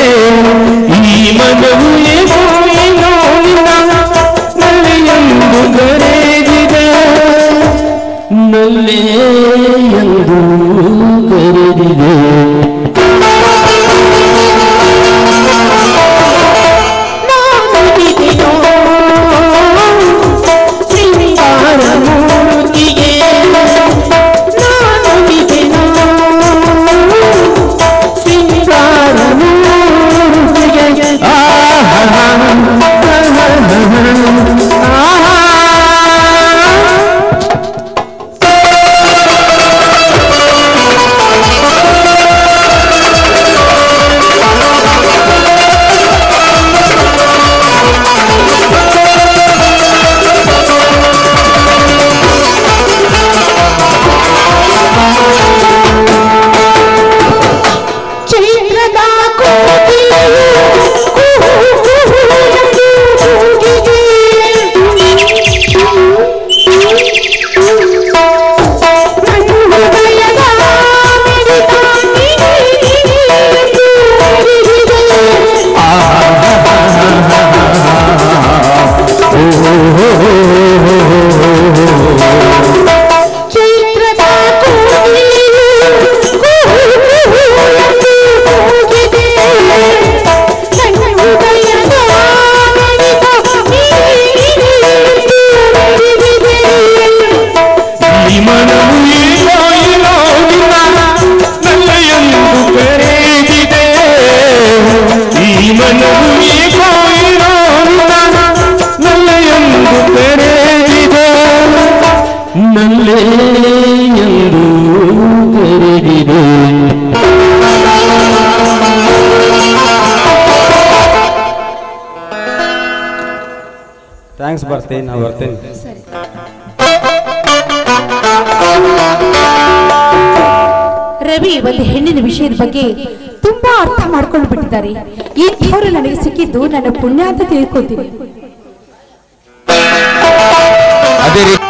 ಅತ್ತೆ ನಾ ಬರ್ತೇನೆ. ರವಿ ಒಂದು ಹೆಣ್ಣಿನ ವಿಷಯದ ಬಗ್ಗೆ ತುಂಬಾ ಅರ್ಥ ಮಾಡ್ಕೊಂಡು ಬಿಟ್ಟಿದ್ದಾರೆ. ಈ ದೇವರು ನನಗೆ ಸಿಕ್ಕಿದ್ದು ನನ್ನ ಪುಣ್ಯ ಅಂತ ತಿಳ್ಕೊತೀನಿ. ಅದೇ ರೀತಿ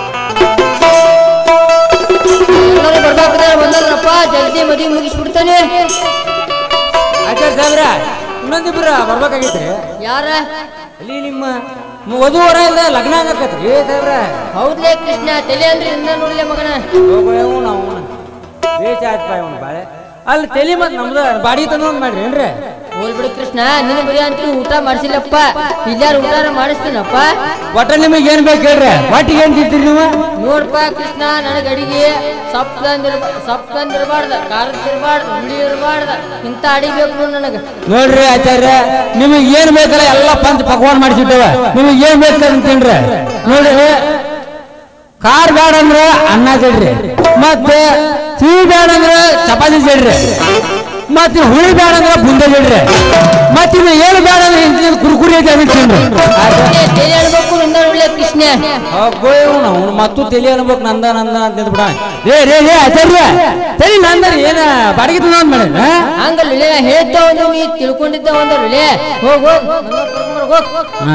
ಬಂದ್ರಪ್ಪ, ಜಲ್ದಿ ಮದುವೆ ಮುಗಿಸ್ಬಿಡ್ತಾನೆ. ಆಚಾರ್ಯ ಸಾಹೇಬ್ರ ಇನ್ನೊಂದಿಬ್ರ ಬರ್ಬೇಕಾಗಿತ್ರಿ. ಯಾರ ಅಲ್ಲಿ ನಿಮ್ಮ ವಧು ವರ ಇಲ್ಲ ಲಗ್ನ ಆಗಕತ್ರಿ ಸಾಹೇಬ್ರ. ಹೌದ್ಲೇ ಕೃಷ್ಣ, ತಲೆ ಅಂದ್ರೆ ಇಂದ ನೋಡ್ಲೆ ಮಗನ. ನಾವು ಬೇಚ ಆಯ್ತಪ್ಪ ಇವನು ಬಾಳೆ ಅಲ್ಲಿ ತಲೆ ಮತ್ ನಮ್ದು ಬಾಡಿ ತಂದು ಮಾಡ್ರಿ ಏನ್ರಿ. ಹೋಲ್ಬಿಡು ಕೃಷ್ಣ, ನಿನ್ನ ಬರೀ ಅಂತ ಊಟ ಮಾಡಿಸಿಲ್ಲಪ್ಪ, ಇಲ್ಲಾರು ಊಟ ಮಾಡಿಸ್ತೀನಪ್ಪ. ಒಟ್ಟ ನಿಮಗೆ ಏನ್ ಬೇಕು ಹೇಳ್ರಿ, ಒಟ್ಟಿಗೆ ಏನ್ ತಿಂತೀರಿ ನೀವು? ನೋಡ್ಪ ಕೃಷ್ಣ, ನನಗೆ ಅಡಿಗೆ ಸಪ್ತಂದಿರ್ ಸಪ್ತಂದಿರ್ಬಾರ್ದ, ಖಾರದ ಇರಬಾರ್ದು, ಹುಳಿ ಇರಬಾರ್ದ, ಇಂಥ ಅಡಿಗೆ ಬೇಕು ನನಗೆ. ನೋಡ್ರಿ ಆಚಾರ್ಯ, ನಿಮಗೆ ಏನ್ ಬೇಕಲ್ಲ ಎಲ್ಲ ಪಂಚ ಪಕ್ವಾನ್ ಮಾಡಿಸಿಟ್ಟವ, ನಿಮಗೆ ಏನ್ ಬೇಕು ಅಂತ ತಿನ್ರಿ. ನೋಡ್ರಿ, ಖಾರ ಬೇಡ ಅಂದ್ರೆ ಅನ್ನ ಚೆಡ್ರಿ, ಮತ್ತೆ ಸಿಹಿ ಬೇಡ ಅಂದ್ರೆ ಚಪಾತಿ ಚೆಡ್ರಿ, ಮತ್ತೆ ಹುಳಿ ಬೇಡ ಅಂದ್ರೆ ಬುಂದೆ ಚೆಡ್ರಿ, ಮತ್ತೆ ಇನ್ನು ಏನು ಬೇಡ ಅಂದ್ರೆ ಇಂತ ಕುರ್ಕುರಿ ಐತೆ ಅದಕ್ಕೆ ತಿನ್ರಿ. ತಲೆ ಅನ್ಬೇಕು ನಂದ ಒಳ್ಳೆ ಕೃಷ್ಣ. ಅವ್ನು ಮತ್ತು ತಲೆ ಅನ್ಬೇಕು ನಂದ ನಂದ ಅಂತ ಬಿಡ. ರೇ ರೇ ರೇ ಆಚಾರ್ಯ, ತಲೆ ನಂದರಿ ಏನ ಬಾಡಿಗೆ ತಂದ ಮಾಡಿ ಹಂಗಲ್ಲ, ಹೇಳ್ತ ಒಂದು ನೀ ತಿಳ್ಕೊಂಡಿದ್ದ ಒಂದಲ್ಲ. ಹೋಗ್ ಹೋಗ್ ಹೋಗ್.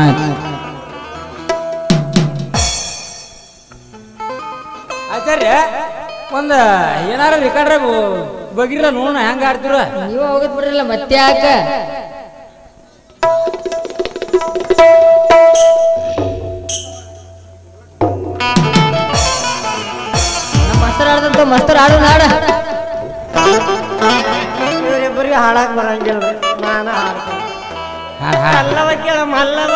ಆಚಾರ್ಯ, ಒಂದ ಏನಾರ ರಿಕಾರ್ಡ್ರ ಬಗಿರ ನೋಡ ಹೆಂಗ ಆಡ್ತೀರ. ನೀವ ಹೋಗದ್ ಬಿಡ್ರಲ್ಲ ಮತ್ತೆ ಯಾಕ. ನಮ್ಮ ಮಸ್ತರ್ ಆಡ್ದಂತ ಮಸ್ತರ್ ಆಡು ನಾಡ. ಇವರಿಬ್ಬರಿಗೆ ಹಾಡಾಕ್ ಬರಂಗಿಲ್ಲ, ನಾನ ಮಲ್ಲವ ಕೇಳ ಮಲ್ಲವ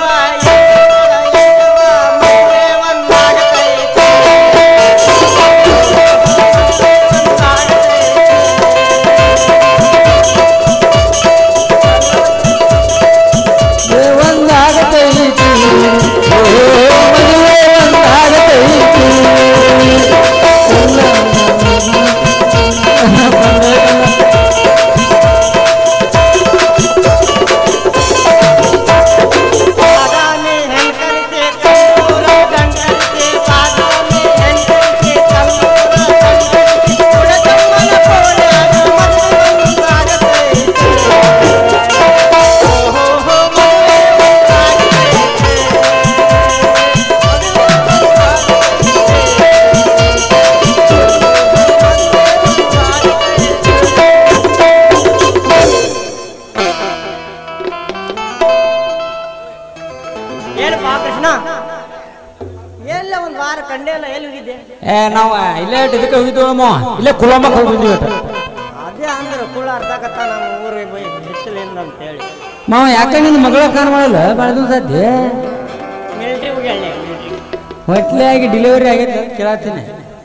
ನಾವು ಇಲ್ಲೇ ಇದಕ್ಕೆ ಹೋಗಿದ್ವಮ್ಮ, ಇಲ್ಲೇ ಕುಳಂಬಕ್ ಹೋಗಿದ್ವಿ. ಅದೇ ಅಂದ್ರೆ ಕುಳ ಅರ್ಧಕತ್ತ ನಮ್ಮ ಊರಿಗೆ ಹೆಚ್ಚಲಿಂದ ಅಂತ ಹೇಳಿ. ಮಾವ ಯಾಕ ನಿನ್ನ ಮಗಳ ಕಾಣ ಮಾಡಲ್ಲ ಭಾಳ ದಿವಸ ಆಯ್ತು. ಮಿಲಿಟ್ರಿ ಹೋಗಿ ಹೊಟ್ಲೆ ಆಗಿ ಡೆಲಿವರಿ ಆಗೈತೆ ಕೇಳತ್ತೀನಿ.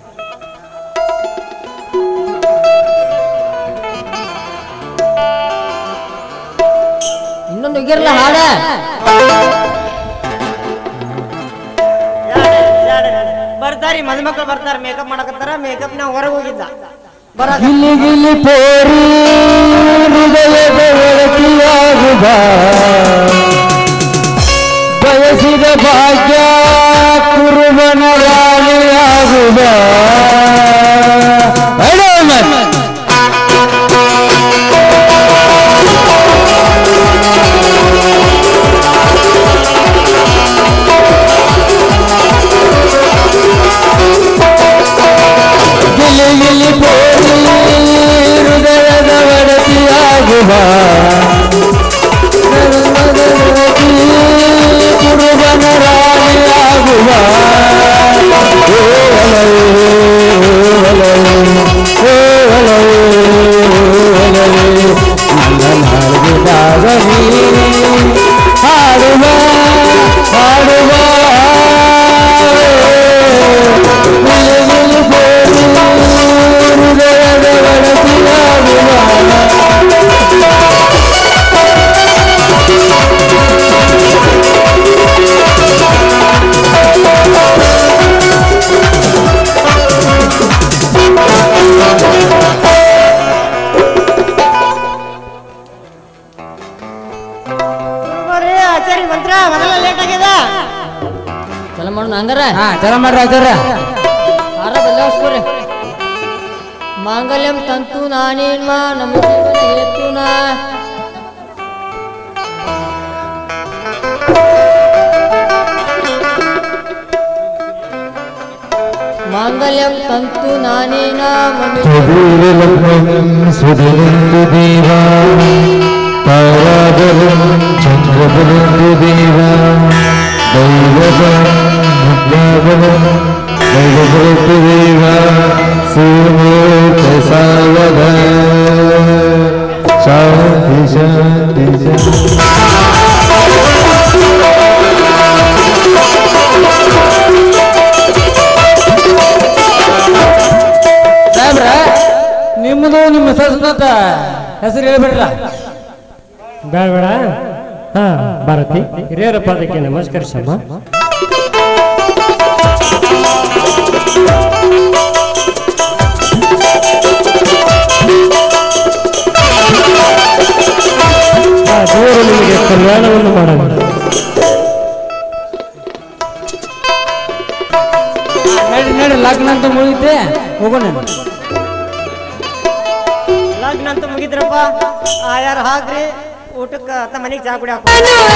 ಇನ್ನೊಂದು ಹೋಗಿರಲ್ಲ ಹಾಡ. ಬರ್ತಾರಿ ಮದುಮಕ್ಳು ಬರ್ತಾರ, ಮೇಕಪ್ ಮಾಡಕತ್ತಾರ. ಮೇಕಪ್ ನ ಹೊರಗೆ ಹೋಗಿದ್ದ ಗಿಲಿ ಗಿಲಿ ಪೋರಿ ಹೃದಯದ ಒಳತಿಯಾಗುವ ಬಯಸಿದ ಭಾಗ್ಯ ಕುರುಬನ ರಾಣಿಯಾಗುವ. ಗಿಲಿ ಗಿಲಿ ಪೋರಿ ಹೃದಯದ ಒಡತಿಯಾಗುವ ಕುರುಬನ ರಾಣಿಯಾಗುವ. ಓ ಹಾ ಚಲ ಮಾಡ್ರಿ ಆಚಾರ ಆರದಲ್ಲಸ್ಕೋರಿ ಮಾಂಗಲ್ಯಂ ತಂತು ನಾನೇನ್ಮ ನಮ್ಮ ಜೀವನ ಹೇತುನ ಮಾಂಗಲ್ಯಂ ತಂತು ನಾನೇನ ಮಮ ಸುಧಿರಂದು ದೇವ ತಾರಾಬಲಂ ಚಂದ್ರಬಲಂದು ದೇವ ದೈವಬಲಂ ಮುದ್ರಾಬಲಂ ದೈವಬಲಂದು ದೇವ ಸೂರ್ಯೋತ ಸಾವಧ ಶಾಂತಿ ಶಾಂತಿ ಶಾಂತಿ ನಿಮ್ಮದು ನಿಮ್ಮ ಸಸ್ನತ ಹೆಸರು ಹೇಳ್ಬಿಡ್ರ ಬೇಡ ಬೇಡ ಹಾ ಭಾರತಿ ಹಿರಿಯರ ಪಾದಕ್ಕೆ ನಮಸ್ಕರಿಸಮ್ಮ. ದೇವರು ನಿಮಗೆ ಕಲ್ಯಾಣವನ್ನು ಮಾಡೋಣ. ನಡಿ ನಡಿ ಲಗ್ನ ಅಂತ ಮುಗಿತೆ ಹೋಗೋಣ. ಲಗ್ನ ಅಂತ ಮುಗಿದ್ರಪ್ಪ ಯಾರು ಹಾಕ್ರಿ ಊಟಕ್ಕ ಅತ್ತ ಮನೆಗೆ ಚಾ ಕುಡಿ ಹಾಕೋ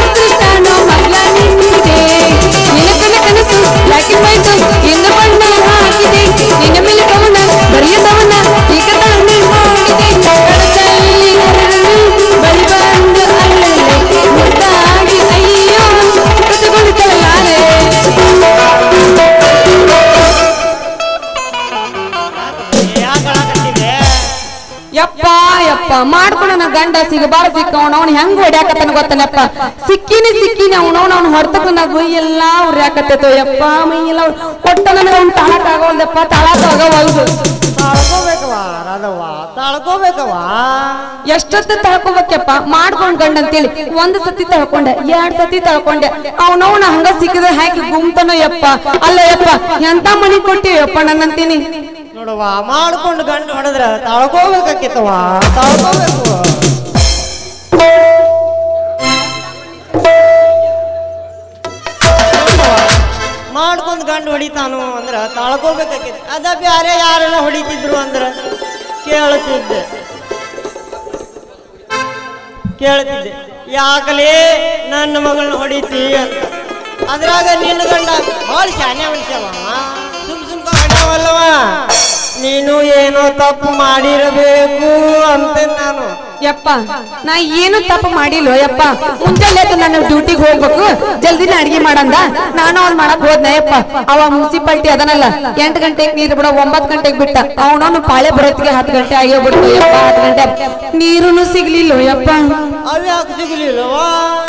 ಯಪ್ಪ ಯಪ್ಪ ಮಾಡ್ಕೊಂಡು ನನ್ನ ಗಂಡ ಸಿಗಬಾರ ಸಿಕ್ಕವನ ಅವ್ನು ಹೆಂಗ್ ಹೊಡ್ಯಾಕತ್ತನ ಗೊತ್ತನಪ್ಪ. ಸಿಕ್ಕಿನಿ ಸಿಕ್ಕಿನಿ ಅವನವ್ನ ಅವ್ನು ಹೊಡ್ತಕ್ಕ ನಾ ಗುಯ್ ಎಲ್ಲಾ ಉರ್ಯಾಕತ್ತೈತೋ ಯಪ್ಪ ಮೈ ಎಲ್ಲ ಕೊಟ್ಟ ನನಗ ಅವ್ನು ತಾಳಕ್ ಆಗೋಲ್ದಪ್ಪ ತಾಳಕ್ ಆಗವಲ್ದು. ತಾಳ್ಕೋಬೇಕವ ರಾಧವ್ವ ತಾಳ್ಕೋಬೇಕವ. ಎಷ್ಟೊತ್ತು ತಳ್ಕೋಬೇಕಪ್ಪ ಮಾಡ್ಕೊಂಡ್ ಗಂಡ ಅಂತೇಳಿ ಒಂದ್ ಸತಿ ತಳ್ಕೊಂಡೆ ಎರಡ್ ಸತಿ ತಳ್ಕೊಂಡೆ ಅವನವ್ನ ಹಂಗ ಸಿಕ್ಕಿದ್ರೆ ಹಾಕಿ ಗುಮ್ತನೋ ಯಪ್ಪ. ಅಲ್ಲ ಯಪ್ಪ ಎಂತ ಮನಿ ಕೊಟ್ಟಿವಪ್ಪ ನನ್ನಂತೀನಿ ನೋಡವ್ವ ಮಾಡ್ಕೊಂಡು ಗಂಡು ಹೊಡೆದ್ರ ತಾಳ್ಕೋಬೇಕಾಕಿತ್ತವ ತಾಳ್ಕೋಬೇಕು. ಮಾಡ್ಕೊಂಡ್ ಗಂಡು ಹೊಡಿತಾನು ಅಂದ್ರ ತಾಳ್ಕೋಬೇಕಾಕಿತ್ತು. ಅದ ಬ್ಯಾರೆ ಯಾರೆಲ್ಲ ಹೊಡಿತಿದ್ರು ಅಂದ್ರ ಕೇಳ್ತಿದ್ದೆ ಕೇಳ್ತಿದ್ದೆ ಯಾಕಲೇ ನನ್ನ ಮಗಳನ್ನ ಹೊಡಿತಿ ಅಂತ. ಅದ್ರಾಗ ನಿನ್ನ ಗಂಡ ಭಾಳ ಶಾನೆ ಮನುಷ್ಯವ ಸುಮ್ ಸುಮ್ಕ ಗಂಡವಲ್ಲವ. ನೀನು ಏನೋ ತಪ್ಪು ಮಾಡಿರಬೇಕು ಅಂತ ನಾನು ಯಪ್ಪ ನಾ ಏನು ತಪ್ಪು ಮಾಡಿಲ್ವ ಯಪ್ಪ. ಮುಂಜಾನೆ ನನ್ನ ಡ್ಯೂಟಿಗೆ ಹೋಗ್ಬೇಕು ಜಲ್ದಿನ ಅಡಿಗೆ ಮಾಡಂದ ನಾನು ಅವ್ನ್ ಮಾಡಕ್ ಹೋದ್ನ ಯಪ್ಪ. ಅವ ಮುನ್ಸಿಪಾಲ್ಟಿ ಅದನಲ್ಲ ಎಂಟು ಗಂಟೆಗೆ ನೀರು ಬಿಡ ಒಂಬತ್ ಗಂಟೆಗೆ ಬಿಟ್ಟ ಅವನವನು ಪಾಳೆ ಬರೋತ್ತಿಗೆ ಹತ್ತು ಗಂಟೆ ಆಗೇ ಬಿಡ್ತು ಯಪ್ಪ. ಹತ್ತು ಗಂಟೆ ನೀರುನು ಸಿಗ್ಲಿಲ್ಲ ಯಪ್ಪ. ಅವ್ಯಾಕೆ ಸಿಗ್ಲಿಲ್ಲವಾ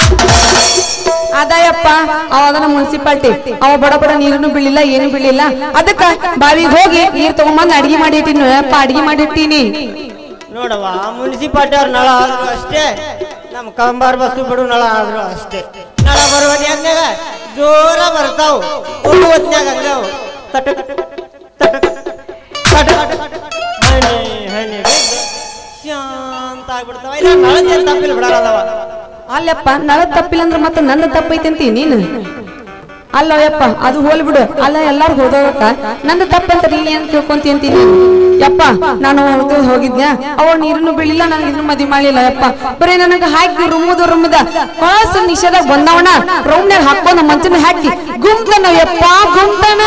ಅದಯಪ್ಪ ಅವ ಅದನ್ನ ಮುನ್ಸಿಪಾಲ್ಟಿ ಅವ ಬಡ ಬಡ ನೀರನ್ನು ಬೀಳಿಲ್ಲ ಏನು ಬೀಳಿಲ್ಲ. ಅದಕ್ಕ ಬಾವಿಗೆ ಹೋಗಿ ನೀರ್ ತಗೊಂಬಂದ್ ಅಡಿಗೆ ಮಾಡಿಟ್ಟಿನಿ ಯಪ್ಪ ಅಡಿಗೆ ಮಾಡಿಟ್ಟಿನಿ. ನೋಡವ್ವ ಮುನ್ಸಿಪಾಲ್ಟಿ ಅವ್ರ ನಳ ಆದ್ರು ಅಷ್ಟೇ ನಮ್ ಕಂಬಾರ್ ಬಸ್ಸು ಬಿಡು ನಳ ಆದ್ರು ಅಷ್ಟೇ. ನಳ ಬರುವ ನ್ಯಾಗ ಜೋರ ಬರ್ತಾವ್ ಹೋಗು ಹೊತ್ನ್ಯಾಗ ಹಂಗಾವ್ ತಟ ತಟ ತಟ ಹನಿ ಹನಿ ಶಾಂತ ಆಗ್ಬಿಡ್ತಾವ. ಇಲ್ಲ ನಳದ ತಪ್ಪಿಲ್ಲ ಬಿಡಲ್ಲವ. ಅಲ್ಲಪ್ಪ ನಳ ತಪ್ಪಿಲ್ಲ ಅಂದ್ರೆ ಮತ್ತೆ ನನ್ನ ತಪ್ಪೈತೆ ಅಂತಿ ನೀನು. ಅಲ್ಲ ಯಪ್ಪ ಅದು ಹೋಲ್ ಬಿಡು. ಅಲ್ಲ ಎಲ್ಲಾರು ಹೋದವಕ್ಕ ನಂದು ತಪ್ಪಂತ ನೀನ್ ಏನ್ ತಿಳ್ಕೊಂತಿ ಅಂತೀನಿ ಯಪ್ಪ. ನಾನು ಹೋಗಿದ್ನ್ಯಾ ಅವ ನೀರನ್ನು ಬೀಳಿಲ್ಲ ನನಗೆ ಇದ್ರ ಮದಿ ಮಾಡಿಲ್ಲ ಯಪ್ಪ. ಬರೀ ನನಗ ಹಾಕಿ ರುಮ್ಮದ ರುಮ್ಮದ ಕಳಸ ನಿಷೇಧ ಬಂದವನ ರೌಮ್ನ್ಯಾಗ ಹಾಕೊಂಡ ಮಂಚನ ಹಾಕಿ ಗುಮ್ತಾನ ಯಪ್ಪ ಗುಮ್ತಾನ.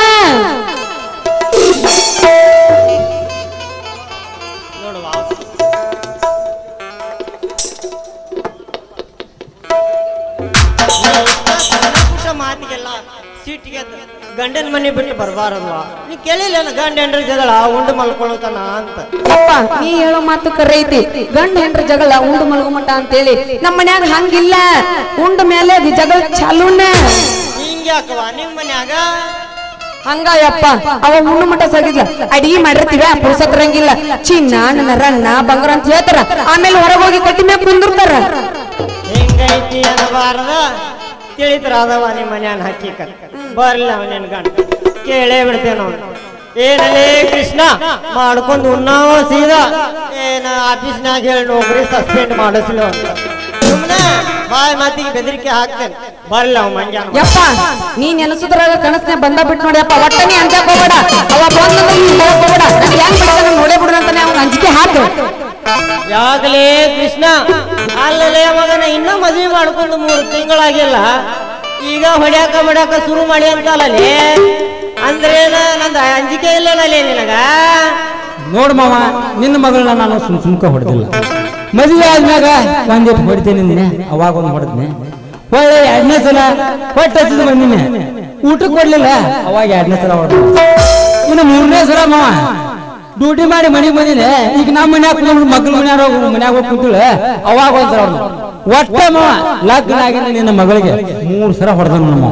ಮಾತಿಗೆಲ್ಲ ಸೀಟಿಗೆ ಗಂಡನ ಮನೆ ಬಿಟ್ಟು ಬರಬಾರಲ್ವಾ. ನೀ ಕೇಳಿಲ್ಲ ಗಂಡ ಹೆಂಡ್ರ ಜಗಳ ಉಂಡು ಮಲ್ಕೊಳ್ಳೋತನ ಅಂತ. ಯಪ್ಪ ನೀ ಹೇಳೋ ಮಾತು ಕರೆ ಐತಿ. ಗಂಡ ಹೆಂಡ್ರ ಜಗಳ ಉಂಡು ಮಲ್ಗುಮಟ ಅಂತೇಳಿ ನಮ್ಮ ಮನ್ಯಾಗ ಹಂಗಿಲ್ಲ. ಉಂಡ ಮೇಲೆ ಅದು ಜಗಳ ಚಾಲೂನ. ಹಿಂಗ್ಯಾಕವ ನಿಮ್ ಮನ್ಯಾಗ ಹಂಗ ಯಪ್ಪ ಅವ ಉಣ್ಣು ಮಠ ಸಗಿದ್ಲ ಅಡಿಗೆ ಮಾಡಿರ್ತೀವ ಪುರ್ಸತ್ರಂಗಿಲ್ಲ. ಚಿನ್ನ ನನ್ನ ರನ್ನ ಬಂಗಾರ ಅಂತ ಹೇಳ್ತಾರ. ಆಮೇಲೆ ಹೊರಗೆ ಹೋಗಿ ಕಟ್ಟಿ ಮ್ಯಾಗ ಕುಂದಿರ್ತಾರ. ಹೆಂಗೈತಿ ಅನ್ನಬಾರದ ತಿಳಿತರ ಅದವ ನಿಮ್ಮ ಮನ್ಯಾನ ಹಕ್ಕಿಕತ್ ಬರ್ಲಿಲ್ಲ ಅವನೇನ್ ಗಂಡ ಕೇಳೇ ಬಿಡ್ತೇನೋ. ಏನಲೇ ಕೃಷ್ಣ ಮಾಡ್ಕೊಂಡು ಉಣ್ಣಾವ ಸೀದಾ ಏನ ಆಫೀಸ್ನಾಗ ಹೇಳಿ ನೌಕರಿ ಸಸ್ಪೆಂಡ್ ಮಾಡಿಸ್ಲು ಅಂತ ಸುಮ್ಮನೆ ಬಾಯ್ ಮಾತಿಗೆ ಬೆದರಿಕೆ ಹಾಕ್ತೇನೆ ಬರಲ್ಲ ಅವ ಮಂಗ್ಯಾನ ಯಪ್ಪ ನೀನ್ ಎನಸುದ್ರಾಗ ಕನಸನೆ ಬಂದ ಬಿಟ್ಟು ನೋಡಿಯಪ್ಪ ಒಟ್ಟ ನೀ ಅಂಜಾಕ್ ಹೋಗ್ಬೇಡ ಅವ ಬಂದ ಹೋಗ್ಬೇಡ ನನ್ ಹೆಂಗ್ ಬಿಡ್ತಾನ ನೋಡೇ ಬಿಡಂತಾನೆ ಅವ್ನ ಅಂಜಿಕೆ ಹಾಕು ಯಾಕಲೇ ಕೃಷ್ಣ ಅಲ್ಲಲೇ ಮಗನ ಇನ್ನೂ ಮದ್ವೆ ಮಾಡ್ಕೊಂಡು ಮೂರು ತಿಂಗಳಾಗಿಲ್ಲ ಈಗ ಹೊಡ್ಯಾಕ ಬಡ್ಯಾಕ ಶುರು ಮಾಡಿ ಅಂತಲ್ಲೇ ಅಂದ್ರೇನ ನಂದ ಅಂಜಿಕೆ ಇಲ್ಲಲೇ ನಿನಗ ನೋಡ್ ಮಾವ ನಿನ್ನ ಮಗಳನ್ನ ನಾನು ಸುಮ್ ಸುಮ್ಕ ಹೊಡೆದಿಲ್ಲ ಮದುವೆ ಆದ್ಮ್ಯಾಗ ಒಂದಿಟ್ಟು ಹೊಡಿತೇನೆ ನಿನ್ನೆ ಅವಾಗ ಒಂದು ಹೊಡೆದ್ನೆ ಒಳ್ಳೆ ಎರಡನೇ ಸಲ ಹೊಟ್ಟೆ ಹಚ್ಚಿದ್ ಬಂದಿನಿ ಊಟಕ್ಕೆ ಕೊಡ್ಲಿಲ್ಲ ಅವಾಗ ಎರಡನೇ ಸಲ ಹೊಡೆದ ಇನ್ನು ಮೂರನೇ ಸಲ ಮಾವ ಡ್ಯೂಟಿ ಮಾಡಿ ಮನೆಗೆ ಬಂದಿನಿ ಈಗ ನಮ್ಮ ಮನ್ಯಾಗ ಮಕ್ಳ ಮನ್ಯಾಗ ಮನ್ಯಾಗ ಹೋಗಿ ಕೂತಿಳ ಅವಾಗ ಒಂದ್ಸಲ ಹೊಡೆದ ಒಟ್ಟೆ ಮಾವ ಲಗ್ನ ಆಗಿನ ನಿನ್ನ ಮಗಳಿಗೆ ಮೂರು ಸಲ ಹೊಡೆದ ನಮ್ಮ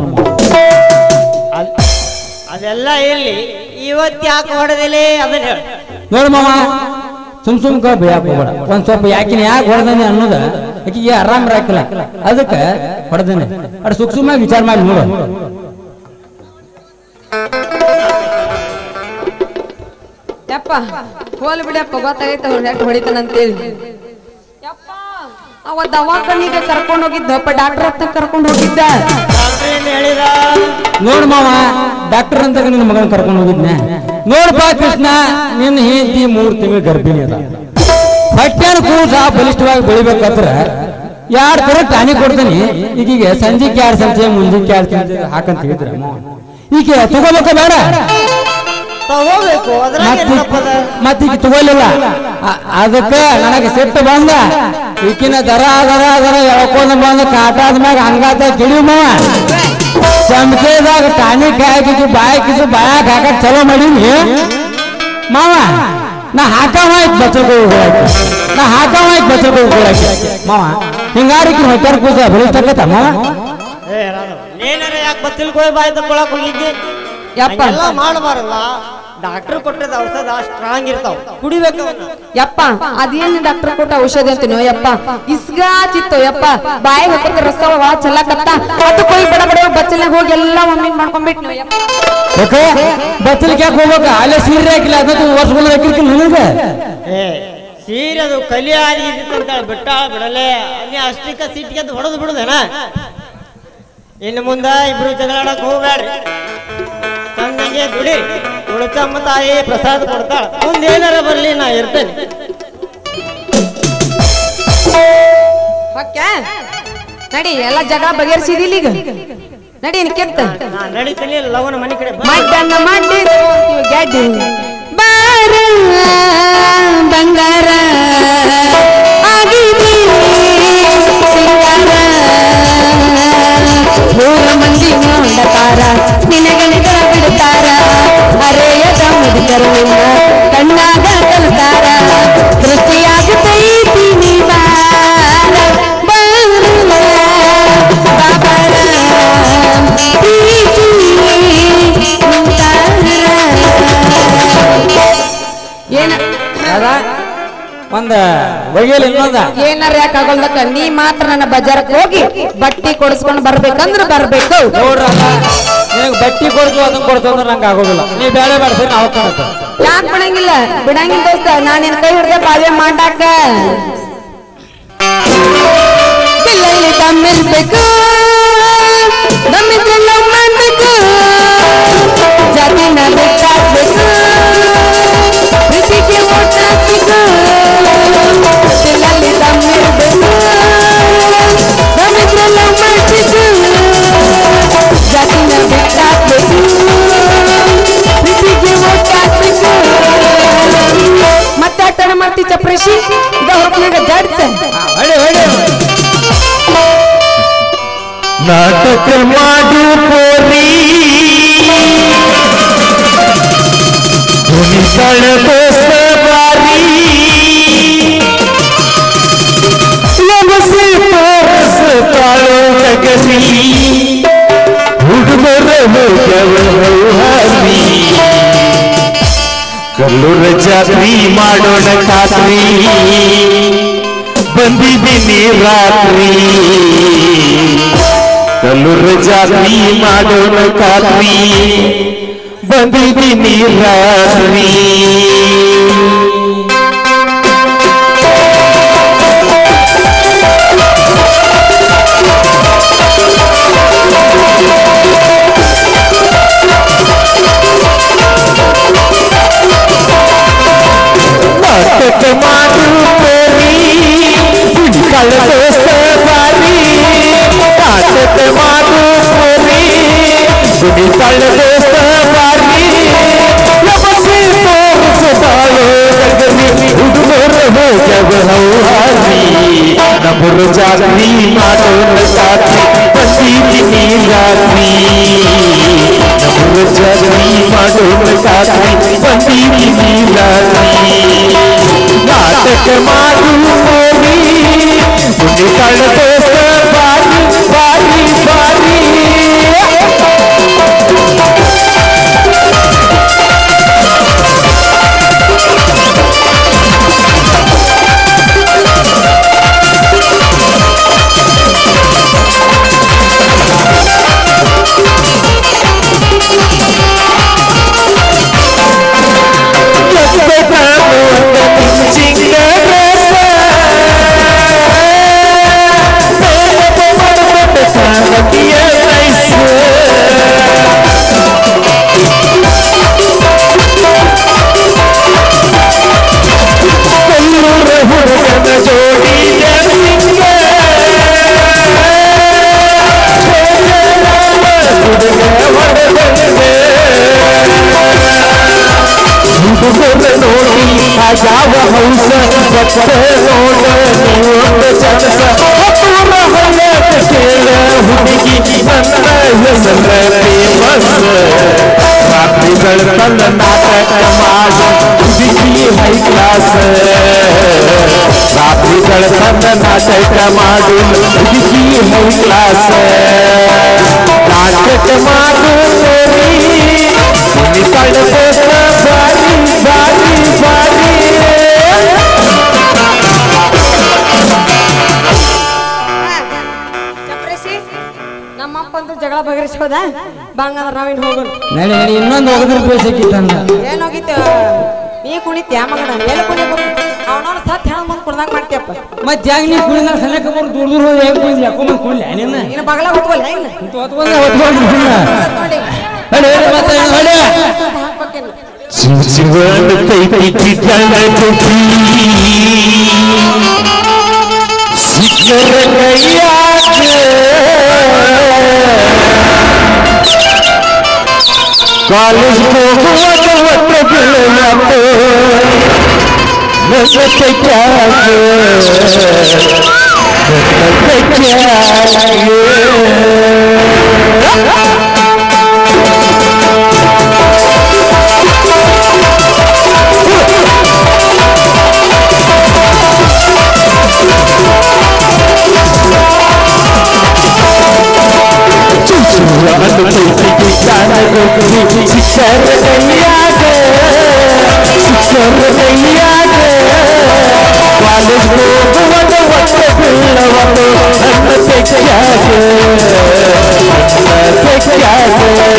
ಅದೆಲ್ಲ ಎಲ್ಲಿ ಇವತ್ತು ಯಾಕೆ ಹೊಡೆದಿಲ್ಲ ಅದನ್ನ ಹೇಳ ನೋಡು ಮಾವ ಸುಮ್ ಸುಮ್ಕ ಬೇಯಕ್ ಹೋಗ್ಬೇಡ ಒಂದ್ ಸ್ವಲ್ಪ ಯಾಕಿನ ಯಾಕೆ ಹೊಡೆದಾನೆ ಅನ್ನೋದ ಆಕಿಗೆ ಆರಾಮ್ ಇರಾಕಿಲ್ಲ ಅದಕ್ಕೆ ಹೊಡೆದಾನೆ ಅಡ್ ಸುಕ್ ಸುಮ್ಮ ವಿಚಾರ ಮಾಡಿ ನೋಡು ಯಪ್ಪ ಹೋಲ್ ಬಿಡಪ್ಪ ಗೊತ್ತಾಗೈತ ಅವ್ರು ಹೊಡಿತಾನಂತೇಳಿ ಯಪ್ಪ ಅವ ದವಾಖಾನಿಗೆ ಕರ್ಕೊಂಡು ಹೋಗಿದ್ದಪ್ಪ ಡಾಕ್ಟರ್ ಹತ್ರ ಕರ್ಕೊಂಡು ಹೋಗಿದ್ದ ಹೇಳಿದ ನೋಡ್ ಮಾವ ಡಾಕ್ಟರ್ ಅಂತ ನಿನ್ನ ಮಗನ ಕರ್ಕೊಂಡು ಹೋಗಿದ್ನೆ ನೋಡ್ಪಾ ಕೃಷ್ಣ ನಿನ್ನ ಹೆಂಡತಿ ಮೂರ್ ತಿಂಗಳು ಗರ್ಭಿಣಿ ಅದ ಹೊಟ್ಟೆನ ಕೂಸ ಬಲಿಷ್ಠವಾಗಿ ಬೆಳಿಬೇಕಾದ್ರ ಯಾರು ತರ ಟಾನಿಕ್ ಕೊಡ್ತೀನಿ ಈಗೀಗ ಸಂಜೆಗೆ ಎರಡು ಸಂಜೆ ಮುಂಜಾನೆ ಎರಡು ಸಂಜೆ ಹಾಕಂತ ಹೇಳಿದ್ರ ಈಗ ತಗೋಬೇಕ ಬೇಡ ತಗೋಬೇಕು ಮತ್ತೀಗ ತಗೋಲಿಲ್ಲ ಅದಕ್ಕೆ ನನಗೆ ಸಿಟ್ಟು ಬಂದ ಈಕಿನ ದರ ದರ ದರ ಎಳ್ಕೊಂಡ್ ಬಂದ ಕಾಟ ಆದ್ಮ್ಯಾಗ ಹಂಗಾತ ಕಿಡಿ ಮಾವ ಚಮಚೆದಾಗ ಟಾನಿಕ್ ಹಾಕಿ ಬಾಯ್ ಕಿಸು ಬಾಯಾಗ ಹಾಕಕ್ ಚಲೋ ಮಾಡೀನಿ ಮಾವ ನಾ ಹಾಕವಾಯ್ತು ಬಚ್ಚಲ್ಕೊ ನಾ ಹಾಕವಾಯ್ತು ಬಚ್ಚಲ್ಕೊ ಮಾವ ಹಿಂಗಾರಿಕಿ ಹೊಟ್ಟಾರ ಕೂಸ ಬಲಿಷ್ಠ ಮಾವ ಏನಾರ ಯಾಕೆ ಬಚ್ಚಲ್ಕೋಯ್ ಬಾಯ್ ತಗೊಳಕ್ ಹೋಗಿದ್ದಿ ಯಪ್ಪ ಎಲ್ಲ ಮಾಡಬಾರಲ್ಲ ಡಾಕ್ಟರ್ ಕೊಟ್ಟದ ಔಷಧ ಸ್ಟ್ರಾಂಗ್ ಇರ್ತಾವ ಕುಡಿಬೇಕು ಯಪ್ಪ ಅದೇನ್ ಡಾಕ್ಟರ್ ಕೊಟ್ಟ ಔಷಧಿ ಅಂತೀನೋ ಯಪ್ಪ ಇಸ್ಗಾಚಿತ್ತು ಯಪ್ಪ ಬಾಯಿ ಹೋಗ್ತ ರಸ ಚೆಲ್ಲಕತ್ತ ಅದಕ್ಕೆ ಹೋಗಿ ಬಡ ಬಡ ಬಚ್ಚಲ್ನಾಗ ಹೋಗಿ ಎಲ್ಲ ಒಮ್ಮೆ ಮಾಡ್ಕೊಂಡ್ಬಿಟ್ನು ಯಪ್ಪ ಬಚ್ಚಲಿಗೆ ಯಾಕೆ ಹೋಗ್ಬೇಕ ಅಲ್ಲೇ ಸೀರೆ ಹಾಕಿಲ್ಲ ಅದಕ್ಕೆ ವರ್ಷಗಳ ಹಾಕಿರ್ಕಿಲ್ಲ ನನಗೆ ಏ ಸೀರೆ ಅದು ಕಲಿ ಆಗಿದ್ದಿತ್ತು ಅಂತ ಬಿಟ್ಟ ಬಿಡಲೆ ಅಲ್ಲಿ ಅಷ್ಟಕ್ಕ ಸಿಟ್ಟಿಗೆ ಅದು ಹೊಡೆದು ಬಿಡುದೇನ ಇನ್ನು ಮುಂದ ಇಬ್ರು ಜಗಳಾಡಕ್ ಹೋಗ್ಬೇಡ್ರಿ ಚೆನ್ನಾಗೆ ದುಡಿ ಉಳಚಮ್ಮ ತಾಯಿ ಪ್ರಸಾದ ಕೊಡ್ತಾಳ ಮುಂದೆ ಏನಾರ ಬರ್ಲಿ ನಾ ಇರ್ತೇನೆ ನಡಿ ಎಲ್ಲ ಜಗಳ ಬಗೆಹರಿಸಿದಿಲ್ಲ ಈಗ ನಡಿ ಕೆತ್ತ ನಾ ನಡೀತೀನಿ ಲವನ ಮನೆ ಕಡೆ ಮಡ್ಡನ್ನ ಮಾಡಿ ಗೆಡ್ಡಿ ಬಾರ ಬಂಗಾರ ಆಗಿದೆ ಸಿಂಗಾರ ಮೂರ ಮಂದಿ ನೋಡತಾರ ನಿನಗಣಿಗಳ ಬಿಡ್ತಾರ ಅರೆಯದ ಮುದುಕರು ಕಣ್ಣಾಗ ಕಲ್ತಾರ ದೃಷ್ಟಿಯಾಗುತ್ತೈತಿ ನೀ ಬಾರ ಬಾಬರ ಏನ ಒಂದ ಬಗೆಯಲ್ಲಿ ಇನ್ನೊಂದ ಏನಾರ ಯಾಕೆ ಆಗೋಲ್ದಕ್ಕ ನೀ ಮಾತ್ರ ನನ್ನ ಬಜಾರಕ್ಕೆ ಹೋಗಿ ಬಟ್ಟಿ ಕೊಡಿಸ್ಕೊಂಡು ಬರ್ಬೇಕಂದ್ರ ಬರ್ಬೇಕು ನೋಡ್ರಲ್ಲ ನಿನಗೆ ಬಟ್ಟಿ ಕೊಡ್ತು ಅದನ್ನ ಕೊಡ್ತು ಅಂದ್ರೆ ನಂಗೆ ಆಗೋದಿಲ್ಲ ನೀ ಬೇಳೆ ಬೇಡ ನಾವು ಕಾಣುತ್ತ ಯಾಕೆ ಬಿಡಂಗಿಲ್ಲ ಬಿಡಂಗಿಲ್ಲ ದೋಸ್ತ ನಾನು ನಿನ್ ಕೈ ಹಿಡ್ದೆ ಬಾಲ್ಯ ಮಾಡಾಕ ಬಿಲ್ಲಲ್ಲಿ ದಮ್ಮಿರ್ಬೇಕು ದಮ್ಮಿದ್ರೆ ಲವ್ ಮಾಡ್ಬೇಕು ಜಾತಿನ ಬಿಟ್ಟಾಕ್ಬೇಕು ಪ್ರೀತಿಗೆ ಓಟ್ ಹಾಕ್ಬೇಕು ಬಿಲ್ಲಲ್ಲಿ ದಮ್ಮಿರ್ಬೇಕು ದಮ್ಮಿದ್ರೆ ಲವ್ ಮಾಡ್ಬೇಕು ಜಾತಿನ ಬಿಟ್ಟಾಕ್ಬೇಕು ಪ್ರೀತಿಗೆ ಓಟ್ ಹಾಕ್ಬೇಕು ಮತ್ತೆ ಆಟನ ಮಾಡ್ತಿ ಚಪ್ರೇಶಿ ಇದ ಹೊರಪ್ನಾಗ ಜಾಡ್ಸ ಹೊಡಿ ಹೊಡಿ ನಾಟಕ ಮಾಡು ಕೋರಿ ಕುಣಿತಳ ಬಾರಿ ಲಮಸಿ ತೋರಸ ತಾಳು ಜಗಸಿ ಹುಡುಗರ ಹಾರಿ ಕಲ್ಲೂರ ಜಾತ್ರಿ ಮಾಡೋಣ ಖಾತ್ರಿ ಬಂದಿದ್ದೀನಿ ರಾತ್ರಿ ಕಲ್ಲೂರ ಜಾತ್ರಿ ಮಾಡೋಣ ಖಾತ್ರಿ ಬಂದಿದ್ದೀನಿ ರಾತ್ರಿ ಒಳಗ ಹೌಹಾರಿ ನಮ್ಮರು ಜಾತ್ರಿ ಮಾಡೋಣ ಖಾತ್ರಿ ಬಂದೀನಿ ರಾತ್ರಿ ನಮ್ಮರು ಜಾತ್ರಿ ಮಾಡೋಣ ಖಾತ್ರಿ ಬಂದೀನಿ ರಾತ್ರಿ ನಾಟಕ ಮಾಡು ನೋಡಿ ಮುನಿ ಕಳೆದೋಸ ಬಾರಿ ಬಾರಿ ಬಾರಿ ಯಾವ ಹೌಸ ಬಚ್ಚ ನೋಡ ನೀವೊಂದು ಜನಸ ಹತ್ತೂರ ಹೊಲ ಕೇಳ ಹುಡುಗಿ ನನ್ನ ಹೆಸರ ಫೇಮಸ್ ರಾತ್ರಿಗಳ ತನ್ನ ನಾಟಕ ಮಾಡ ಹುಡುಗಿ ಹೈ ಕ್ಲಾಸ್ ರಾತ್ರಿಗಳ ತನ್ನ ನಾಟಕ ಮಾಡು ಹುಡುಗಿ ಹೈ ಕ್ಲಾಸ್ ನಾಟಕ ಮಾಡು ಮುನಿ ಕಳೆದೋಸ ಬಾರಿ ಬಾರಿ ಬಾರಿ ನಮ್ಮಪ್ಪ ಅಂದ್ರೆ ಜಗಳ ಬಗೆಹರಿಸೋದ ಬಂಗಂದ್ರ ನಾವಿನ್ ಹೋಗೋಣ ನಡಿ ನಡಿ ಇನ್ನೊಂದು ಹೋಗದ್ರ ಬೇಸಿಕ್ಕಿತ್ತಂದ ಏನ್ ಹೋಗಿತ್ತು ನೀ ಕುಣಿತ್ಯ ಮಗನ ಎಲ್ಲಿ ಕುಣಿಬೇಕು ಅವನವ್ನ ಸತ್ ಹೆಣ ಮುಂದ್ ಕುಡ್ದಂಗ ಮಾಡ್ತೀಯಪ್ಪ ಮತ್ ಜಾಗ ನೀ ಕುಳಿದ ಸಲಕ ಬಂದು ದೂರ ದೂರ ಹೋಗಿ ಹೆಂಗ್ ಕುಳಿದ್ ಯಾಕೋ ಮಂದ್ ಕುಳ್ಳ ನಿನ್ನ ಇನ್ನು ಬಗಲ ಹೊತ್ಕೊಲ್ಲ ಇಲ್ಲ ಹೊತ್ಕೊಂಡ ಹೊತ್ಕೊಂಡು ನೋಡಿ ಹೇಳಿ ಹೇಳಿ ಮತ್ತೆ ಹೇಳಿ ಹಾಕ್ಬೇಕೇನು ಚಿಂಚಿವನ ಕೈಕಿ ಕಣಕಿ ಸಿಕ್ಕರ ಕೈಯಾಗ ಕಾಲೇಜ್ ಹೋಗುವಾಗ ಒಟ್ಟ ಬೀಳಲಾಪ ನಸ ಕೈಯಾಗ ಶಿಕ್ಷರ ಕೈಯಾಗ ಶಿಕ್ಷರ ಕೈಯಾಗ ಕಾಲೇಜ್ ಹೋಗುವಾಗ ಒಟ್ಟ ಬೀಳವನು ನನ್ನ ತೆಗೆಯಾಗ ತೆಗೆಯಾಗ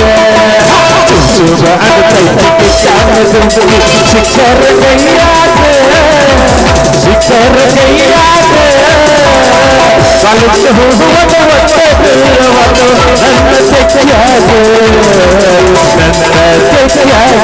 ಶಿಕ್ಷರ ಕೈಯಾಗ ಶಿಕ್ಷರ ಕೈಯಾಗ ಕಾಲೇಜ್ ಹೋಗುವಾಗ ಒಟ್ಟ ಬೀಳವನು ನನ್ನ ತೆಗೆಯಾಗ ನನ್ನ ತೆಗೆಯಾಗ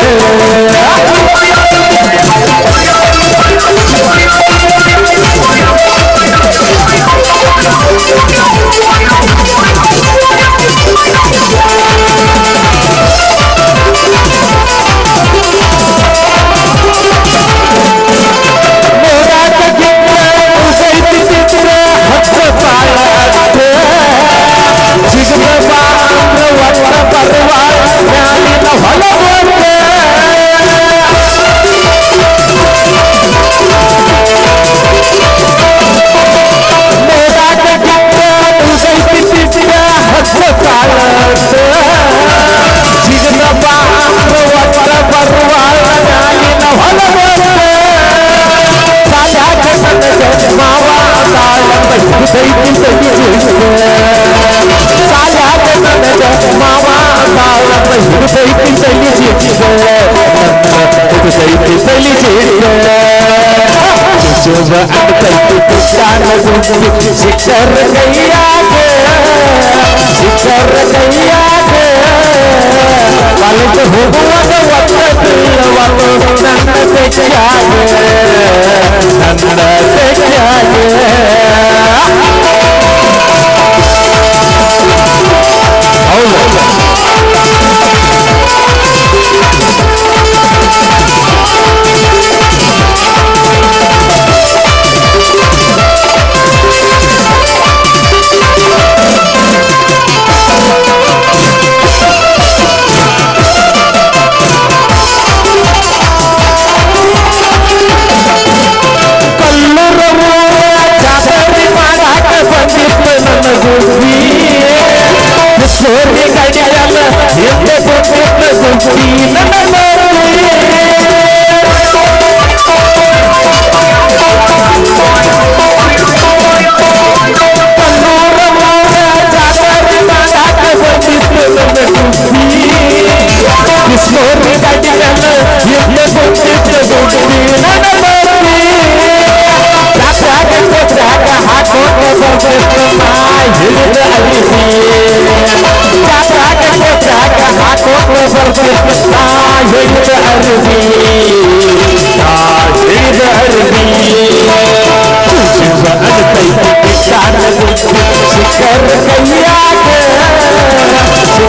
ಶಿಕ್ಷರ ಕೈಯಾಗ ಶಿಕ್ಷರ ಕೈಯಾಗ ಕಾಲೇಜ್ ಹೋಗುವಾಗ ಒಟ್ಟ ಬೀಳವನು ನನ್ನ ತೆಗೆಯಾಗ ನನ್ನ ತೆಗೆಯಾಗ ಹೌದು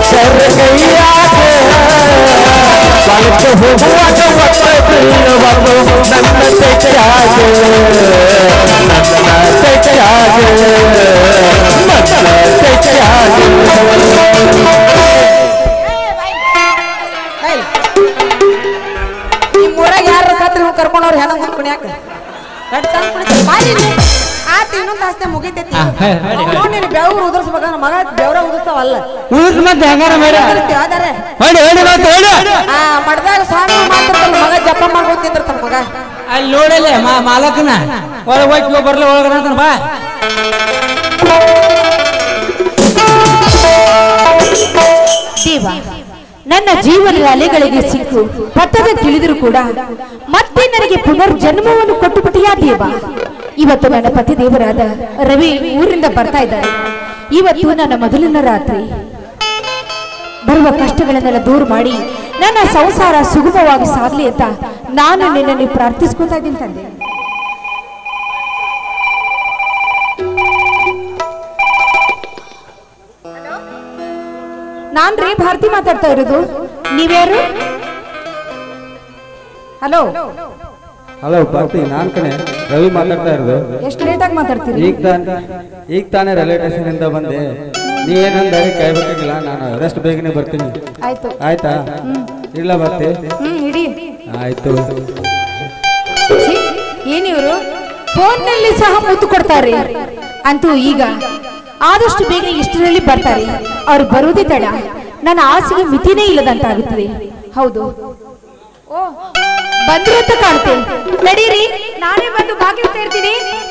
ಕೈಯಾಗೆ ಬಾಳಕ್ಕೆ ಹೋಗುವಾಗ ಒತ್ತ ಬೀಳುವುದು ನನ್ನ ತೆಗೆಯಾಗೆ ನನ್ನ ತೆಗೆಯಾಗೆ ನನ್ನ ತೆಗೆಯಾಗೆ ಊರಾಗ ಯಾರ ಸತ್ರ ಕರ್ಕೊಂಡವ್ರು ಹೆಣ ಕುಣ್ಯಾಕ ಆತ ಇನ್ನೊಂದು ಆಸ್ತೆ ಮುಗಿತೈತಿ ನೀನು ಬೆವ್ರು ಉದುರ್ಸ್ಬೇಕ ಮಗ ಬೆವ್ರ ಉದುರ್ಸ್ತಾವಲ್ಲ ಉಳಿದ ಮತ್ತೆ ಹೆಂಗಾರ ಮಾಡಿ ಹೇಳಿ ಹೇಳಿ ಮತ್ತೆ ಹೇಳಿ ಆ ಮಡ್ದಾಗ ಸ್ವಾಮಿ ಮಾತಾಡ್ತಾನ ಮಗ ಜಪ ಮಾಡ್ಕೊತಿರ್ತಾನ ಮಗ ಅಲ್ಲಿ ನೋಡಲೆ ಮಾಲಕನ ಒಳಗೆ ಹೋಗಿ ಬರ್ಲಿ ಒಳಗಡೆ ಅಂತಾನ ಬಾ ದೇವ ನನ್ನ ಜೀವನದ ಅಲೆಗಳಿಗೆ ಸಿಕ್ಕು ಪಟ್ಟದ ತಿಳಿದರೂ ಕೂಡ ಮತ್ತೆ ನನಗೆ ಪುನರ್ಜನ್ಮವನ್ನು ಕೊಟ್ಟು ಬಿಟ್ಟಿಯಾ ದೇವ. ಇವತ್ತು ನನ್ನ ಪತಿ ದೇವರಾದ ರವಿ ಊರಿಂದ ಬರ್ತಾ ಇದ್ದಾರೆ. ಇವತ್ತು ನನ್ನ ಮೊದಲನೇ ರಾತ್ರಿ. ಬರುವ ಕಷ್ಟಗಳನ್ನೆಲ್ಲ ದೂರ ಮಾಡಿ ನನ್ನ ಸಂಸಾರ ಸುಗಮವಾಗಿ ಸಾಗಲಿ ಅಂತ ನಾನು ನಿನ್ನನ್ನು ಪ್ರಾರ್ಥಿಸ್ಕೊತಾ ಇದ್ದೀನಿ ತಂದೆ. ನಾನ್ ರೀ ಭಾರತಿ ಮಾತಾಡ್ತಾ ಇರೋದು. ನೀವ್ಯಾರು? ಹಲೋ ಹಲೋ ಭಾರತಿ, ನಾನ್ ಕಣೆ ರವಿ ಮಾತಾಡ್ತಾ ಇರೋದು. ಎಷ್ಟು ಲೇಟ್ ಆಗಿ ಮಾತಾಡ್ತೀರಿ? ಈಗ ತಾನೇ ಈಗ ತಾನೇ ರೈಲ್ವೆ ಸ್ಟೇಷನ್ ಇಂದ ಬಂದೆ. ನೀ ಏನಂದ್ರೆ ಕಾಯ್ಬೇಕಾಗಿಲ್ಲ, ನಾನು ಅಷ್ಟು ಬೇಗನೆ ಬರ್ತೀನಿ. ಆಯ್ತು. ಆಯ್ತಾ? ಇಲ್ಲ ಭಾರತಿ? ಹ್ಮ್ ಇಡಿ. ಆಯ್ತು. ಏನಿವರು ಫೋನ್ ನಲ್ಲಿ ಸಹ ಮುತ್ತು ಕೊಡ್ತಾರೆ. ಅಂತೂ ಈಗ ಆದಷ್ಟು ಬೇಗ ಇಷ್ಟರಲ್ಲಿ ಬರ್ತಾರೆ. ಅವ್ರು ಬರುವುದೇ ತಡ. ನನ್ನ ಆಸೆಗೆ ಮಿತಿನೇ ಇಲ್ಲದಂತಾಗುತ್ತದೆ. ಹೌದು, ಓ ಬಂದ್ರು ಅಂತ ಕಾಣ್ತೆ. ನಡೀರಿ, ನಾನೇ ಬಂದು ಬಾಗಿಲು ಸೇರ್ತೀನಿ.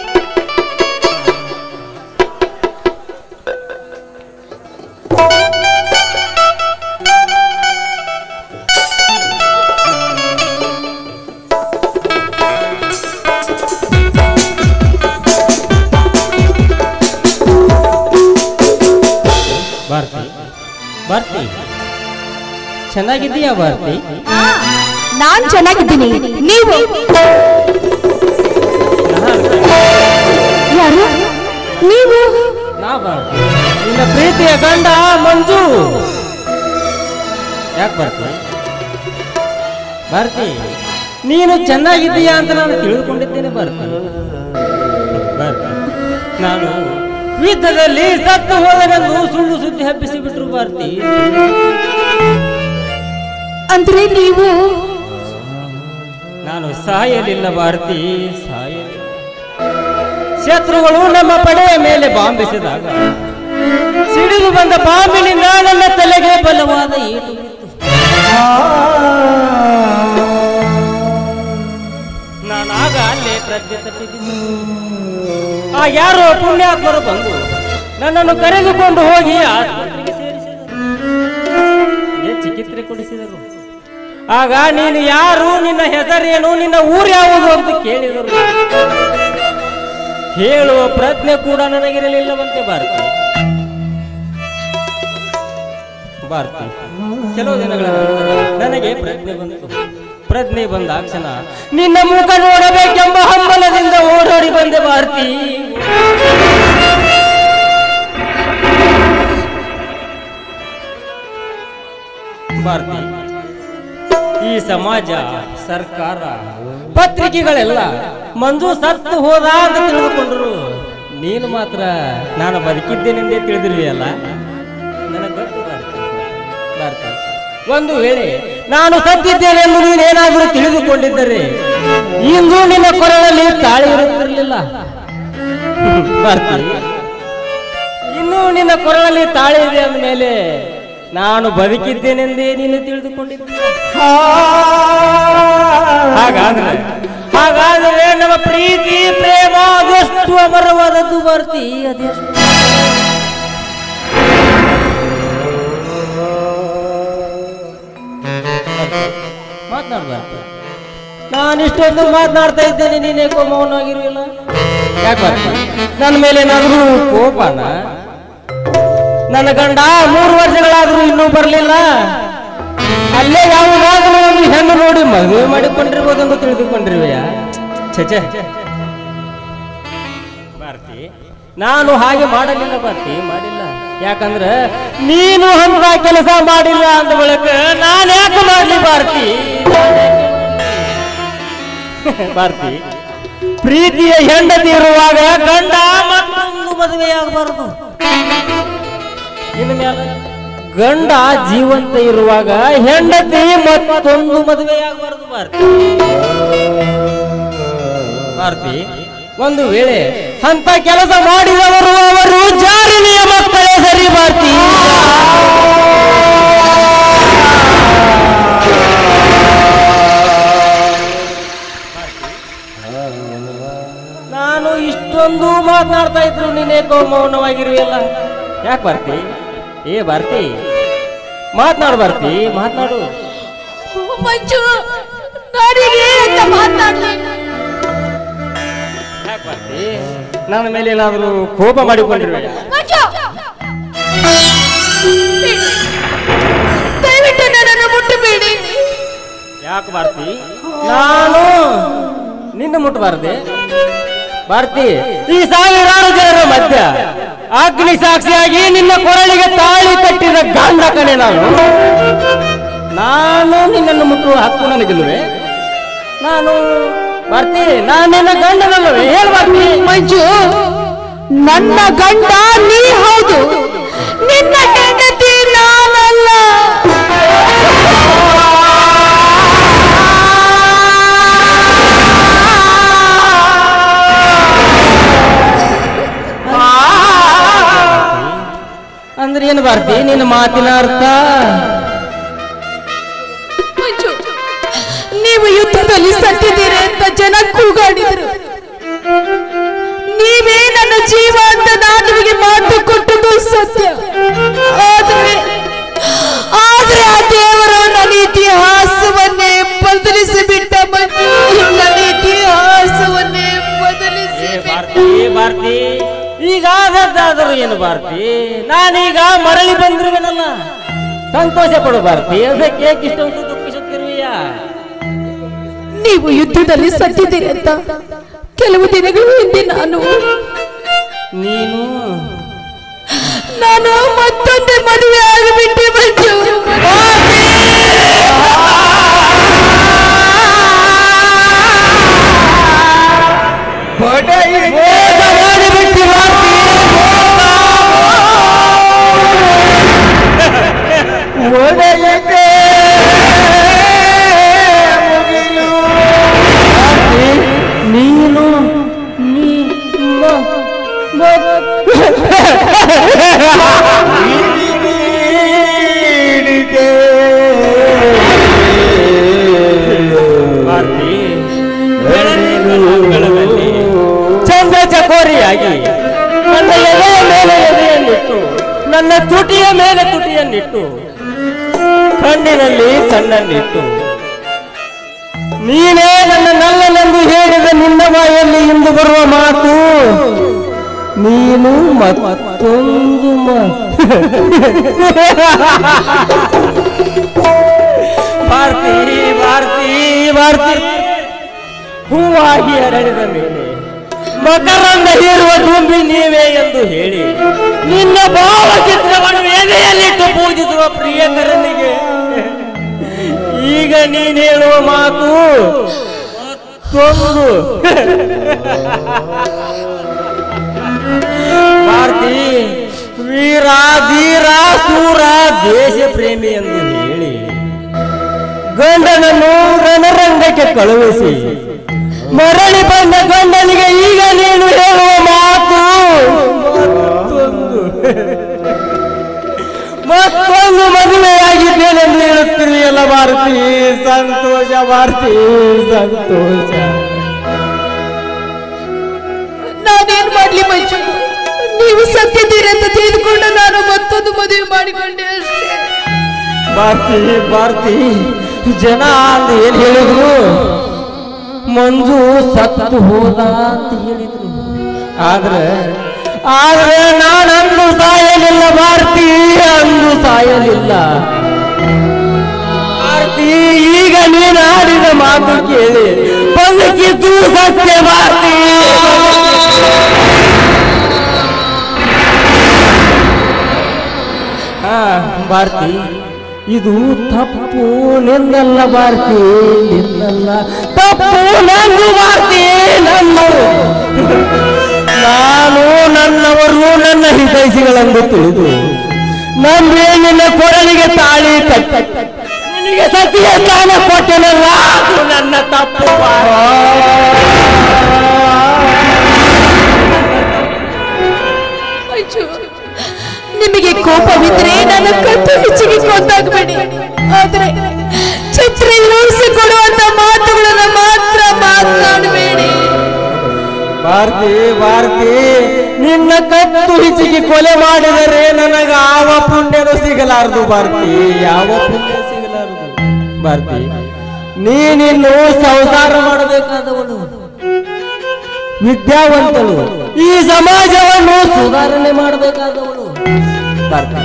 ಭಾರತಿ, ಭಾರತಿ ಚೆನ್ನಾಗಿದ್ದೀಯಾ ಭಾರತಿ? ನಾನ್ ಚೆನ್ನಾಗಿದ್ದೀನಿ. ನೀವು ಯಾರು? ನೀವು? ನಾ ಭಾರತಿ, ನಿನ್ನ ಪ್ರೀತಿಯ ಗಂಡ ಮಂಜು. ಯಾಕೆ ಭಾರತಿ? ಭಾರತಿ, ನೀನು ಚೆನ್ನಾಗಿದ್ದೀಯಾ ಅಂತ ನಾನು ತಿಳಿದುಕೊಂಡಿದ್ದೇನೆ ಭಾರತಿ. ಭಾರತಿ, ನಾನು ಯುದ್ಧದಲ್ಲಿ ಸತ್ತು ಹೋದನೆಂದು ಸುಳ್ಳು ಸುದ್ದಿ ಹಬ್ಬಿಸಿ ಬಿಟ್ರು ಭಾರತಿ. ಅಂದ್ರೆ ನೀವು? ನಾನು ಸಾಯಲಿಲ್ಲ ಭಾರತಿ, ಸಾಯಲಿಲ್ಲ. ಶತ್ರುಗಳು ನಮ್ಮ ಪಡೆಯ ಮೇಲೆ ಬಾಂಬಿಸಿದಾಗ ಸಿಡಿದು ಬಂದ ಬಾಂಬಿನಿಂದ ನನ್ನ ತಲೆಗೆ ಬಲವಾದ ಏಟು ಬಿತ್ತು. ನಾನಾಗ ಅಲ್ಲೇ ಪ್ರಜ್ಞೆ ತಪ್ಪಿದ್ದೀನಿ. ಆ ಯಾರೋ ಪುಣ್ಯಾತ್ಮರು ಬಂದು ನನ್ನನ್ನು ಕರೆದುಕೊಂಡು ಹೋಗಿ ಆಸ್ಪತ್ರೆಗೆ ಸೇರಿಸಿದರು, ಚಿಕಿತ್ಸೆ ಕೊಡಿಸಿದರು. ಆಗ ನೀನು ಯಾರು, ನಿನ್ನ ಹೆಸರೇನು, ನಿನ್ನ ಊರು ಯಾವುದು ಅಂತ ಕೇಳಿದರು. ಹೇಳುವ ಪ್ರಜ್ಞೆ ಕೂಡ ನನಗಿರಲಿಲ್ಲವಂತೆ ಭಾರತಿ. ಭಾರತಿ, ಕೆಲವು ದಿನಗಳ ನಂತರ ನನಗೆ ಪ್ರಜ್ಞೆ ಬಂತು. ಪ್ರಜ್ಞೆ ಬಂದ ಕ್ಷಣ ನಿನ್ನ ಮುಖ ನೋಡಬೇಕೆಂಬ ಹಂಬಲದಿಂದ ಓಡೋಡಿ ಬಂದೆ ಭಾರತಿ. ಭಾರತಿ, ಈ ಸಮಾಜ, ಸರ್ಕಾರ, ಪತ್ರಿಕೆಗಳೆಲ್ಲ ಮಂಜು ಸತ್ತು ಹೋದ ಅಂತ ತಿಳಿದುಕೊಂಡ್ರು. ನೀನು ಮಾತ್ರ ನಾನು ಬದುಕಿದ್ದೇನೆಂದೇ ತಿಳಿದಿರುವೆಯಲ್ಲ. ನನಗೆ ಗೊತ್ತು ಭಾರತಿ. ಭಾರತಿ, ಒಂದು ವೇಳೆ ನಾನು ಸತ್ತಿದ್ದೇನೆ ಎಂದು ನೀನೇನಾದರೂ ತಿಳಿದುಕೊಂಡಿದ್ದರೆ ಇಂದು ನಿನ್ನ ಕೊರಳಲ್ಲಿ ತಾಳಿ ಇರುತ್ತಿರಲಿಲ್ಲ ಭಾರತಿ. ಇನ್ನು ನಿನ್ನ ಕೊರಳಲ್ಲಿ ತಾಳಿ ಇದೆ ಅಂದ ಮೇಲೆ ನಾನು ಬದುಕಿದ್ದೇನೆಂದೇ ನೀನು ತಿಳಿದುಕೊಂಡಿದ್ದೆ. ಹಾಗಾದ್ರೆ ಹಾಗಾದರೆ ನಮ್ಮ ಪ್ರೀತಿ ಪ್ರೇಮ ಅದೆಷ್ಟು ಅಮರವಾದದ್ದು ಭಾರತಿ, ಅದೆಷ್ಟು. ಮಾತನಾಡ್ಬಾರ್ದು. ನಾನಿಷ್ಟೊಂದು ಮಾತನಾಡ್ತಾ ಇದ್ದೇನೆ, ನೀನೇಕೋ ಮೌನವಾಗಿರುವಿಲ್ಲ. ಯಾಕೆ ನನ್ನ ಮೇಲೆ ಏನಾದರೂ ಕೋಪನ? ನನ್ನ ಗಂಡ ಮೂರು ವರ್ಷಗಳಾದ್ರೂ ಇನ್ನೂ ಬರಲಿಲ್ಲ. ಅಲ್ಲೇ ಯಾವುದಾದ್ರೂ ಒಂದು ಹೆಣ್ಣು ನೋಡಿ ಮದುವೆ ಮಾಡಿಕೊಂಡಿರ್ಬೋದೆಂದು ತಿಳಿದುಕೊಂಡಿರುವೆಯಾ? ಛೆ ಭಾರತಿ, ನಾನು ಹಾಗೆ ಮಾಡಲಿಲ್ಲ ಭಾರತಿ, ಮಾಡಿಲ್ಲ. ಯಾಕಂದ್ರೆ ನೀನು ಅಂತ ಕೆಲಸ ಮಾಡಿಲ್ಲ ಅಂದ ಬಳಿಕ ನಾನು ಯಾಕೆ ಮಾಡ್ಲಿ ಭಾರತಿ ಭಾರತಿ ಪ್ರೀತಿಯ ಹೆಂಡತಿ ಇರುವಾಗ ಗಂಡ ಮತ್ತೊಂದು ಮದುವೆಯಾಗಬಾರದು. ಇನ್ನು ಮೇಲೆ ಗಂಡ ಜೀವಂತ ಇರುವಾಗ ಹೆಂಡತಿ ಮತ್ತೊಂದು ಮದುವೆಯಾಗಬಾರದು ಭಾರತಿ. ಭಾರತಿ ಒಂದು ವೇಳೆ ಅಂತ ಕೆಲಸ ಮಾಡಿದವರು ಅವರು ಜಾರಿನಿಯ ಮಕ್ಕಳೇ ಸರಿ ಭಾರತಿ. ನಾನು ಇಷ್ಟೊಂದು ಮಾತನಾಡ್ತಾ ಇದ್ರು ನೀನೇಕೋ ಮೌನವಾಗಿರುವೆಲ್ಲ ಯಾಕೆ ಭಾರತಿ? ಏ ಭಾರತಿ ಮಾತನಾಡು ಭಾರತಿ ಮಾತನಾಡು. ಮಂಜು ನಾನಿಗೆ ಅಂತ ಮಾತನಾಡ್ಲಿ ಯಾಕೆ ಭಾರತಿ ನನ್ನ ಮೇಲೆ ಏನಾದರೂ ಕೋಪ ಮಾಡಿಕೊಂಡಿರುವೆ? ಮಂಜು ದಯವಿಟ್ಟು ನನ್ನನ್ನು ಮುಟ್ಟಬೇಡಿ. ಯಾಕೆ ಭಾರತಿ ನಾನು ನಿನ್ನ ಮುಟ್ಟಬಾರದೆ? ಭಾರತಿ ಈ ಸಾವಿರಾರು ಜನರ ಮಧ್ಯ ಅಗ್ನಿ ಸಾಕ್ಷಿಯಾಗಿ ನಿನ್ನ ಕೊರಳಿಗೆ ತಾಳಿ ಕಟ್ಟಿದ ಗಂಡ ಕಣೆ ನಾನು. ನಾನು ನಿನ್ನನ್ನು ಮುಟ್ಟುವ ಹಕ್ಕು ನನಗಿಲ್ವೇ? ನಾನು ಭಾರತಿ ನಾನು ನಿನ್ನ ಗಂಡನಲ್ಲವೇ? ಹೇಳು ಭಾರತಿ. ಮಂಜು ನನ್ನ ಗಂಡ ನೀ ಹೌದು, ನಿನ್ನ ಹೆಂಡತಿ ನಾನಲ್ಲ. ಅಂದ್ರೆ ಏನು ಭಾರತಿ ನಿನ್ನ ಮಾತಿನ ಅರ್ಥ? ಮಂಜು ನೀವು ಯುದ್ಧದಲ್ಲಿ ಸತ್ತಿದ್ದೀರಿ ಅಂತ ಜನ ಕೂಗಾಡಿದ್ರು. ನೀವೇ ನನ್ನ ಜೀವ ಅಂತ ನಾನು ನಿಮಗೆ ಮಾತು ಕೊಟ್ಟದ್ದು ಸತ್ಯ. ಆದ್ರೆ ಆದ್ರೆ ಆ ದೇವರು ನನ್ನ ಇತಿಹಾಸವನ್ನೇ ಬದಲಿಸಿ ಬಿಟ್ಟ. ಮಂಜು ನನ್ನ ಇತಿಹಾಸವನ್ನೇ ಬದಲಿಸಿ ಭಾರತಿ ಭಾರತಿ ಈಗಾದರೂ ಏನು ಭಾರತಿ? ನಾನೀಗ ಮರಳಿ ಬಂದಿರುವೆನಲ್ಲ, ಸಂತೋಷ ಪಡು ಭಾರತಿ. ಅದಕ್ಕೆ ಇಷ್ಟೊಂದು ದುಃಖಿಸುತ್ತಿರುವೆಯಾ? ನೀವು ಯುದ್ಧದಲ್ಲಿ ಸತ್ತಿದ್ದೀರಿ ಅಂತ ಕೆಲವು ದಿನಗಳ ಹಿಂದೆ ನಾನು ನೀನು ನಾನು ಮತ್ತೊಂದು ಮದುವೆ ಆಗಿಬಿಟ್ಟೆ ಮಂಜು. ನೀನು ಚಂದ್ರ ಚಕೋರಿಯಾಗಿ ನನ್ನ ಎದೆಯ ಮೇಲೆ ಎದೆಯನ್ನಿಟ್ಟು ನನ್ನ ತುಟಿಯ ಮೇಲೆ ತುಟಿಯನ್ನಿಟ್ಟು ಕಣ್ಣಿನಲ್ಲಿ ಕಣ್ಣನ್ನಿಟ್ಟು ನೀನೇ ನನ್ನ ನಲ್ಲನೆಂದು ಹೇಳಿದ ನಿನ್ನ ಬಾಯಲ್ಲಿ ಇಂದು ಬರುವ ಮಾತು ನೀನು ಮತ್ತೊಂದು ಭಾರತಿ ಭಾರತಿ ಭಾರತಿ ಹೂವಾಗಿ ಅರಳಿದ ಮೇಲೆ ಮಕರಂದ ಹೀರುವ ತುಂಬಿ ನೀವೇ ಎಂದು ಹೇಳಿ ನಿನ್ನ ಭಾವಚಿತ್ರವನ್ನು ಎದೆಯಲ್ಲಿಟ್ಟು ಪೂಜಿಸುವ ಪ್ರಿಯಕರನಿಗೆ ಈಗ ನೀನು ಹೇಳುವ ಮಾತು ಮತ್ತೊಂದು. ಭಾರತಿ ವೀರ ಧೀರ ಸೂರ ದೇಶ ಪ್ರೇಮಿ ಎಂದು ಹೇಳಿ ಗಂಡನನ್ನು ರಣರಂಗಕ್ಕೆ ಕಳುಹಿಸಿ ಮರಳಿ ಬಂದ ಗಂಡನಿಗೆ ಈಗ ನೀನು ಹೇಳುವ ಮಾತು ಮತ್ತೊಂದು ಮತ್ತೊಂದು ಮದುವೆಯಾಗಿದ್ದೇನೆಂದು ಹೇಳುತ್ತಿರುವೆಯಲ್ಲ ಭಾರತಿ. ಸಂತೋಷ ಭಾರತಿ ಸಂತೋಷ. ನಾನೇನ್ ಮಾಡ್ಲಿ ಮಂಜು? ನೀವು ಸತ್ತಿದ್ದೀರಿ ಅಂತ ತಿಳಿದುಕೊಂಡು ನಾನು ಮತ್ತೊಂದು ಮದುವೆ ಮಾಡಿಕೊಂಡೆ ಅಷ್ಟೇ. ಭಾರತಿ ಭಾರತಿ ಜನ ಅಂತ ಏನ್ ಹೇಳಿದ್ರು? ಮಂಜು ಸತ್ತು ಹೋದ ಅಂತ ಹೇಳಿದ್ರು. ಆದ್ರೆ ಆದ್ರೆ ನಾನಂದು ಸಾಯಲಿಲ್ಲ ಭಾರತಿ, ಅಂದು ಸಾಯಲಿಲ್ಲ ಭಾರತಿ. ಈಗ ನೀನು ಆಡಿದ ಮಾತು ಕೇಳಿ ಬದುಕಿದ್ದು ಸತ್ಯ ಭಾರತಿ. ಭಾರತಿ ಇದು ತಪ್ಪು ನಿಂದಲ್ಲ ಭಾರತಿ ನಿಂದಲ್ಲ ತಪ್ಪು ನಂದು ಭಾರತಿ ನನ್ನವರು ನಾನು ನನ್ನವರು ನನ್ನ ಹಿತೈಷಿಗಳೆಂದು ತಿಳಿದು ನಂಬಿ ನಿನ್ನ ಕೊರಳಿಗೆ ತಾಳಿ ಕಟ್ಟಿ ನಿನಗೆ ಸತಿಯ ಸ್ಥಾನ ಕೊಟ್ಟನಲ್ಲ ಅದು ನನ್ನ ತಪ್ಪು ನಿಮಗೆ ಕೋಪವಿದ್ರೆ ನನ್ನ ಕತ್ತು ಹೆಚ್ಚಿಗೆ ಕೊಂದಾಗಬೇಡಿ, ಆದ್ರೆ ಚಿತ್ರ ಕೊಡುವಂತ ಮಾತುಗಳನ್ನ ಮಾತ್ರ ಮಾತನಾಡಬೇಡಿ. ಭಾರತಿ ಭಾರತಿ ನಿನ್ನ ಕತ್ತು ಹೆಚ್ಚಿಗೆ ಕೊಲೆ ಮಾಡಿದರೆ ನನಗ ಯಾವ ಪುಣ್ಯನೂ ಸಿಗಲಾರದು ಭಾರತಿ, ಯಾವ ಪುಣ್ಯ ಸಿಗಲಾರದು ಭಾರತಿ. ನೀನಿನ್ನು ಸಂಸಾರ ಮಾಡಬೇಕಾದವಳು, ವಿದ್ಯಾವಂತಳು, ಈ ಸಮಾಜವನ್ನು ಸುಧಾರಣೆ ಮಾಡಬೇಕಾದವಳು ಭಾರತಿ.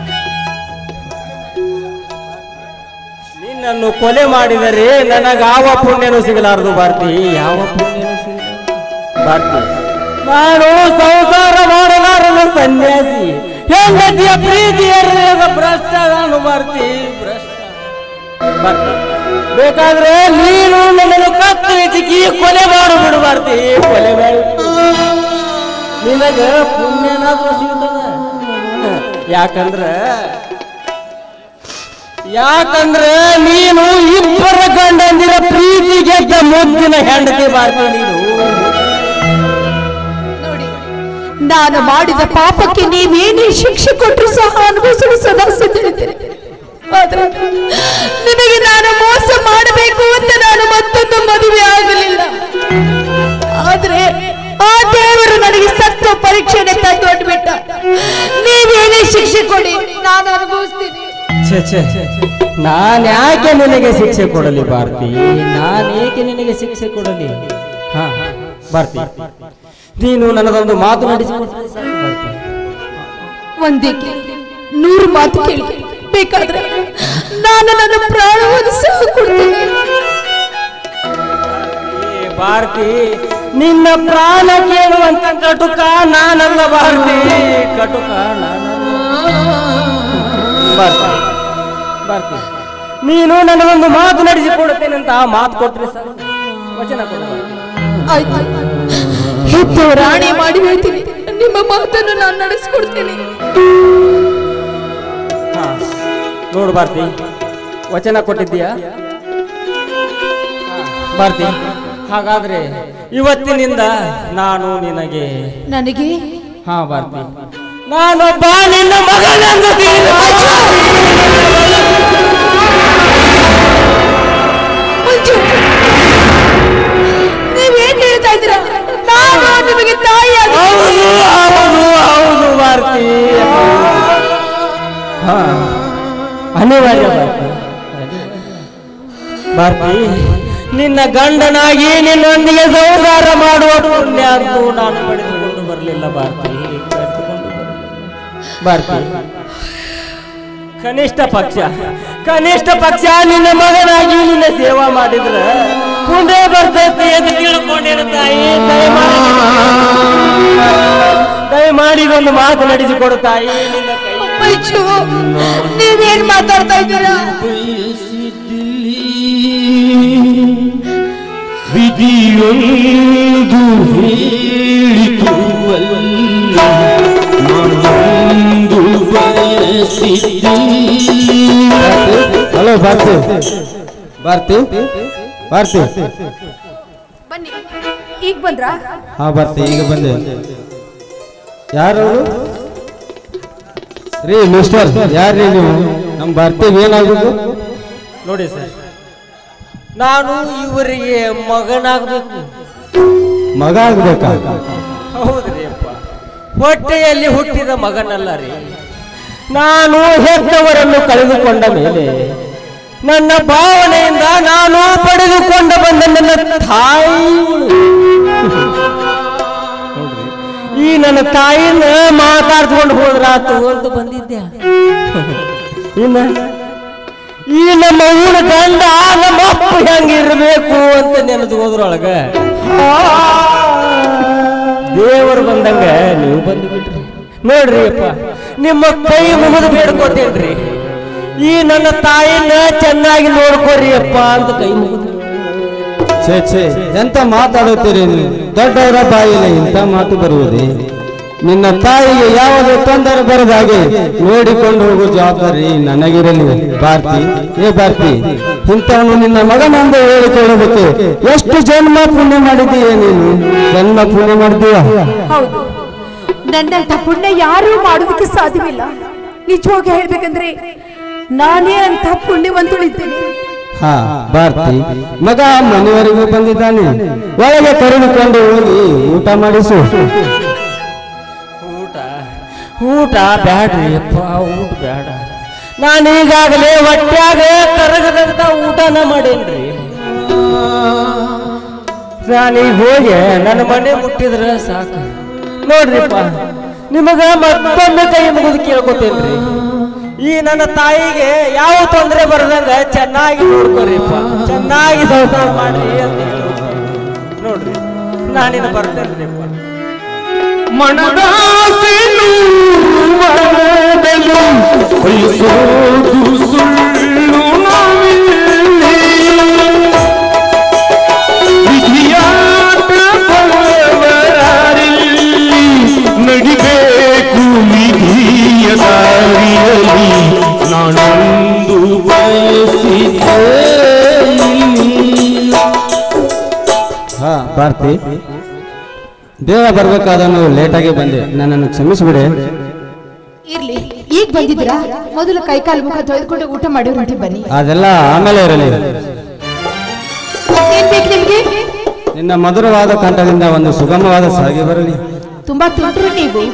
ನಿನ್ನನ್ನು ಕೊಲೆ ಮಾಡಿದರೆ ನನಗಾವ ಪುಣ್ಯನೂ ಸಿಗಲಾರದು ಭಾರತಿ, ಯಾವ ಪುಣ್ಯನೂ ಸಿಗಲಾರದು ಭಾರತಿ. ನಾನು ಸಂಸಾರ ಮಾಡಲಾರನ ಸನ್ಯಾಸಿ, ಹೆಂಡತಿಯ ಪ್ರೀತಿಯ ಭ್ರಷ್ಟ ನಾನು ಭಾರತಿ, ಭ್ರಷ್ಟ ಭಾರತಿ. ಬೇಕಾದ್ರೆ ನೀನು ನನ್ನನ್ನು ಕತ್ತು ಹೆಚ್ಚಿಗೆ ಕೊಲೆ ಮಾಡು ಬಿಡು ಭಾರತಿ, ಕೊಲೆ ಮಾಡಿ ನಿನಗ ಪುಣ್ಯನಾದ್ರೂ ಸಿಗ್ತದ. ಯಾಕಂದ್ರ ಯಾಕಂದ್ರೆ ನೀನು ಇಬ್ಬರ ಗಂಡಂದಿರ ಪ್ರೀತಿ ಗೆದ್ದ ಮುದ್ದಿನ ಹೆಂಡತಿ ಭಾರತಿ. ನೀನು ನೋಡಿ, ನಾನು ಮಾಡಿದ ಪಾಪಕ್ಕೆ ನೀವೇನೇ ಶಿಕ್ಷೆ ಕೊಟ್ಟರು ಸಹ ಅನುಭವಿಸಲು ಸದಾ ಸಿದ್ಧರಿದ್ದೇನೆ. ಆದ್ರೆ ನಿನಗೆ ನಾನು ಮೋಸ ಮಾಡಬೇಕು ಅಂತ ನಾನು ಮತ್ತೊಂದು ಮದುವೆ ಆಗಲಿಲ್ಲ. ಆದ್ರೆ ಆ ದೇವರು ನನಗೆ ಸತ್ವ ಪರೀಕ್ಷೆನೆ ತಂದೊಡ್ಬಿಟ್ಟ. ನೀವೇನೇ ಶಿಕ್ಷೆ ಕೊಡಿ, ನಾನು ಅನುಭವಿಸ್ತೀನಿ. ನಾನು ಯಾಕೆ ನಿನಗೆ ಶಿಕ್ಷೆ ಕೊಡಲಿ ಭಾರತಿ, ನಾನೇಕೆ ನಿನಗೆ ಶಿಕ್ಷೆ ಕೊಡಲಿ? ಹಾ ಭಾರತಿ, ನೀನು ನನ್ನದೊಂದು ಮಾತು ನಡೆಸಿ ಒಂದೇಕೆ ನೂರು ಮಾತು ಕೇಳಿ, ಬೇಕಾದ್ರೆ ನಾನು ನನ್ನ ಪ್ರಾಣವನ್ನು ಸಹ ಕೊಡ್ತೀನಿ. ಭಾರತಿ, ನಿನ್ನ ಪ್ರಾಣ ಕೇಳುವಂತ ಕಟುಕ ನಾನಲ್ಲ ಭಾರತಿ, ಕಟುಕ ನಾನಲ್ಲ ಭಾರತಿ. ಭಾರತಿ, ನೀನು ನನಗೊಂದು ಮಾತು ನಡೆಸಿಕೊಡುತ್ತೇನೆ ಅಂತ ಮಾತು ಕೊಟ್ರೆ ಸರ್, ವಚನ ಕೊಡು. ಆಯ್ತು, ಹೆತ್ತು ರಾಣಿ ಮಾಡಿ ಹೇಳ್ತೀನಿ, ನಿಮ್ಮ ಮಾತನ್ನು ನಾನು ನಡೆಸ್ಕೊಡ್ತೀನಿ. ಹಾ ನೋಡು ಭಾರತಿ, ವಚನ ಕೊಟ್ಟಿದ್ದೀಯಾ ಭಾರತಿ? ಹಾಗಾದ್ರೆ ಇವತ್ತಿನಿಂದ ನಾನು ನಿನಗೆ ನನಗೆ ಹಾ ಭಾರತಿ, ನಾನೊಬ್ಬ ನಿನ್ನ ಮಗನೆಂದು ತಿಳಿದು ನೀವೇನ್ ಹೇಳ್ತಾ ಇದ್ದೀರಾ? ನಾನು ನಿಮಗೆ ತಾಯಿ. ಹೌದು ಹೌದು ಹೌದು ಭಾರತಿ, ಹಾ ಅನಿವಾರ್ಯ ಭಾರತಿ. ಭಾರತಿ, ನಿನ್ನ ಗಂಡನಾಗಿ ನಿನ್ನೊಂದಿಗೆ ಸಂಸಾರ ಮಾಡುವ ಪುಣ್ಯ ಅಂತೂ ನಾನು ಪಡೆದುಕೊಂಡು ಬರಲಿಲ್ಲ ಭಾರತಿ, ಪಡೆದುಕೊಂಡು ಬರಲಿಲ್ಲ ಭಾರತಿ. ಕನಿಷ್ಠ ಪಕ್ಷ ಕನಿಷ್ಠ ಪಕ್ಷ ನಿನ್ನ ಮಗನಾಗಿ ನಿನ್ನ ಸೇವಾ ಮಾಡಿದ್ರೆ ಪುಣ್ಯ ಬರ್ತೈತಿ ಎಂದು ತಿಳ್ಕೊಂಡಿರ ತಾಯಿ. ದಯಮಾಡಿ ಒಂದು ಮಾತು ನಡೆಸಿಕೊಡು ತಾಯಿ, ನಿನ್ನ ಕೈ. ನೀವೇನ್ ಮಾತಾಡ್ತಾ ಇದ್ದೀರಾ? ವಿಧಿಯೊಂದು ಹೇಳಿತು ಒಂದು ಬಯಸಿದ್ದೆ. ಹಲೋ ಭಾರತಿ, ಭಾರತಿ ಭಾರತಿ ಬನ್ನಿ. ಈಗ ಬಂದ್ರಾ? ಹಾ ಭಾರತಿ, ಈಗ ಬಂದೆ. ಯಾರು ರೀ ಮಿಸ್ಟರ್? ಯಾರ್ರೀ ನೀವು? ನಮ್ಮ ಭಾರತಿಗೆ ಏನಾಗುದು ನೋಡಿ ಸರ್, ನಾನು ಇವರಿಗೆ ಮಗನಾಗಬೇಕು. ಮಗ ಆಗ್ಬೇಕಾ? ಹೌದ್ರಿ ಅಪ್ಪ, ಹೊಟ್ಟೆಯಲ್ಲಿ ಹುಟ್ಟಿದ ಮಗನಲ್ಲ ರೀ. ನಾನು ಹೆತ್ತವರನ್ನು ಕಳೆದುಕೊಂಡ ಮೇಲೆ ನನ್ನ ಭಾವನೆಯಿಂದ ನಾನು ಪಡೆದುಕೊಂಡ ಬಂದ ನನ್ನ ತಾಯಿ ನೋಡ್ರಿ, ಈ ನನ್ನ ತಾಯಿನ ಮಾತಾಡ್ಕೊಂಡು ಹೋದ್ರಾತು ಅಂತ ಬಂದಿದ್ದೆ. ಇನ್ನ ಈ ನಮ್ಮ ಊರ ಗಂಡ ನಮ್ಮ ಅಪ್ಪ ಹೆಂಗಿರ್ಬೇಕು ಅಂತ ನೆನೆದು ಹೋದ್ರೊಳಗ ದೇವರು ಬಂದಂಗ ನೀವು ಬಂದು ಬಿಟ್ರಿ. ನೋಡ್ರಿ ಅಪ್ಪ, ನಿಮ್ಮ ಕೈ ಮುಗಿದು ಬೇಡ್ಕೋತೇನ್ರಿ. ಈ ನನ್ನ ತಾಯಿನ ಚೆನ್ನಾಗಿ ನೋಡ್ಕೋರಿ ಅಪ್ಪ ಅಂತ ಕೈ ಮುಗಿದ್ರು. ಛೇ ಛೇ ಎಂತ ಮಾತಾಡುತ್ತೀರಿ ನೀವು? ದೊಡ್ಡವರ ಬಾಯಿಲೆ ಇಂಥ ಮಾತು ಬರುವುದೇ? ನಿನ್ನ ತಾಯಿಗೆ ಯಾವುದೇ ತೊಂದರೆ ಬರದ ಹಾಗೆ ನೋಡಿಕೊಂಡು ಹೋಗುವ ಜವಾಬ್ದಾರಿ ನನಗಿರಲಿ. ಭಾರತಿ, ಏ ಭಾರತಿ, ಇಂಥವನು ನಿನ್ನ ಮಗನೆಂದು ಹೇಳಿಕೊಳ್ಳೋದಕ್ಕೆ ಎಷ್ಟು ಜನ್ಮ ಪುಣ್ಯ ಮಾಡಿದೀಯ ನೀನು? ಜನ್ಮ ಪುಣ್ಯ ಮಾಡಿದೀಯ? ಹೌದು, ನನ್ನಂತ ಪುಣ್ಯ ಯಾರೂ ಮಾಡೋದಕ್ಕೆ ಸಾಧ್ಯವಿಲ್ಲ. ನಿಜವಾಗಿ ಹೇಳ್ಬೇಕಂದ್ರೆ ನಾನೇ ಅಂತ ಪುಣ್ಯವಂತಳಿದ್ದೇನೆ. ಹಾ ಭಾರತಿ, ಮಗ ಮನೆಯವರೆಗೂ ಬಂದಿದ್ದಾನೆ, ಒಳಗೆ ಕರೆದುಕೊಂಡು ಹೋಗಿ ಊಟ ಮಾಡಿಸು. ಊಟ ಊಟ ಬ್ಯಾಡ್ರಿ ಅಪ್ಪ, ಊಟ ಬ್ಯಾಡ. ನಾನು ಈಗಾಗಲೇ ಹೊಟ್ಯಾಗ ಕರಗದಂತ ಊಟನ ಮಾಡೇನ್ರಿ. ನಾನೀಗ ಹೋಗಿ ನನ್ನ ಮನೆ ಮುಟ್ಟಿದ್ರೆ ಸಾಕು. ನೋಡ್ರಿಪ್ಪ, ನಿಮಗ ಮತ್ತೊಮ್ಮೆ ಕೈ ಮುಗಿದು ಕೇಳ್ಕೊತೇನ್ರಿ, ಈ ನನ್ನ ತಾಯಿಗೆ ಯಾವ ತೊಂದರೆ ಬರದಂಗ ಚೆನ್ನಾಗಿ ನೋಡ್ಕೊರಿಪ್ಪ, ಚೆನ್ನಾಗಿ ಸಂಸಾರ ಮಾಡ್ರಿ ಅಂತ ಹೇಳಿ ನೋಡ್ರಿ. ನಾನಿನ್ನು ಬರ್ತೇನ್ರಿಪ್ಪ. ಮನದಾಸೆನು ಮನದಲು ಬಯಸೋದು ಸುಳ್ಳು ನಾವಿಲ್ಲಿ, ವಿಧಿಯಾಟ ಬರುವವರಲ್ಲಿ ನಡಿಬೇಕು ವಿಧಿಯ ದಾರಿಯಲ್ಲಿ, ನಾನೊಂದು ಬಯಸಿದ್ದೆ. ಹಾ ಭಾರತಿ, ದೇವ ಬರ್ಬೇಕಾದ ನೀವು ಲೇಟಾಗಿ ಬಂದೆ, ನನ್ನನ್ನು ಕ್ಷಮಿಸಿಬಿಡೆ. ಇರ್ಲಿ, ಈಗ ಬಂದಿದ್ದೀರಾ? ಮೊದಲು ಕೈಕಾಲು ಮುಖ ತೊಳೆದುಕೊಂಡು ಊಟ ಮಾಡಿವ್ರಂತೆ, ಬನ್ನಿ. ಅದೆಲ್ಲ ಆಮೇಲೆ ಇರಲಿ. ಏನ್ ಬೇಕು ನಿಮ್ಗೆ? ನಿನ್ನ ಮಧುರವಾದ ಕಂಠದಿಂದ ಒಂದು ಸುಗಮವಾದ ಸಾಗಿ ಬರಲಿ. ತುಂಬಾ ತುಂಟ್ರು ನೀವು.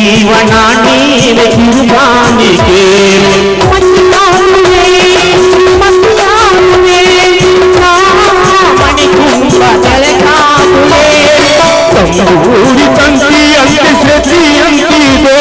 ಜೀವನ ನೀನೆ ಕಿರುಗಾನಿಗೆ ಮಣಿಕುಂಭ ತಲೆಕಾದುವೆ ತಂಬೂರಿ ತಂತಿಯಂತೆ ಸೃಷ್ಟಿಯಂತಿದೆ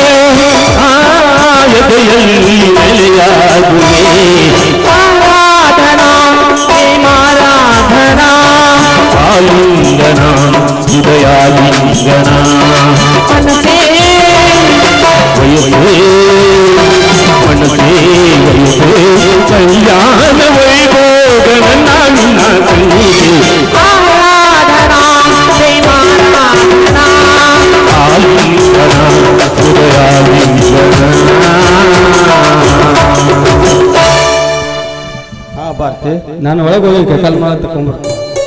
ಆಯದೆಯಲ್ಲಿ ನೆಲೆಯಾಗುವೆ ಆರಾಧನಾ ಪ್ರೇಮಾರಾಧನಾ ಆಲಿಂಗನ ಹೃದಯಾಲಿಂಗನ ಮನಸೇ ವಯಸ್ಸೇ ಮನಸೇ ವಯಸ್ಸೇ ಕಲ್ಯಾಣ ವೈಭೋಗನ ನನ್ನ ಕಣ್ಣಿಗೆ ಆರಾಧನಾ ಪ್ರೇಮಾರಾಧನಾ ಆಲಿಂಗನ ಹೃದಯಾಲಿಂಗನ. ಹಾ ಭಾರತಿ, ನಾನು ಒಳಗೆ ಹೋಗಿ ಕಲ್ ಮಾಡ ತಕೊಂಡ್ಬರ್ತೀನಿ.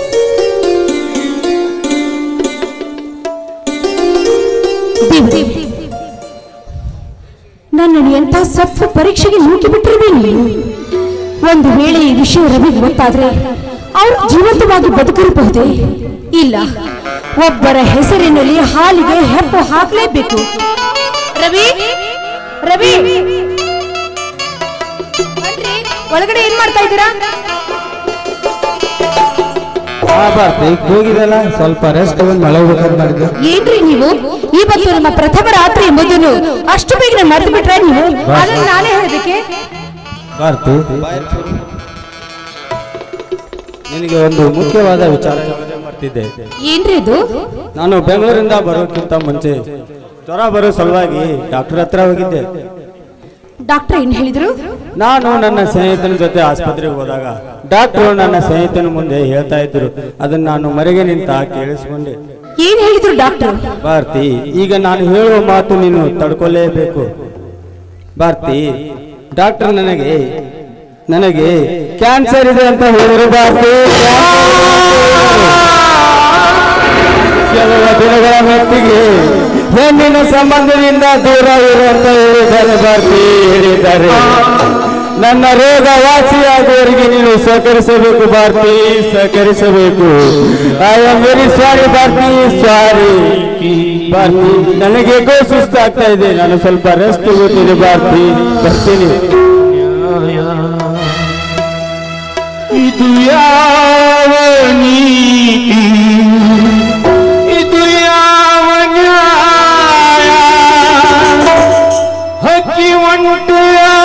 ನನ್ನನ್ನು ಎಂಥ ಸತ್ವ ಪರೀಕ್ಷೆಗೆ ನೂಕಿ ಬಿಟ್ಟಿರುವೆ ನೀವು. ಒಂದು ವೇಳೆ ಈ ವಿಷಯ ರವಿಗೆ ಗೊತ್ತಾದ್ರೆ ಅವರು ಜೀವಂತವಾಗಿ ಬದುಕಿರಬಹುದೇ? ಇಲ್ಲ, ಒಬ್ಬರ ಹೆಸರಿನಲ್ಲಿ ಹಾಲಿಗೆ ಹೆಪ್ಪು ಹಾಕಲೇಬೇಕು. ರವಿ ರವಿ ಒಳಗಡೆ ಏನ್ ಮಾಡ್ತಾ ಇದ್ದೀರಾ? ಹಾ ಭಾರತಿ, ಹೋಗಿದಲ್ಲ, ಸ್ವಲ್ಪ ರೆಸ್ಟ್ ತಗೊಂಡು ಮಲಗಬೇಕಾದ್ರೆ ಮಾಡಿದ್ದೆ. ಏನ್ರಿ ನೀವು ಇವತ್ತು ನಮ್ಮ ಪ್ರಥಮ ರಾತ್ರಿ ಎಂಬುದನ್ನು ಅಷ್ಟು ಬೇಗನೆ ಮರೆತು ಬಿಟ್ರೆ ನೀವು? ಅದನ್ನು ನಾನೇ ಹೇಳಬೇಕೆ? ಭಾರತಿ, ನಿನಗೆ ಒಂದು ಮುಖ್ಯವಾದ ವಿಚಾರ ಮಾಡ್ತಿದ್ದೆ. ಏನ್ರಿ ಇದು? ನಾನು ಬೆಂಗಳೂರಿಂದ ಬರೋಕ್ಕಿಂತ ಮುಂಚೆ ಜ್ವರ ಬರೋ ಸಲುವಾಗಿ ಡಾಕ್ಟರ್ ಹತ್ರ ಹೋಗಿದ್ದೆ. ಡಾಕ್ಟರ್ ಏನ್ ಹೇಳಿದ್ರು? ನಾನು ನನ್ನ ಸ್ನೇಹಿತನ ಜೊತೆ ಆಸ್ಪತ್ರೆಗೆ ಹೋದಾಗ ಡಾಕ್ಟರ್ ನನ್ನ ಸ್ನೇಹಿತನ ಮುಂದೆ ಹೇಳ್ತಾ ಇದ್ರು. ಅದನ್ನ ನಾನು ಮರೆಗೆ ನಿಂತ ಕೇಳಿಸ್ಕೊಂಡೆ. ಏನ್ ಹೇಳಿದ್ರು ಡಾಕ್ಟರ್? ಭಾರತಿ, ಈಗ ನಾನು ಹೇಳುವ ಮಾತು ನೀನು ತಡ್ಕೊಳ್ಳೇಬೇಕು. ಭಾರತಿ, ಡಾಕ್ಟರ್ ನನಗೆ ನನಗೆ ಕ್ಯಾನ್ಸರ್ ಇದೆ ಅಂತ ಹೇಳಿದ್ರು. ಭಾರತಿ, ಕೆಲವು ದಿನಗಳ ಹೊತ್ತಿಗೆ ಹೆಣ್ಣಿನ ಸಂಬಂಧದಿಂದ ದೂರ ಇರು ಅಂತ ಹೇಳಿದ್ದಾರೆ. ಭಾರತಿ ಹೇಳಿದ್ದಾರೆ. ನನ್ನ ರೋಗ ವಾಸಿಯಾಗುವವರೆಗೆ ನೀನು ಸಹಕರಿಸಬೇಕು ಭಾರತಿ, ಸಹಕರಿಸಬೇಕು. I am very sorry Bharathi, sorry Bharathi. ನನಗೆ ಗೋ ಸುಸ್ತಾಗ್ತಾ ಇದೆ, ನಾನು ಸ್ವಲ್ಪ ರೆಸ್ಟ್ ತಗೋತೀನಿ ಭಾರತಿ, ಬರ್ತೀನಿ. ಇದು ಯಾವ ನೀತಿ, ಇದು ಯಾವ ನ್ಯಾಯ, ಹಕ್ಕಿ ಒಂಟು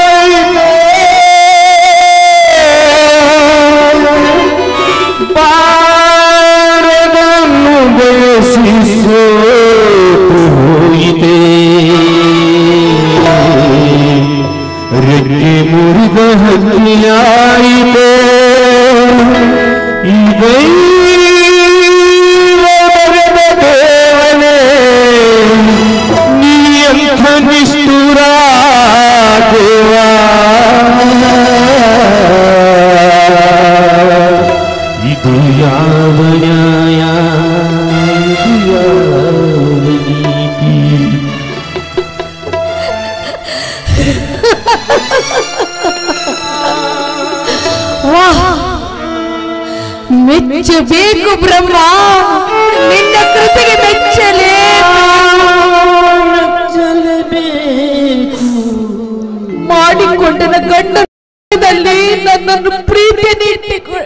ಬಾರದನ್ನು ಬಯಸಿಸೋ ಹೋಯಿತೆ, ರೆಕ್ಕೆ ಮುರಿದ ಹಕ್ಕಿಯಾಯಿತೆ. ದೇವನೇ ನೀಯಂಥ ನಿಷ್ಠುರ ದೇವ, ಇದು ಯಾವ ನ್ಯಾಯ, ಇದು ಯಾವ ನೀತಿ. ಮೆಚ್ಚಬೇಕು ಬ್ರಹ್ಮ, ನಿನ್ನ ಕೃತಿಗೆ ಮೆಚ್ಚಲೇ ಮೆಚ್ಚಲೇಬೇಕು. ಮಾಡಿಕೊಂಡನ ಗಂಡನಲ್ಲಿ ನನ್ನನ್ನು ಪ್ರೀತಿಯನ್ನು ಇಟ್ಟಿಕೊಳ್ಳ,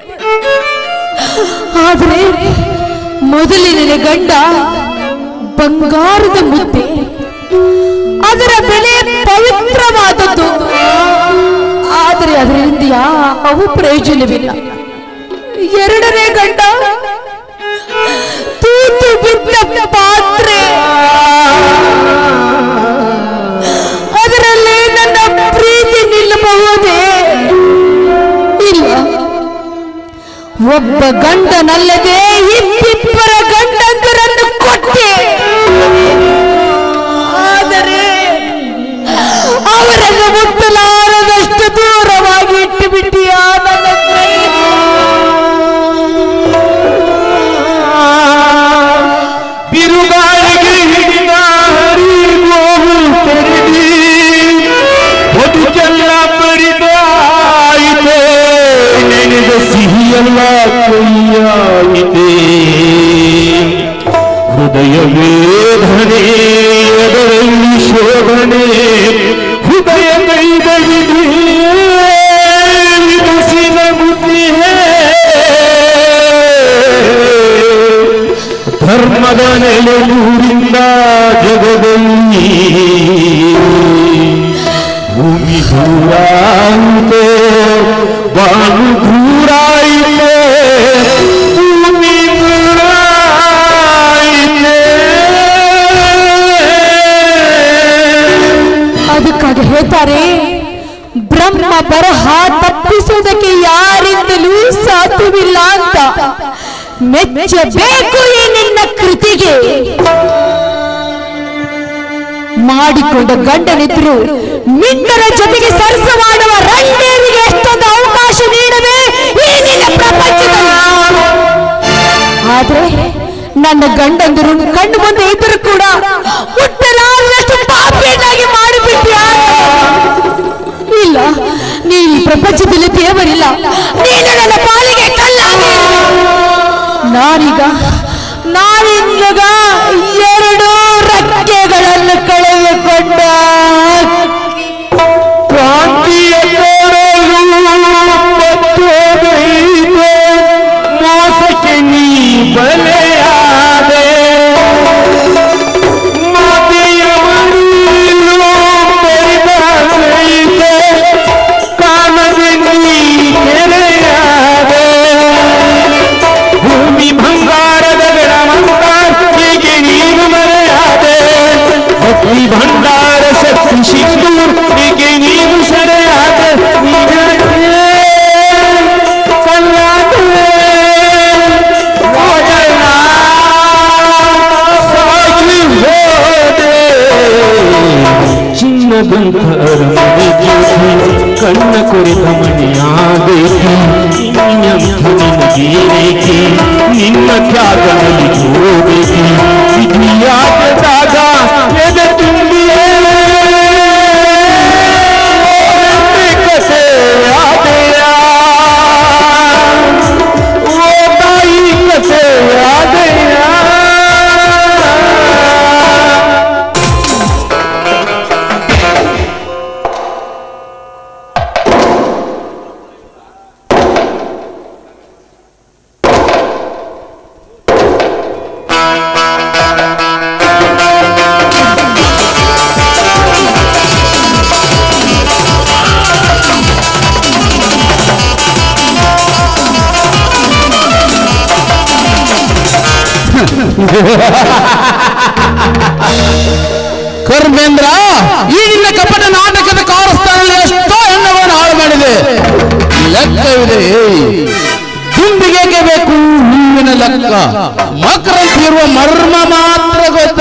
ಆದರೆ ಮೊದಲಿನ ಗಂಡ ಬಂಗಾರದ ಮುದ್ದೆ, ಅದರ ಬೆಲೆ ಪವಿತ್ರವಾದದ್ದು. ಆದರೆ ಅದರಿಂದ ಯಾವ ಪ್ರಯೋಜನವಿಲ್ಲ. ಎರಡನೇ ಗಂಡ ತೂತು ಬಿದ್ದ ಪಾತ್ರೆ, ಅದರಲ್ಲಿ ನನ್ನ ಪ್ರೀತಿ ನಿಲ್ಲಬಹುದೇ? ಇಲ್ಲ. ಒಬ್ಬ ಗಂಡನಲ್ಲದೆ ಇಬ್ಬಿಬ್ಬರ ಗಂಡಂದರನ್ನು ಕೊಟ್ಟೆ, ಆದರೆ ಅವರನ್ನು ಮುಟ್ಟಲಾರದಷ್ಟು ದೂರವಾಗಿ ಇಟ್ಟು ಬಿಟ್ಟಿಯಾ ನನ್ನ ಕೈ. ಬಿರುಗಾಳಿಗೆ ಹಿಡಿದ ಹರಿಗೋವು ತೆರೆದಿ ಬದುಕೆಲ್ಲ ಬರಿದಾಯಿತೆ, ನೆನೆದ ಸಿಹಿಯಲ್ಲ ಕೊಯ್ಯಾಯಿತೆ. ಹೃದಯ ವೇದನೆ ಎದರಲ್ಲಿ ಶೋಧನೆ ಹೃದಯ ಕೈದಗಿದೆ ವಿದುಸಿನ ಬುದ್ಧಿ ಧರ್ಮದ ನೆಲೆಯೂರಿಂದ ಜಗದಲ್ಲಿ ಭೂಮಿ ದೂರಾಯಿತೆ ಬಾನು ದೂರಾಯಿತೆ ಭೂಮಿ ದೂರಾಯಿತೆ. ಅದಕ್ಕಾಗಿ ಹೇಳ್ತಾರೆ ಬ್ರಹ್ಮ ಬರಹ ತಪ್ಪಿಸುವುದಕ್ಕೆ ಯಾರಿಂದಲೂ ಸಾಧ್ಯವಿಲ್ಲ ಅಂತ. ಮೆಚ್ಚಬೇಕು ಈ ನಿನ್ನ ಕೃತಿಗೆ. ಮಾಡಿಕೊಂಡ ಗಂಡನಿದ್ರು ಮಿಂಡರ ಜೊತೆಗೆ ಸರಸ ಮಾಡುವ ರಂಡೇರಿಗೆ ಎಷ್ಟೊಂದು ಅವಕಾಶ ನೀಡವೆ ಈ ನಿನ್ನ ಪ್ರಪಂಚದಲ್ಲಿ. ಆದ್ರೆ ನನ್ನ ಗಂಡಂದರು ಕಣ್ಣು ಮುಂದೆ ಇದ್ದರೂ ಕೂಡ ಹುಟ್ಟಲಾರದಷ್ಟು ಪಾಪಿಯನ್ನಾಗಿ ಮಾಡಿಬಿಟ್ಟ. ಇಲ್ಲ, ನೀ ಈ ಪ್ರಪಂಚದಲ್ಲಿ ದೇವರಿಲ್ಲ, ನೀನು ನನ್ನ ಪಾಲಿಗೆ ಕಲ್ಲಾಗಿ. ನಾನೀಗ ನಾನಿಂದಗ ಎರಡು ರೆಕ್ಕೆಗಳನ್ನು ಕಳೆದುಕೊಂಡ ಕ್ರಾಂತಿಯ ಮೋಸಕ್ಕೆ ನೀ ಬಲೆಯಾದೆ ಮಾತೆಯವರಿಲ್ಲೋ ಪರಿದಾಸೈತೆ ಕಾಣದೆ ನೀ ಕೆರೆಯಾದೆ ಭೂಮಿ ಭಂಗಾರದ ಬೆಳವಂತ ಹೀಗೆ ನೀನು ಮರೆಯಾದೆ ಭಕ್ತಿ ಭಂಡಾರ ಶಕ್ತಿ ಸಿಂಧೂರ್ ಹೀಗೆ ನೀನು ಸೆರೆಯಾದೆ ಚಿನ್ನದಂತ ಅರಮನೆ ಜ್ಯೋತಿ ಕಣ್ಣ ಕೊರೆದ ಮನೆಯಾದೇತಿ ನಿನಗೇನೇಕೆ ನಿನ್ನ ತ್ಯಾಗದಲ್ಲಿ ಹೋದೇತಿ ವಿಧಿಯಾದಾಗ ಎದೆ ತುಂಬಿಯೇ ಕಥೆಯಾದೆಯ ಓ ತಾಯಿ ಕಥೆಯಾದೆಯ. ಕರ್ಮೇಂದ್ರ, ಈ ನಿನ್ನ ಕಪಟ ನಾಟಕದ ಕಾರಸ್ಥಾನದಲ್ಲಿ ಎಷ್ಟೋ ಹೆಣ್ಣವನ್ನು ಹಾಳು ಮಾಡಿದೆ. ಲೆಕ್ಕವಿದೆ, ತುಂಬಿಗೆ ಬೇಕು ಹೂವಿನ ಲೆಕ್ಕ, ಮಕರಂತಿರುವ ಮರ್ಮ ಮಾತ್ರ ಗೊತ್ತ.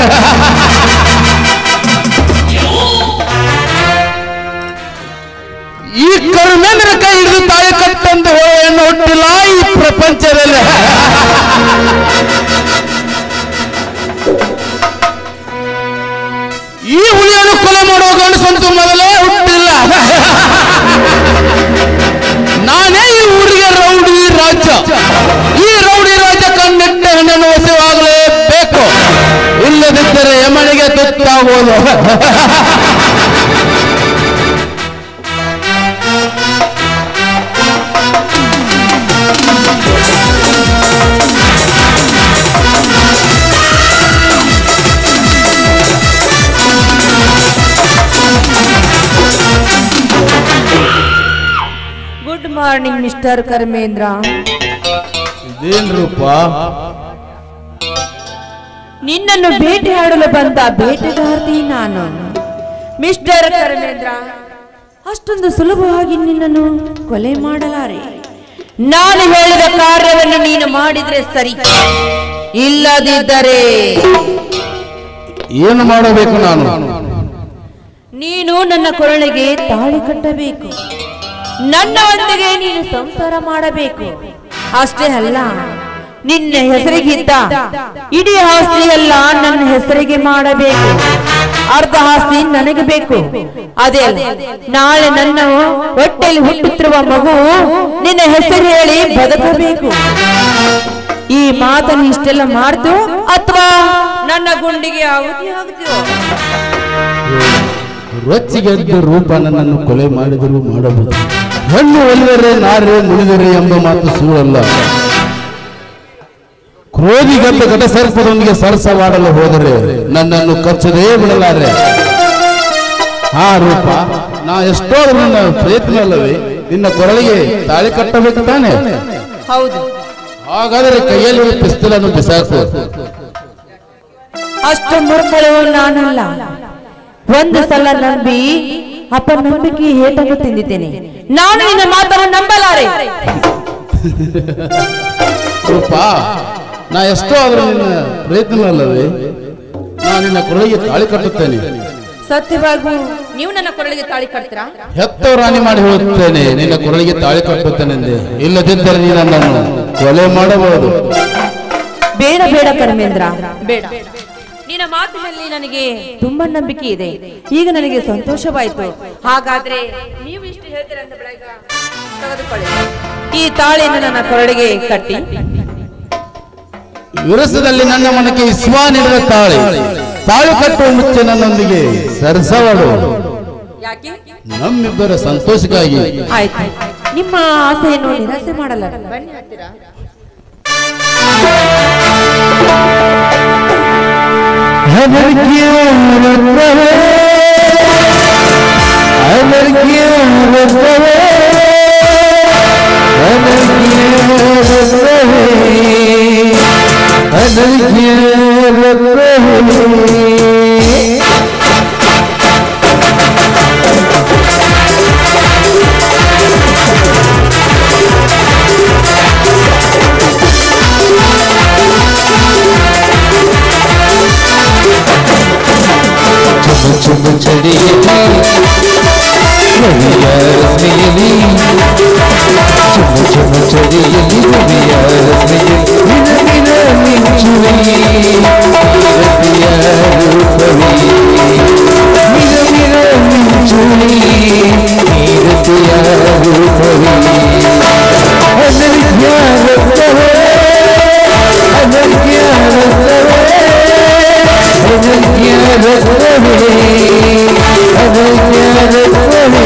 ಈ ಕರ್ಮೇಂದ್ರ ಕೈ ಹಿಡಿದು ತಾಯಿ ಕಟ್ಟಂತೆ ಹೆಣ್ಣು ಹುಟ್ಟಿಲ್ಲ ಈ ಪ್ರಪಂಚದಲ್ಲಿ. ಈ ಹುಲಿಯನ್ನು ಕೊಲೆ ಮಾಡುವ ಗಂಡಸಂತೂ ಮೊದಲೇ ಹುಟ್ಟಿಲ್ಲ. ನಾನೇ ಈ ಊರಿಗೆ ರೌಡಿ ರಾಜ್ಯ. ಈ ರೌಡಿ ರಾಜ್ಯ ಕಣ್ಣಿಟ್ಟ ಹೆಣ್ಣನ್ನು ವಶವಾಗಲೇಬೇಕು, ಇಲ್ಲದಿದ್ದರೆ ಯಮನಿಗೆ ತುತ್ತಾಗುವುದು. Good morning mister Karmendra. ಇದೇನ್ ರೂಪ? ನಿನ್ನನ್ನು ಭೇಟಿಯಾಡಲು ಬಂದ ಬೇಟೆಗಾರ್ತಿ ನಾನು. ಮಿಸ್ಟರ್ ಕರ್ಮೇಂದ್ರ, ಅಷ್ಟೊಂದು ಸುಲಭವಾಗಿ ನಿನ್ನನ್ನು ಕೊಲೆ ಮಾಡಲಾರೆ. ನಾನು ಹೇಳಿದ ಕಾರ್ಯವನ್ನು ನೀನು ಮಾಡಿದ್ರೆ ಸರಿ, ಇಲ್ಲದಿದ್ದರೆ ಏನು ಮಾಡಬೇಕು ನಾನು? ನೀನು ನನ್ನ ಕೊರಳಿಗೆ ತಾಳಿ ಕಟ್ಟಬೇಕು, ನನ್ನೊಂದಿಗೆ ನೀನು ಸಂಸಾರ ಮಾಡಬೇಕು. ಅಷ್ಟೇ ಅಲ್ಲ, ನಿನ್ನ ಹೆಸರಿಗಿದ್ದ ಇಡೀ ಆಸ್ತಿ ಎಲ್ಲ ನನ್ನ ಹೆಸರಿಗೆ ಮಾಡಬೇಕು. ಅರ್ಧ ಆಸ್ತಿ ನನಗೆ ಬೇಕು. ಅದೇ ನಾಳೆ ನನ್ನ ಹೊಟ್ಟೆಯಲ್ಲಿ ಹುಟ್ಟುತ್ತಿರುವ ಮಗು ನಿನ್ನ ಹೆಸರು ಹೇಳಿ ಬದುಕಬೇಕು. ಈ ಮಾತನ್ನು ಇಷ್ಟೆಲ್ಲ ಮಾಡ್ತು ಅಥವಾ ನನ್ನ ಗುಂಡಿಗೆ ಆಹುತಿ ಆಗುತ್ತೀಯೋ? ರೊಚ್ಚಿಗೆದ್ದ ರೂಪ ನನ್ನನ್ನು ಕೊಲೆ ಮಾಡಿದರೂ ಮಾಡಬಹುದು. ಹೆಣ್ಣು ಒಲಿದರೆ ನಾರೇ ಮುಳಿದರೆ ಎಂಬ ಮಾತು ಸುಳ್ಳಲ್ಲ. ಕ್ರೋಧಿಗದ್ದ ಘಟಸರ್ಪದೊಂದಿಗೆ ಸರಸವಾಡಲು ಹೋದರೆ ನನ್ನನ್ನು ಕಚ್ಚದೇ ಬಿಡಲಾರೆ. ಹಾ ರೂಪ, ನಾ ಎಷ್ಟೋ ನನ್ನ ಪ್ರಯತ್ನ ಅಲ್ಲವೇ ನಿನ್ನ ಕೊರಳಿಗೆ ತಾಳಿ ಕಟ್ಟಬೇಕು ತಾನೆ? ಹೌದು. ಹಾಗಾದರೆ ಕೈಯಲ್ಲಿ ಪಿಸ್ತೂಲನ್ನು ಬಿಸಾಕು. ಅಷ್ಟು ಮೂರ್ಖಳು ನಾನಲ್ಲ. ಒಂದು ಸಲ ನಂಬಿ ಅಪನಂಬಿಕೆ ಏಟನ್ನು ತಿಂದಿದ್ದೇನೆ. ನಾನು ನಿನ್ನ ಮಾತನ್ನು ನಂಬಲಾರೆ. ರೂಪ, ನಾ ಎಷ್ಟೋ ಆದ್ರೂ ನಿನ್ನ ಪ್ರಯತ್ನ ಅಲ್ಲವೇ ನಾ ನಿನ್ನ ಕೊರಳಿಗೆ ತಾಳಿ ಕಟ್ಟುತ್ತೇನೆ. ಸತ್ಯವಾಗೂ ನೀವು ನನ್ನ ಕೊರಳಿಗೆ ತಾಳಿ ಕಟ್ತೀರಾ? ಹೆತ್ತವ ರಾಣಿ ಮಾಡಿ ಹೇಳುತ್ತೇನೆ, ನಿನ್ನ ಕೊರಳಿಗೆ ತಾಳಿ ಕಟ್ಟುತ್ತೇನೆಂದೆ. ಇಲ್ಲದಿದ್ದರೆ ನೀ ನನ್ನನ್ನು ಕೊಲೆ ಮಾಡಬಹುದು. ಬೇಡ ಬೇಡ ಕರ್ಮೇಂದ್ರ, ಬೇಡ. ನಿನ್ನ ಮಾತಿನಲ್ಲಿ ನನಗೆ ತುಂಬಾ ನಂಬಿಕೆ ಇದೆ. ಈಗ ನನಗೆ ಸಂತೋಷವಾಯಿತು. ಹಾಗಾದ್ರೆ ನೀವು ಇಷ್ಟು ಹೇಳ್ತೀರಾ ಅಂತ ಬೆಳಗ ತೆಗೆದುಕೊಳ್ಳಿ. ಈ ತಾಳಿಯನ್ನು ನನ್ನ ಕೊರಳಿಗೆ ಕಟ್ಟಿ. ವಿರಸದಲ್ಲಿ ನನ್ನ ಮನಕ್ಕೆ ಇಸ್ವಾ ನೀಡಿದ ತಾಳಿ ತಾಳಿ ಕಟ್ಟುವ ಮುಂಚೆ ನನ್ನೊಂದಿಗೆ ಸರಸವಾಡು. ಯಾಕೆ? ನಮ್ಮಿಬ್ಬರ ಸಂತೋಷಕ್ಕಾಗಿ. ಆಯ್ತು, ನಿಮ್ಮ ಆಸೆಯನ್ನು ನಿರಾಸೆ ಮಾಡಲ್ಲ. ಬನ್ನಿ ಹತ್ತಿರ. ಚುಮ್ಮ ಚಡಿಯಲಿ ರವಿಯ ರಶ್ಮಿಯಲಿ ಚುಮ್ಮ ಚುಮ್ಮ ಚಡಿಯಲಿ ರವಿಯ ರಶ್ಮಿಯಲಿ ವಿನ ವಿನ ಮಿಂಚುವಿ ರತಿಯ ರೂಪವಿ ವಿನ ವಿನ ಮಿಂಚುವಿ ರತಿಯ ರೂಪವಿ ಅನರ್ಘ್ಯ ರಕ್ತವೇ ಅನರ್ಘ್ಯ ರಕ್ತವೇ ಅನರ್ಘ್ಯ ರಕ್ತವೇ ಅನರ್ಘ್ಯ ರಕ್ತವೇ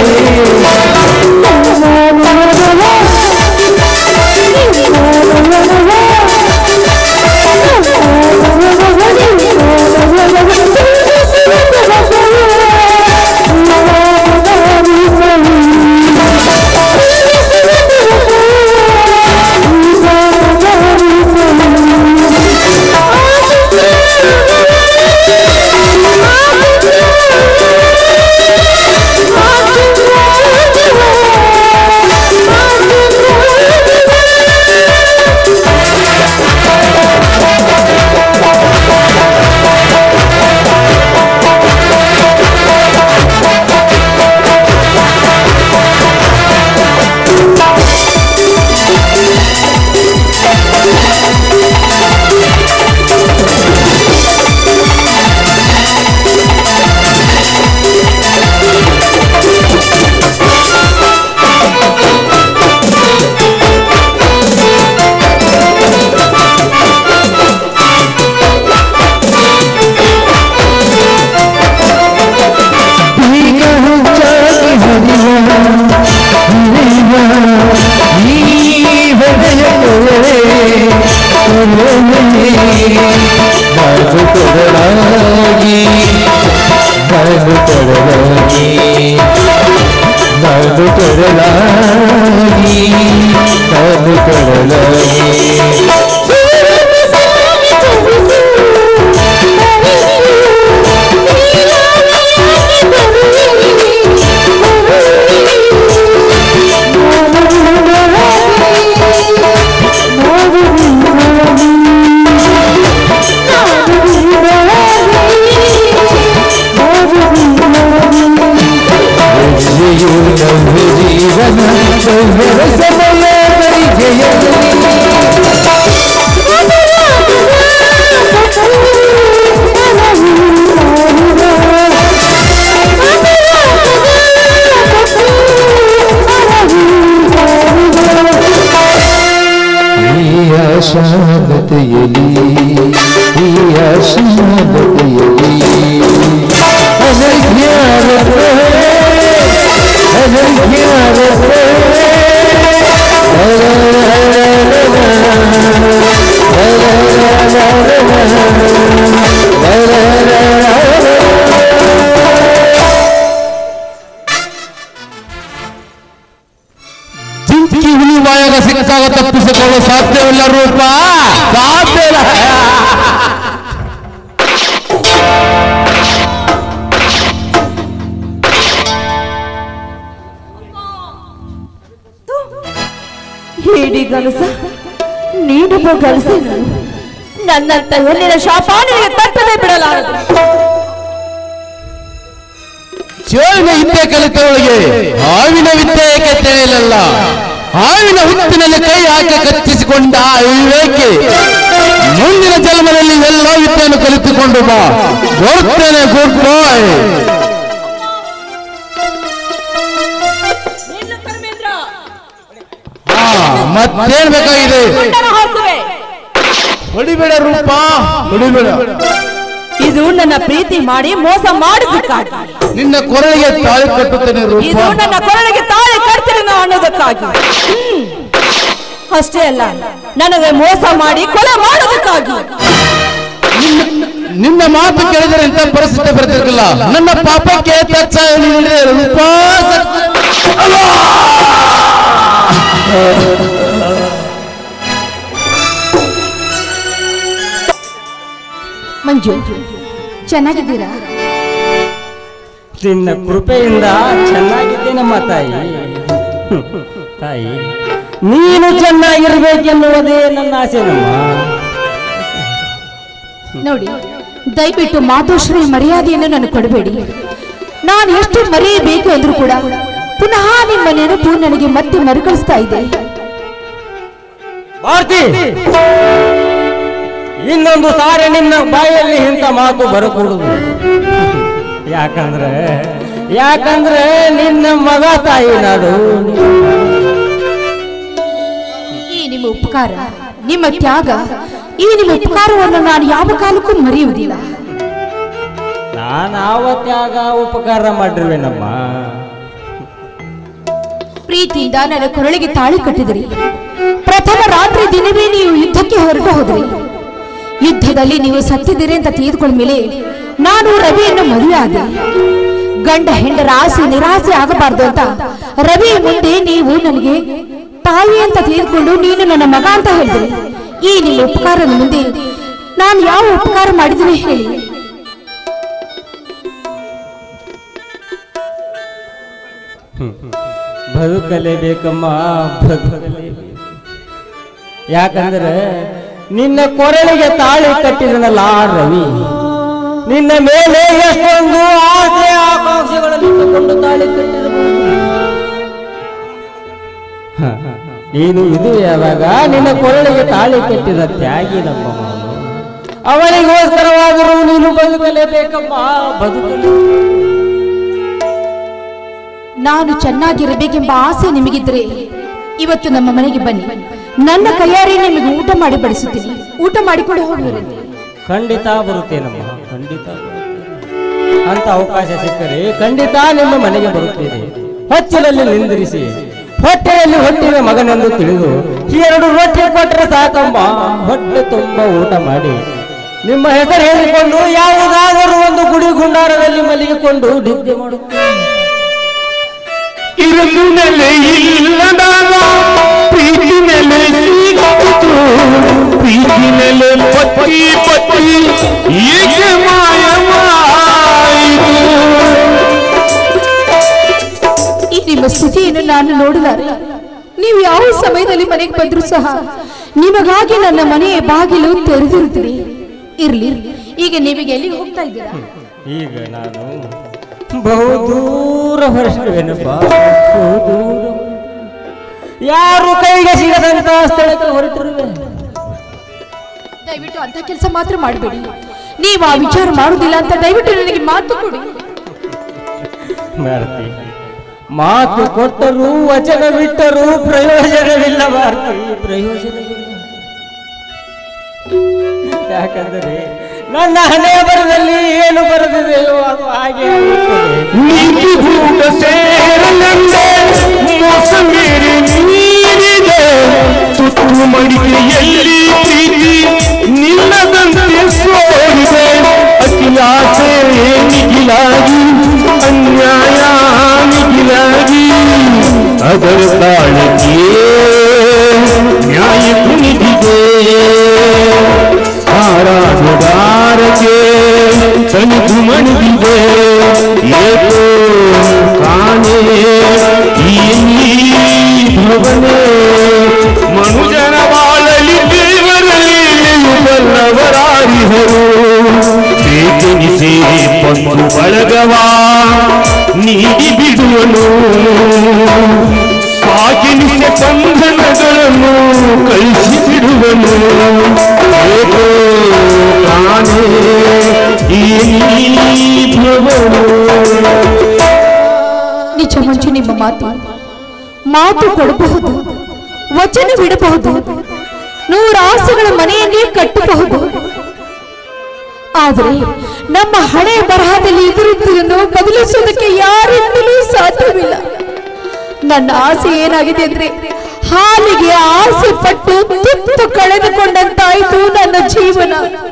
शान ಜೊತೆಯಲ್ಲಿ ಈ ಅಶ್ಮದತೆಯಲ್ಲಿ ಅನಜ್ಞಾನತೆ ಅನಜ್ಞಾನತೆ ಜಿಂಕಿ ಹುಲಿ ಬಾಯಾಗ ಸಿಕ್ಕಾಗ ತಪ್ಪಿಸಿಕೊಳ್ಳಲು ಸಾಧ್ಯವಿಲ್ಲ ರೂಪ, ಸಾಧ್ಯ ಇಲ್ಲ. ಹೇಳಿ ಗಲಸ, ನೀನೊಬ್ಬ ಗಲಸೆ, ನನ್ನಂತ ಹೆಣ್ಣಿನ ಶಾಪ ನಿನಗೆ ತಟ್ಟದೆ ಬಿಡಲಾರದು. ಚೇಳಿನ ವಿದ್ಯೆ ಕಲಿತವಳಿಗೆ ಹಾವಿನ ವಿದ್ಯೆ ಏಕೆ ತಿಳಿಯಲಿಲ್ಲ? ಹಾವಿನ ಹುತ್ತಿನಲ್ಲಿ ಕೈ ಹಾಕಿ ಕಚ್ಚಿಸಿಕೊಂಡ ವಿವೇಕೆ ಮುಂದಿನ ಜನ್ಮದಲ್ಲಿ ಎಲ್ಲ ವಿದ್ಯೆಯನ್ನು ಕಲಿತುಕೊಂಡು ಬಾ. ಬರ್ತೇನೆ, ಗುಡ್ ಬಾಯ್. ಮತ್ತೇನ್ ಬೇಕಾಗಿದೆ? ಹೊಡಿಬೇಡ ರೂಪ, ಹೊಡಿಬೇಡ. ಇದು ನನ್ನ ಪ್ರೀತಿ ಮಾಡಿ ಮೋಸ ಮಾಡಿದ್ದಕ್ಕಾಗಿ, ನಿನ್ನ ಕೊರಳಿಗೆ ತಾಳಿ ಕಟ್ಟುತ್ತೇನೆ ರೂಪ. ಇದು ನನ್ನ ಕೊರಳಿಗೆ ತಾಳಿ ಕಟ್ತೇನೆ ಅನ್ನೋದಕ್ಕಾಗಿ, ಅಷ್ಟೇ ಅಲ್ಲ ನನಗೆ ಮೋಸ ಮಾಡಿ ಕೊಲೆ ಮಾಡೋದಕ್ಕಾಗಿ. ನಿನ್ನ ಮಾತು ಕೇಳಿದರೆ ಇಂಥ ಪರಿಸ್ಥಿತಿ ಬರ್ತಿರ್ಲಿಲ್ಲ. ನನ್ನ ಪಾಪಕ್ಕೆ ತಚ್ಚ ರೂಪ. ಮಂಜು, ಚೆನ್ನಾಗಿದ್ದೀರಾ? ನಿನ್ನ ಕೃಪೆಯಿಂದ ಚೆನ್ನಾಗಿದ್ದೇನಮ್ಮ ತಾಯಿ. ತಾಯಿ, ನೀನು ಚೆನ್ನಾಗಿರ್ಬೇಕೆನ್ನುವುದೇ ನನ್ನ ಆಸೆ. ನಮ್ಮ ನೋಡಿ, ದಯವಿಟ್ಟು ಮಾತೋಶ್ರೀ ಮರ್ಯಾದೆಯನ್ನು ನನಗೆ ಕೊಡಬೇಡಿ. ನಾನು ಎಷ್ಟು ಮರೆಯಬೇಕು ಅಂದ್ರೂ ಕೂಡ ಪುನಃ ನಿಮ್ಮ ನೆನಪು ನನಗೆ ಮತ್ತೆ ಮರುಕಳಿಸ್ತಾ ಇದೆ. ಭಾರತಿ, ಇನ್ನೊಂದು ಸಾರಿ ನಿನ್ನ ಬಾಯಲ್ಲಿ ಇಂಥ ಮಾತು ಬರಕೂಡುದು. ಯಾಕಂದ್ರೆ ಯಾಕಂದ್ರೆ ನಿನ್ನ ಮಗ ತಾಯಿ ನಾಡು. ಈ ನಿಮ್ಮ ಉಪಕಾರ, ನಿಮ್ಮ ತ್ಯಾಗ, ಈ ನಿಮ್ಮ ಉಪಕಾರವನ್ನು ನಾನು ಯಾವ ಕಾಲಕ್ಕೂ ಮರೆಯುವುದಿಲ್ಲ. ನಾನು ಯಾವ ತ್ಯಾಗ ಉಪಕಾರ ಮಾಡಿರುವೆನಮ್ಮ. ಪ್ರೀತಿಯಿಂದ ನನ್ನ ಕೊರಳಿಗೆ ತಾಳಿ ಕಟ್ಟಿದ್ರಿ. ಪ್ರಥಮ ರಾತ್ರಿ ದಿನವೇ ನೀವು ಯುದ್ಧಕ್ಕೆ ಹೊರಟು ಹೋದ್ರಿ. ಯುದ್ಧದಲ್ಲಿ ನೀವು ಸತ್ತಿದ್ದೀರಿ ಅಂತ ತಿಳಿದುಕೊಂಡ ಮೇಲೆ ನಾನು ರವಿಯನ್ನು ಮದುವೆ ಆದೆ. ಗಂಡ ಹೆಂಡರ ಆಸೆ ನಿರಾಸೆ ಆಗಬಾರ್ದು ಅಂತ ರವಿ ಮುಂದೆ ನೀವು ನನಗೆ ತಾಯಿ ಅಂತ ತಿಳಿದುಕೊಂಡು ನೀನು ನನ್ನ ಮಗ ಅಂತ ಹೇಳಿದ್ರಿ. ಈ ನಿಮ್ಮ ಉಪಕಾರದ ಮುಂದೆ ನಾನು ಯಾವ ಉಪಕಾರ ಮಾಡಿದ್ದೀನಿ ಹೇಳಿ? ಬದುಕಲೇಬೇಕಮ್ಮ, ಬದುಕಲೇಬೇಕು. ಯಾಕಂದ್ರೆ ನಿನ್ನ ಕೊರಳಿಗೆ ತಾಳಿ ಕಟ್ಟಿದನಲ್ಲ ರವಿ, ನಿನ್ನ ಮೇಲೆ ಎಷ್ಟೊಂದು ಆಸೆ ಆಕಾಂಕ್ಷೆಗಳನ್ನು ಇಟ್ಟುಕೊಂಡು ತಾಳಿ ಕಟ್ಟಿರಬಹುದು. ನೀನು ಇದು ಯಾವಾಗ ನಿನ್ನ ಕೊರಳಿಗೆ ತಾಳಿ ಕಟ್ಟಿದ ತ್ಯಾಗಿ ನಮ್ಮ ಮಾವು. ಅವನಿಗೋಸ್ಕರವಾದರೂ ನೀನು ಬದುಕಲೇಬೇಕಮ್ಮ, ಬದುಕಲೇ. ನಾನು ಚೆನ್ನಾಗಿರಬೇಕೆಂಬ ಆಸೆ ನಿಮಗಿದ್ರೆ ಇವತ್ತು ನಮ್ಮ ಮನೆಗೆ ಬನ್ನಿ. ನನ್ನ ಕೈಯಾರೆ ನಿಮಗೆ ಊಟ ಮಾಡಿ ಬಡಿಸುತ್ತೀನಿ. ಊಟ ಮಾಡಿಕೊಂಡು ಹೋಗುವರಂತೆ. ಖಂಡಿತ ಬರುತ್ತೇನಮ್ಮ, ಖಂಡಿತ ಬರುತ್ತೇನೆ. ಅಂತ ಅವಕಾಶ ಸಿಕ್ಕರೆ ಖಂಡಿತ ನಿಮ್ಮ ಮನೆಗೆ ಬರುತ್ತೇನೆ. ಹೊಚ್ಚಿನಲ್ಲಿ ನಿಂದಿರಿಸಿ ಹೊಟ್ಟೆಯಲ್ಲಿ ಹೊಟ್ಟಿನ ಮಗನೆಂದು ತಿಳಿದು ಎರಡು ರೊಟ್ಟಿ ಕೊಟ್ಟರೆ ಸಾಕಮ್ಮ. ಹೊಟ್ಟೆ ತುಂಬ ಊಟ ಮಾಡಿ ನಿಮ್ಮ ಹೆಸರು ಹೇಳಿಕೊಂಡು ಯಾವುದಾದರೂ ಒಂದು ಗುಡಿ ಗುಂಡಾರದಲ್ಲಿ ಮಲಗಿಕೊಂಡು ನಿದ್ದೆ ಮಾಡುತ್ತೇನೆ. ಇರಲು ನೆಲೆ ಇಲ್ಲದಾಗ ಪ್ರೀತಿ ನೆಲೆ ಸಿಕ್ಕಿತು, ಪ್ರೀತಿ ನೆಲೆ ಪಟ್ಟಿ ಪಟ್ಟಿ ಏಕೆ ಮಾಯವಾಯಿತು. ಈ ನಿಮ್ಮ ಸ್ಥಿತಿಯನ್ನು ನಾನು ನೋಡಿದರೆ ನೀವು ಯಾವ ಸಮಯದಲ್ಲಿ ಮನೆಗೆ ಬಂದರೂ ಸಹ ನಿಮಗಾಗಿ ನನ್ನ ಮನೆಯ ಬಾಗಿಲು ತೆರೆದಿರುತ್ತೀರಿ. ಇರ್ಲಿ, ಈಗ ನೀವೀಗ ಎಲ್ಲಿಗೆ ಹೋಗ್ತಾ ಇದ್ದೀರಾ? ಈಗ ನಾನು ಬಹುದೂರ ಹೊರಟಿರುವೆನಪ್ಪ, ಬಹುದೂರ. ಯಾರು ಕೈಗೆ ಸಿಗದಂತ ಸ್ಥಳಕ್ಕೆ ಹೊರಟಿರುವೆ. ದಯವಿಟ್ಟು ಅಂತ ಕೆಲಸ ಮಾತ್ರ ಮಾಡಬೇಡಿ. ನೀವು ಆ ವಿಚಾರ ಮಾಡುವುದಿಲ್ಲ ಅಂತ ದಯವಿಟ್ಟು ನನಗೆ ಮಾತು ಕೊಡಿ. ಭಾರತಿ, ಮಾತು ಕೊಟ್ಟರೂ ವಚನ ಬಿಟ್ಟರೂ ಪ್ರಯೋಜನವಿಲ್ಲ ಭಾರತಿ, ಪ್ರಯೋಜನವಿಲ್ಲ. ಯಾಕಂದರೆ ನನ್ನ ಹಣೆ ಬರದಲ್ಲಿ ಏನು ಬರೆದಿದೆಯೋ ಅದು ಹಾಗೆ ನೀತಿಗೂಟ ಸೇರಲೆಂದೇ ಮೋಸ ಮೀರಿ ನೀರಿದೆ ತುತ್ತು ಮಡಿಕೆಯಲ್ಲಿ ಪ್ರೀತಿ ನಿಲ್ಲದಂತೆ ಸೋರಿದೆ ಅತಿಯಾಸೆ ನಿಗಿಲಾಗಿ ಅನ್ಯಾಯ ನಿಗಿಲಾಗಿ ಅದರ ತಾಳಕ್ಕೆ ನ್ಯಾಯ ಕುಣಿದಿದೆ ಹಾರಾಡುಗಾರಕ್ಕೆ ತನಿಖು ಮಣಿದಿದೆ ಏಕೋ ಕಾಣೆ ಈ ಭವನೆ ಮನುಜನ ಬಾಳಲಿ ದೇವರಲ್ಲಿ ಬಲ್ಲವರಾರಿಹರು ಬೇಕೆನಿಸಿ ಬಂದು ಬಳಗವಾ ನೀಡಿ ಬಿಡುವನು ಸಾಗಿನಿಸ ಬಂಧನಗಳನ್ನು ಕಳಿಸಿ ಬಿಡುವನು ಏಕೋ ಕಾಣೆ ಈ ಭವನು. ನಿಜ ಮಂಜು, ನಿಮ್ಮ ಮಾತು ಮಾತು ಕೊಡಬಹುದು, ವಚನವಿಡಬಹುದು, ನೂರ ಆಸೆಗಳ ಮನೆಯನ್ನೇ ಕಟ್ಟಬಹುದು. ಆದರೆ ನಮ್ಮ ಹಣೆ ಬರಹದಲ್ಲಿ ಇರುವುದನ್ನು ಬದಲಿಸುವುದಕ್ಕೆ ಯಾರಿಂದಲೂ ಸಾಧ್ಯವಿಲ್ಲ. ನನ್ನ ಆಸೆ ಏನಾಗಿದೆ ಅಂದ್ರೆ ಹಾಲಿಗೆ ಆಸೆ ಪಟ್ಟು ತಿತ್ತು ಕಳೆದುಕೊಂಡಂತಾಯಿತು ನನ್ನ ಜೀವನ.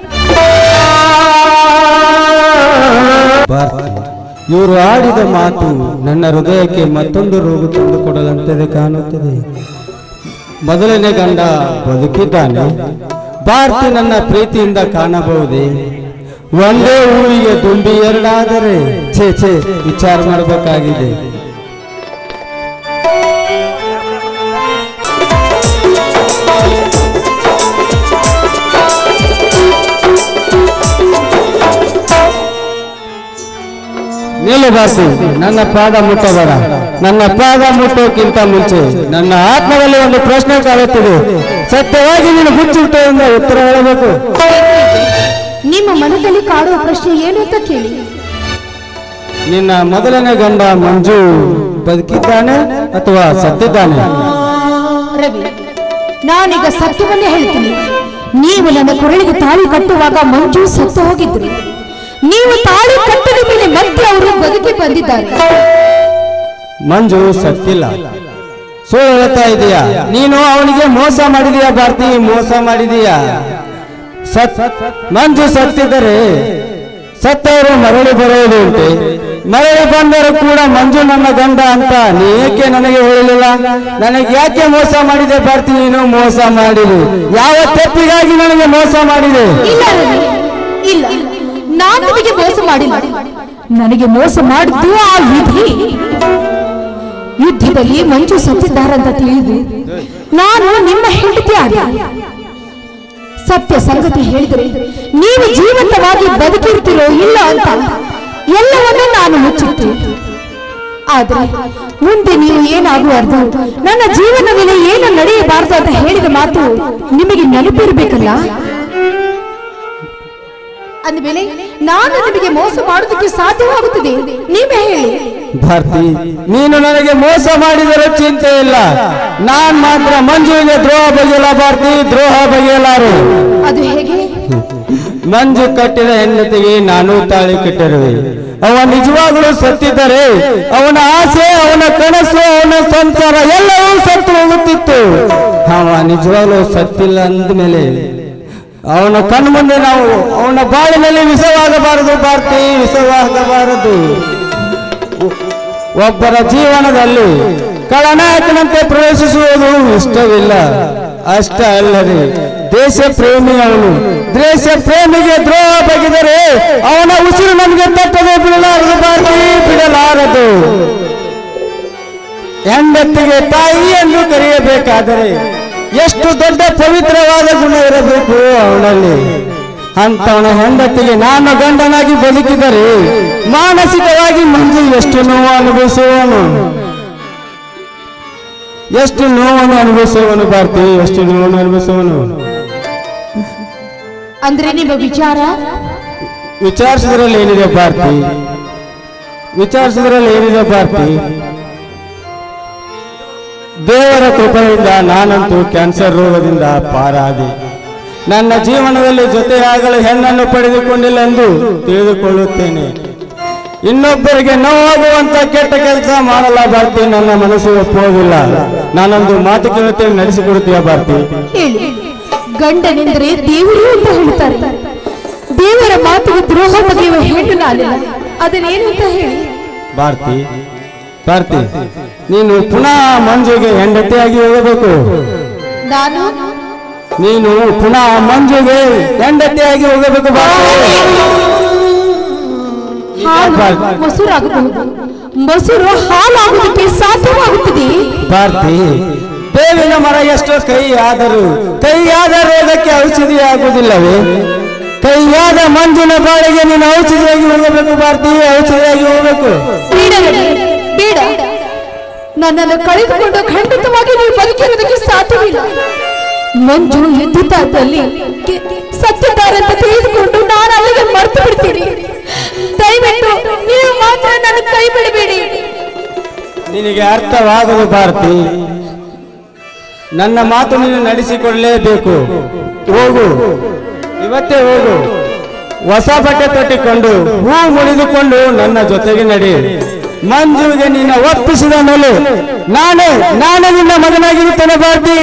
ಇವರು ಆಡಿದ ಮಾತು ನನ್ನ ಹೃದಯಕ್ಕೆ ಮತ್ತೊಂದು ರೋಗ ತಂದುಕೊಡದಂತೆ ಕಾಣುತ್ತದೆ. ಮೊದಲನೇ ಗಂಡ ಬದುಕಿದ್ದಾನೆ, ಭಾರತಿ ನನ್ನ ಪ್ರೀತಿಯಿಂದ ಕಾಣಬಹುದೇ? ಒಂದೇ ಊರಿಗೆ ದುಂಬಿ ಎರಡಾದರೆ ಛೇ ಛೇ ವಿಚಾರ ಮಾಡಬೇಕಾಗಿದೆ. ನಿಲ್ಲು ಭಾರತಿ, ನನ್ನ ಪಾದ ಮುಟ್ಟಬೇಡ. ನನ್ನ ಪಾದ ಮುಟ್ಟೋಕ್ಕಿಂತ ಮುಂಚೆ ನನ್ನ ಆತ್ಮದಲ್ಲಿ ಒಂದು ಪ್ರಶ್ನೆ ಕಾಡುತ್ತಿದೆ. ಸತ್ಯವಾಗಿ ನೀನು ಮುಚ್ಚಿಟ್ಟೆಯಿಂದ ಉತ್ತರ ಹೇಳಬೇಕು. ನಿಮ್ಮ ಮನದಲ್ಲಿ ಕಾಡುವ ಪ್ರಶ್ನೆ ಏನು ಅಂತ ಕೇಳಿ. ನಿನ್ನ ಮೊದಲನೇ ಗಂಡ ಮಂಜು ಬದುಕಿದ್ದಾನೆ ಅಥವಾ ಸತ್ತಿದ್ದಾನೆ? ರವಿ, ನಾನೀಗ ಸತ್ಯವನ್ನೇ ಹೇಳ್ತೀನಿ. ನೀವು ನನ್ನ ಕೊರಳಿಗೆ ತಾಳಿ ಕಟ್ಟುವಾಗ ಮಂಜು ಸತ್ತು ಹೋಗಿದ್ರು. ನೀವು ತಾಳಿ ಕಟ್ಟದ ಮೇಲೆ ಮತ್ತೆ ಅವರು ಬದುಕಿ ಬಂದಿದ್ದಾರೆ. ಮಂಜು ಸತ್ತಿಲ್ಲ, ಸುಳ್ಳು ಹೇಳ್ತಾ ಇದೀಯಾ ನೀನು? ಅವನಿಗೆ ಮೋಸ ಮಾಡಿದೀಯಾ ಭಾರತಿ, ಮೋಸ ಮಾಡಿದೀಯಾ? ಸತ್ ಮಂಜು ಸತ್ತಿದ್ದರೆ ಸತ್ತವರು ಮರಳಿ ಬರುವುದು ಉಂಟೆ. ಮರಳಿ ಬಂದರೂ ಕೂಡ ಮಂಜು ನನ್ನ ಗಂಡ ಅಂತ ನೀ ಏಕೆ ನನಗೆ ಹೇಳಲಿಲ್ಲ? ನನಗೆ ಯಾಕೆ ಮೋಸ ಮಾಡಿದೆ ಭಾರತಿ? ನೀನು ಮೋಸ ಮಾಡಿದೆ. ಯಾವ ತಪ್ಪಿಗಾಗಿ ನನಗೆ ಮೋಸ ಮಾಡಿದೆ? ಇಲ್ಲ ರವಿ, ಇಲ್ಲ, ನಾನು ನಿಮಗೆ ಮೋಸ ಮಾಡಿಲ್ಲ. ನನಗೆ ಮೋಸ ಮಾಡಿದ್ದು ಆ ವಿಧಿ. ಯುದ್ಧದಲ್ಲಿ ಮಂಜು ಸತ್ತಿದ್ದಾರಂತ ತಿಳಿದು ನಾನು ನಿಮ್ಮ ಹೆಂಡತಿ ಆದ. ಸತ್ಯ ಸಂಗತಿ ಹೇಳಿದರೆ ನೀವು ಜೀವಂತವಾಗಿ ಬದುಕಿರ್ತೀರೋ ಇಲ್ಲ ಅಂತ ಎಲ್ಲವನ್ನೂ ನಾನು ಮುಚ್ಚಿಟ್ಟೆ. ಆದ್ರೆ ಮುಂದೆ ನೀವು ಏನಾಗುವರ್ದು, ನನ್ನ ಜೀವನದಲ್ಲಿ ಏನು ನಡೆಯಬಾರದು ಅಂತ ಹೇಳಿದ ಮಾತು ನಿಮಗೆ ನೆನಪಿರಬೇಕಲ್ಲ. ಅಂದಮೇಲೆ ನಾನು ನಿಮಗೆ ಮೋಸ ಮಾಡೋದಕ್ಕೆ ಸಾಧ್ಯವಾಗುತ್ತದೆ? ನೀವೇ ಹೇಳಿ ಭಾರತಿ. ನೀನು ನನಗೆ ಮೋಸ ಮಾಡಿದರೆ ಚಿಂತೆ ಇಲ್ಲ, ನಾನ್ ಮಾತ್ರ ಮಂಜುವಿಗೆ ದ್ರೋಹ ಬಗೆಯಲ್ಲ ಭಾರತಿ, ದ್ರೋಹ ಬಗೆಯಲಾರು. ಅದು ಹೇಗೆ? ಮಂಜು ಕಟ್ಟಿದ ಹೆಂಡತಿಗೆ ನಾನು ತಾಳಿ ಕಟ್ಟಿರುವೆ. ಅವ ನಿಜವಾಗಲೂ ಸತ್ತಿದ್ದರೆ ಅವನ ಆಸೆ, ಅವನ ಕನಸು, ಅವನ ಸಂಸಾರ ಎಲ್ಲವೂ ಸತ್ತು ಹೋಗುತ್ತಿತ್ತು. ಅವ ನಿಜವಾಗ್ಲೂ ಸತ್ತಿಲ್ಲ ಅಂದ್ಮೇಲೆ ಅವನ ಕಣ್ಣು ಮುಂದೆ ನಾವು ಅವನ ಬಾಳಿನಲ್ಲಿ ವಿಷವಾಗಬಾರದು ಭಾರತಿ, ವಿಷವಾಗಬಾರದು. ಒಬ್ಬರ ಜೀವನದಲ್ಲಿ ಖಳನಾಯಕನಂತೆ ಪ್ರವೇಶಿಸುವುದು ಇಷ್ಟವಿಲ್ಲ. ಅಷ್ಟ ಅಲ್ಲದೆ ದೇಶ ಪ್ರೇಮಿ ಅವನು. ದೇಶ ಪ್ರೇಮಿಗೆ ದ್ರೋಹ ಬಗೆದರೆ ಅವನ ಉಸಿರು ನಮಗೆ ತಟ್ಟದೆ ಬಿಡಲಾರದು ಭಾರತಿ, ಬಿಡಲಾರದು. ಹೆಂಡತಿಗೆ ತಾಯಿ ಎಂದು ಕರೆಯಬೇಕಾದರೆ ಎಷ್ಟು ದೊಡ್ಡ ಪವಿತ್ರವಾದ ಗುಣ ಇರಬೇಕು ಅವನಲ್ಲಿ. ಅಂತವನ ಹೆಂಡತಿಗೆ ನಾನು ಗಂಡನಾಗಿ ಬದುಕಿದರೆ ಮಾನಸಿಕವಾಗಿ ಮಂಜು ಎಷ್ಟು ನೋವು ಅನುಭವಿಸುವನು, ಎಷ್ಟು ನೋವನ್ನು ಅನುಭವಿಸುವನು ಭಾರತಿ, ಎಷ್ಟು ನೋವನ್ನು ಅನುಭವಿಸುವನು. ಅಂದ್ರೆ ನಿಮ್ಮ ವಿಚಾರ ವಿಚಾರಿಸಿದ್ರಲ್ಲಿ ಏನಿದೆ ಭಾರತಿ, ವಿಚಾರಿಸಿದ್ರಲ್ಲಿ ಏನಿದೆ ಭಾರತಿ? ದೇವರ ಕೃಪೆಯಿಂದ ನಾನಂತೂ ಕ್ಯಾನ್ಸರ್ ರೋಗದಿಂದ ಪಾರಾದೆ. ನನ್ನ ಜೀವನದಲ್ಲಿ ಜೊತೆಯಾಗಲು ಹೆಣ್ಣನ್ನು ಪಡೆದುಕೊಂಡಿಲ್ಲ ಎಂದು ತಿಳಿದುಕೊಳ್ಳುತ್ತೇನೆ. ಇನ್ನೊಬ್ಬರಿಗೆ ನೋವಾಗುವಂತ ಕೆಟ್ಟ ಕೆಲಸ ಮಾಡಲ್ಲ ಭಾರತಿ. ನನ್ನ ಮನಸ್ಸು ಒಪ್ಪುವುದಿಲ್ಲ. ನಾನೊಂದು ಮಾತು ಕೇಳುತ್ತೇನೆ, ನಡೆಸಿಕೊಡುತ್ತೀಯ ಭಾರತಿ? ಹೇಳಿ. ಗಂಡನೆಂದರೆ ದೇವರು ಅಂತ ಹೇಳ್ತಾರೆ. ದೇವರ ಮಾತಿಗೆ ದ್ರೋಹ ಬಗೆಯುವ ಹೆಣ್ಣು ನಾನಿಲ್ಲ. ಅದನ್ನೇನು ಅಂತ ಹೇಳಿ ಭಾರತಿ. ಭಾರತಿ, ನೀನು ಪುನಃ ಮಂಜುಗೆ ಹೆಂಡತಿಯಾಗಿ ಹೋಗಬೇಕು. ನಾನು ನೀನು ಪುನಃ ಮಂಜುಗೆ ಹೆಂಡತಿಯಾಗಿ ಹೋಗಬೇಕು ಭಾರತಿ. ಹಾಲು ಮೊಸರಾಗಬಹುದು, ಮೊಸರು ಹಾಲಾಗುವುದಕ್ಕೆ ಸಾಧ್ಯವಾಗುತ್ತದೆ ಭಾರತಿ. ಬೇವಿನ ಮರ ಎಷ್ಟೋ ಕೈಯಾದರೂ ಕೈಯಾದ ರೋಗಕ್ಕೆ ಔಷಧಿ ಆಗುವುದಿಲ್ಲವೇ? ಕೈಯಾದ ಮಂಜಿನ ಬಾಳಿಗೆ ನೀನು ಔಷಧಿಯಾಗಿ ಹೋಗಬೇಕು ಭಾರತಿ, ಔಷಧಿಯಾಗಿ ಹೋಗಬೇಕು. ಬೇಡ, ನನ್ನನ್ನು ಕಳೆದುಕೊಂಡು ಖಂಡಿತವಾಗಿ ನೀವು ಬದುಕಿರುವುದಕ್ಕೆ ಸಾಧ್ಯವಿಲ್ಲ. ಮಂಜು ಯುದ್ಧದಲ್ಲಿ ಸತ್ಯದಾರಂತ ತಿಳಿದುಕೊಂಡು ನಾನು ಅಲ್ಲಿಗೆ ಮರೆತು ಬಿಡ್ತೀನಿ. ದಯವಿಟ್ಟು ನೀವು ಮಾತ್ರ ನನ್ನ ಕೈ ಬಿಡಬೇಡಿ. ನಿನಗೆ ಅರ್ಥವಾಗದು ಭಾರತಿ. ನನ್ನ ಮಾತು ನೀನು ನಡೆಸಿಕೊಳ್ಳಲೇಬೇಕು. ಹೋಗು, ಇವತ್ತೇ ಹೋಗು. ಹೊಸ ಬಟ್ಟೆ ತೊಟ್ಟಿಕೊಂಡು ಹೂ ಮುಡಿದುಕೊಂಡು ನನ್ನ ಜೊತೆಗೆ ನಡಿ. ಮಂಜುವಿಗೆ ನಿನ್ನ ಒಪ್ಪಿಸಿದ ಮೇಲೆ ನಾನೇ ನಾನೇ ನಿನ್ನ ಮಗನಾಗಿರುತ್ತೇನೆ ಭಾರತಿ.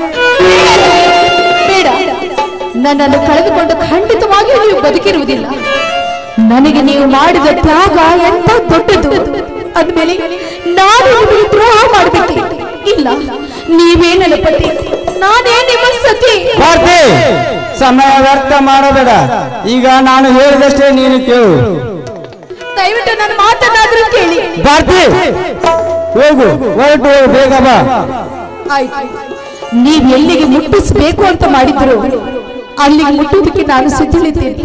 ಬೇಡ, ನನ್ನನ್ನು ಕಳೆದುಕೊಂಡು ಖಂಡಿತವಾಗಿ ನೀವು ಬದುಕಿರುವುದಿಲ್ಲ. ನನಗೆ ನೀವು ಮಾಡಿದ ತ್ಯಾಗ ಎಂತ ದೊಡ್ಡದು. ಅದ್ಮೇಲೆ ನಾನು ನಿಮಗೆ ದ್ರೋಹ ಮಾಡಬೇಕೆ? ಇಲ್ಲ, ನೀವೇ ನನ್ನ ಪತಿ, ನಾನೇ ನಿಮ್ಮ ಸತಿ. ಭಾರತಿ, ಸಮಯ ವ್ಯರ್ಥ ಮಾಡಬೇಡ. ಈಗ ನಾನು ಹೇಳಿದಷ್ಟೇ ನೀನು ಕೇಳು. ದಯವಿಟ್ಟು ನನ್ನ ಮಾತನ್ನಾದ್ರೂ ಕೇಳಿ. ಭಾರತಿ, ಹೋಗು, ಹೊರಟು ಬೇಗ ಬಾ. ಆಯ್ತು, ನೀವು ಎಲ್ಲಿಗೆ ಮುಟ್ಟಿಸಬೇಕು ಅಂತ ಮಾಡಿದ್ರು ಅಲ್ಲಿಗೆ ಮುಟ್ಟುವುದಕ್ಕೆ ನಾನು ಸಿದ್ಧಳಿದ್ದೇನೆ.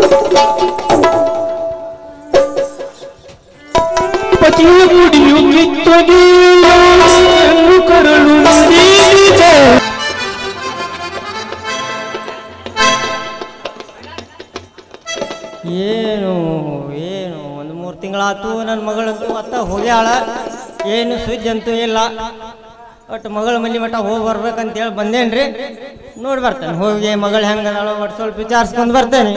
ಪತಿಯು ಕುಡಿಯು ಕಿತ್ತೊಗೆಯು ಕರಳು ನೀಡಿದೆ. ಏನು ಏನು ಒಂದು ಮೂರು ತಿಂಗಳಾತು ನನ್ನ ಮಗಳಂತೂ ಅತ್ತ ಹೋಗ್ಯಾಳ. ಏನು ಸುದ್ದಿ ಅಂತೂ ಇಲ್ಲ. ಒಟ್ಟು ಮಗಳ ಮನೆ ಮಠ ಹೋಗಿ ಬರ್ಬೇಕಂತೇಳಿ ಬಂದೇನ್ರಿ. ನೋಡಿ ಬರ್ತೇನೆ, ಹೋಗಿ ಮಗಳು ಹೆಂಗದಾಳ ಒಟ್ಟು ಸ್ವಲ್ಪ ವಿಚಾರಿಸ್ಕೊಂಡು ಬರ್ತೇನೆ.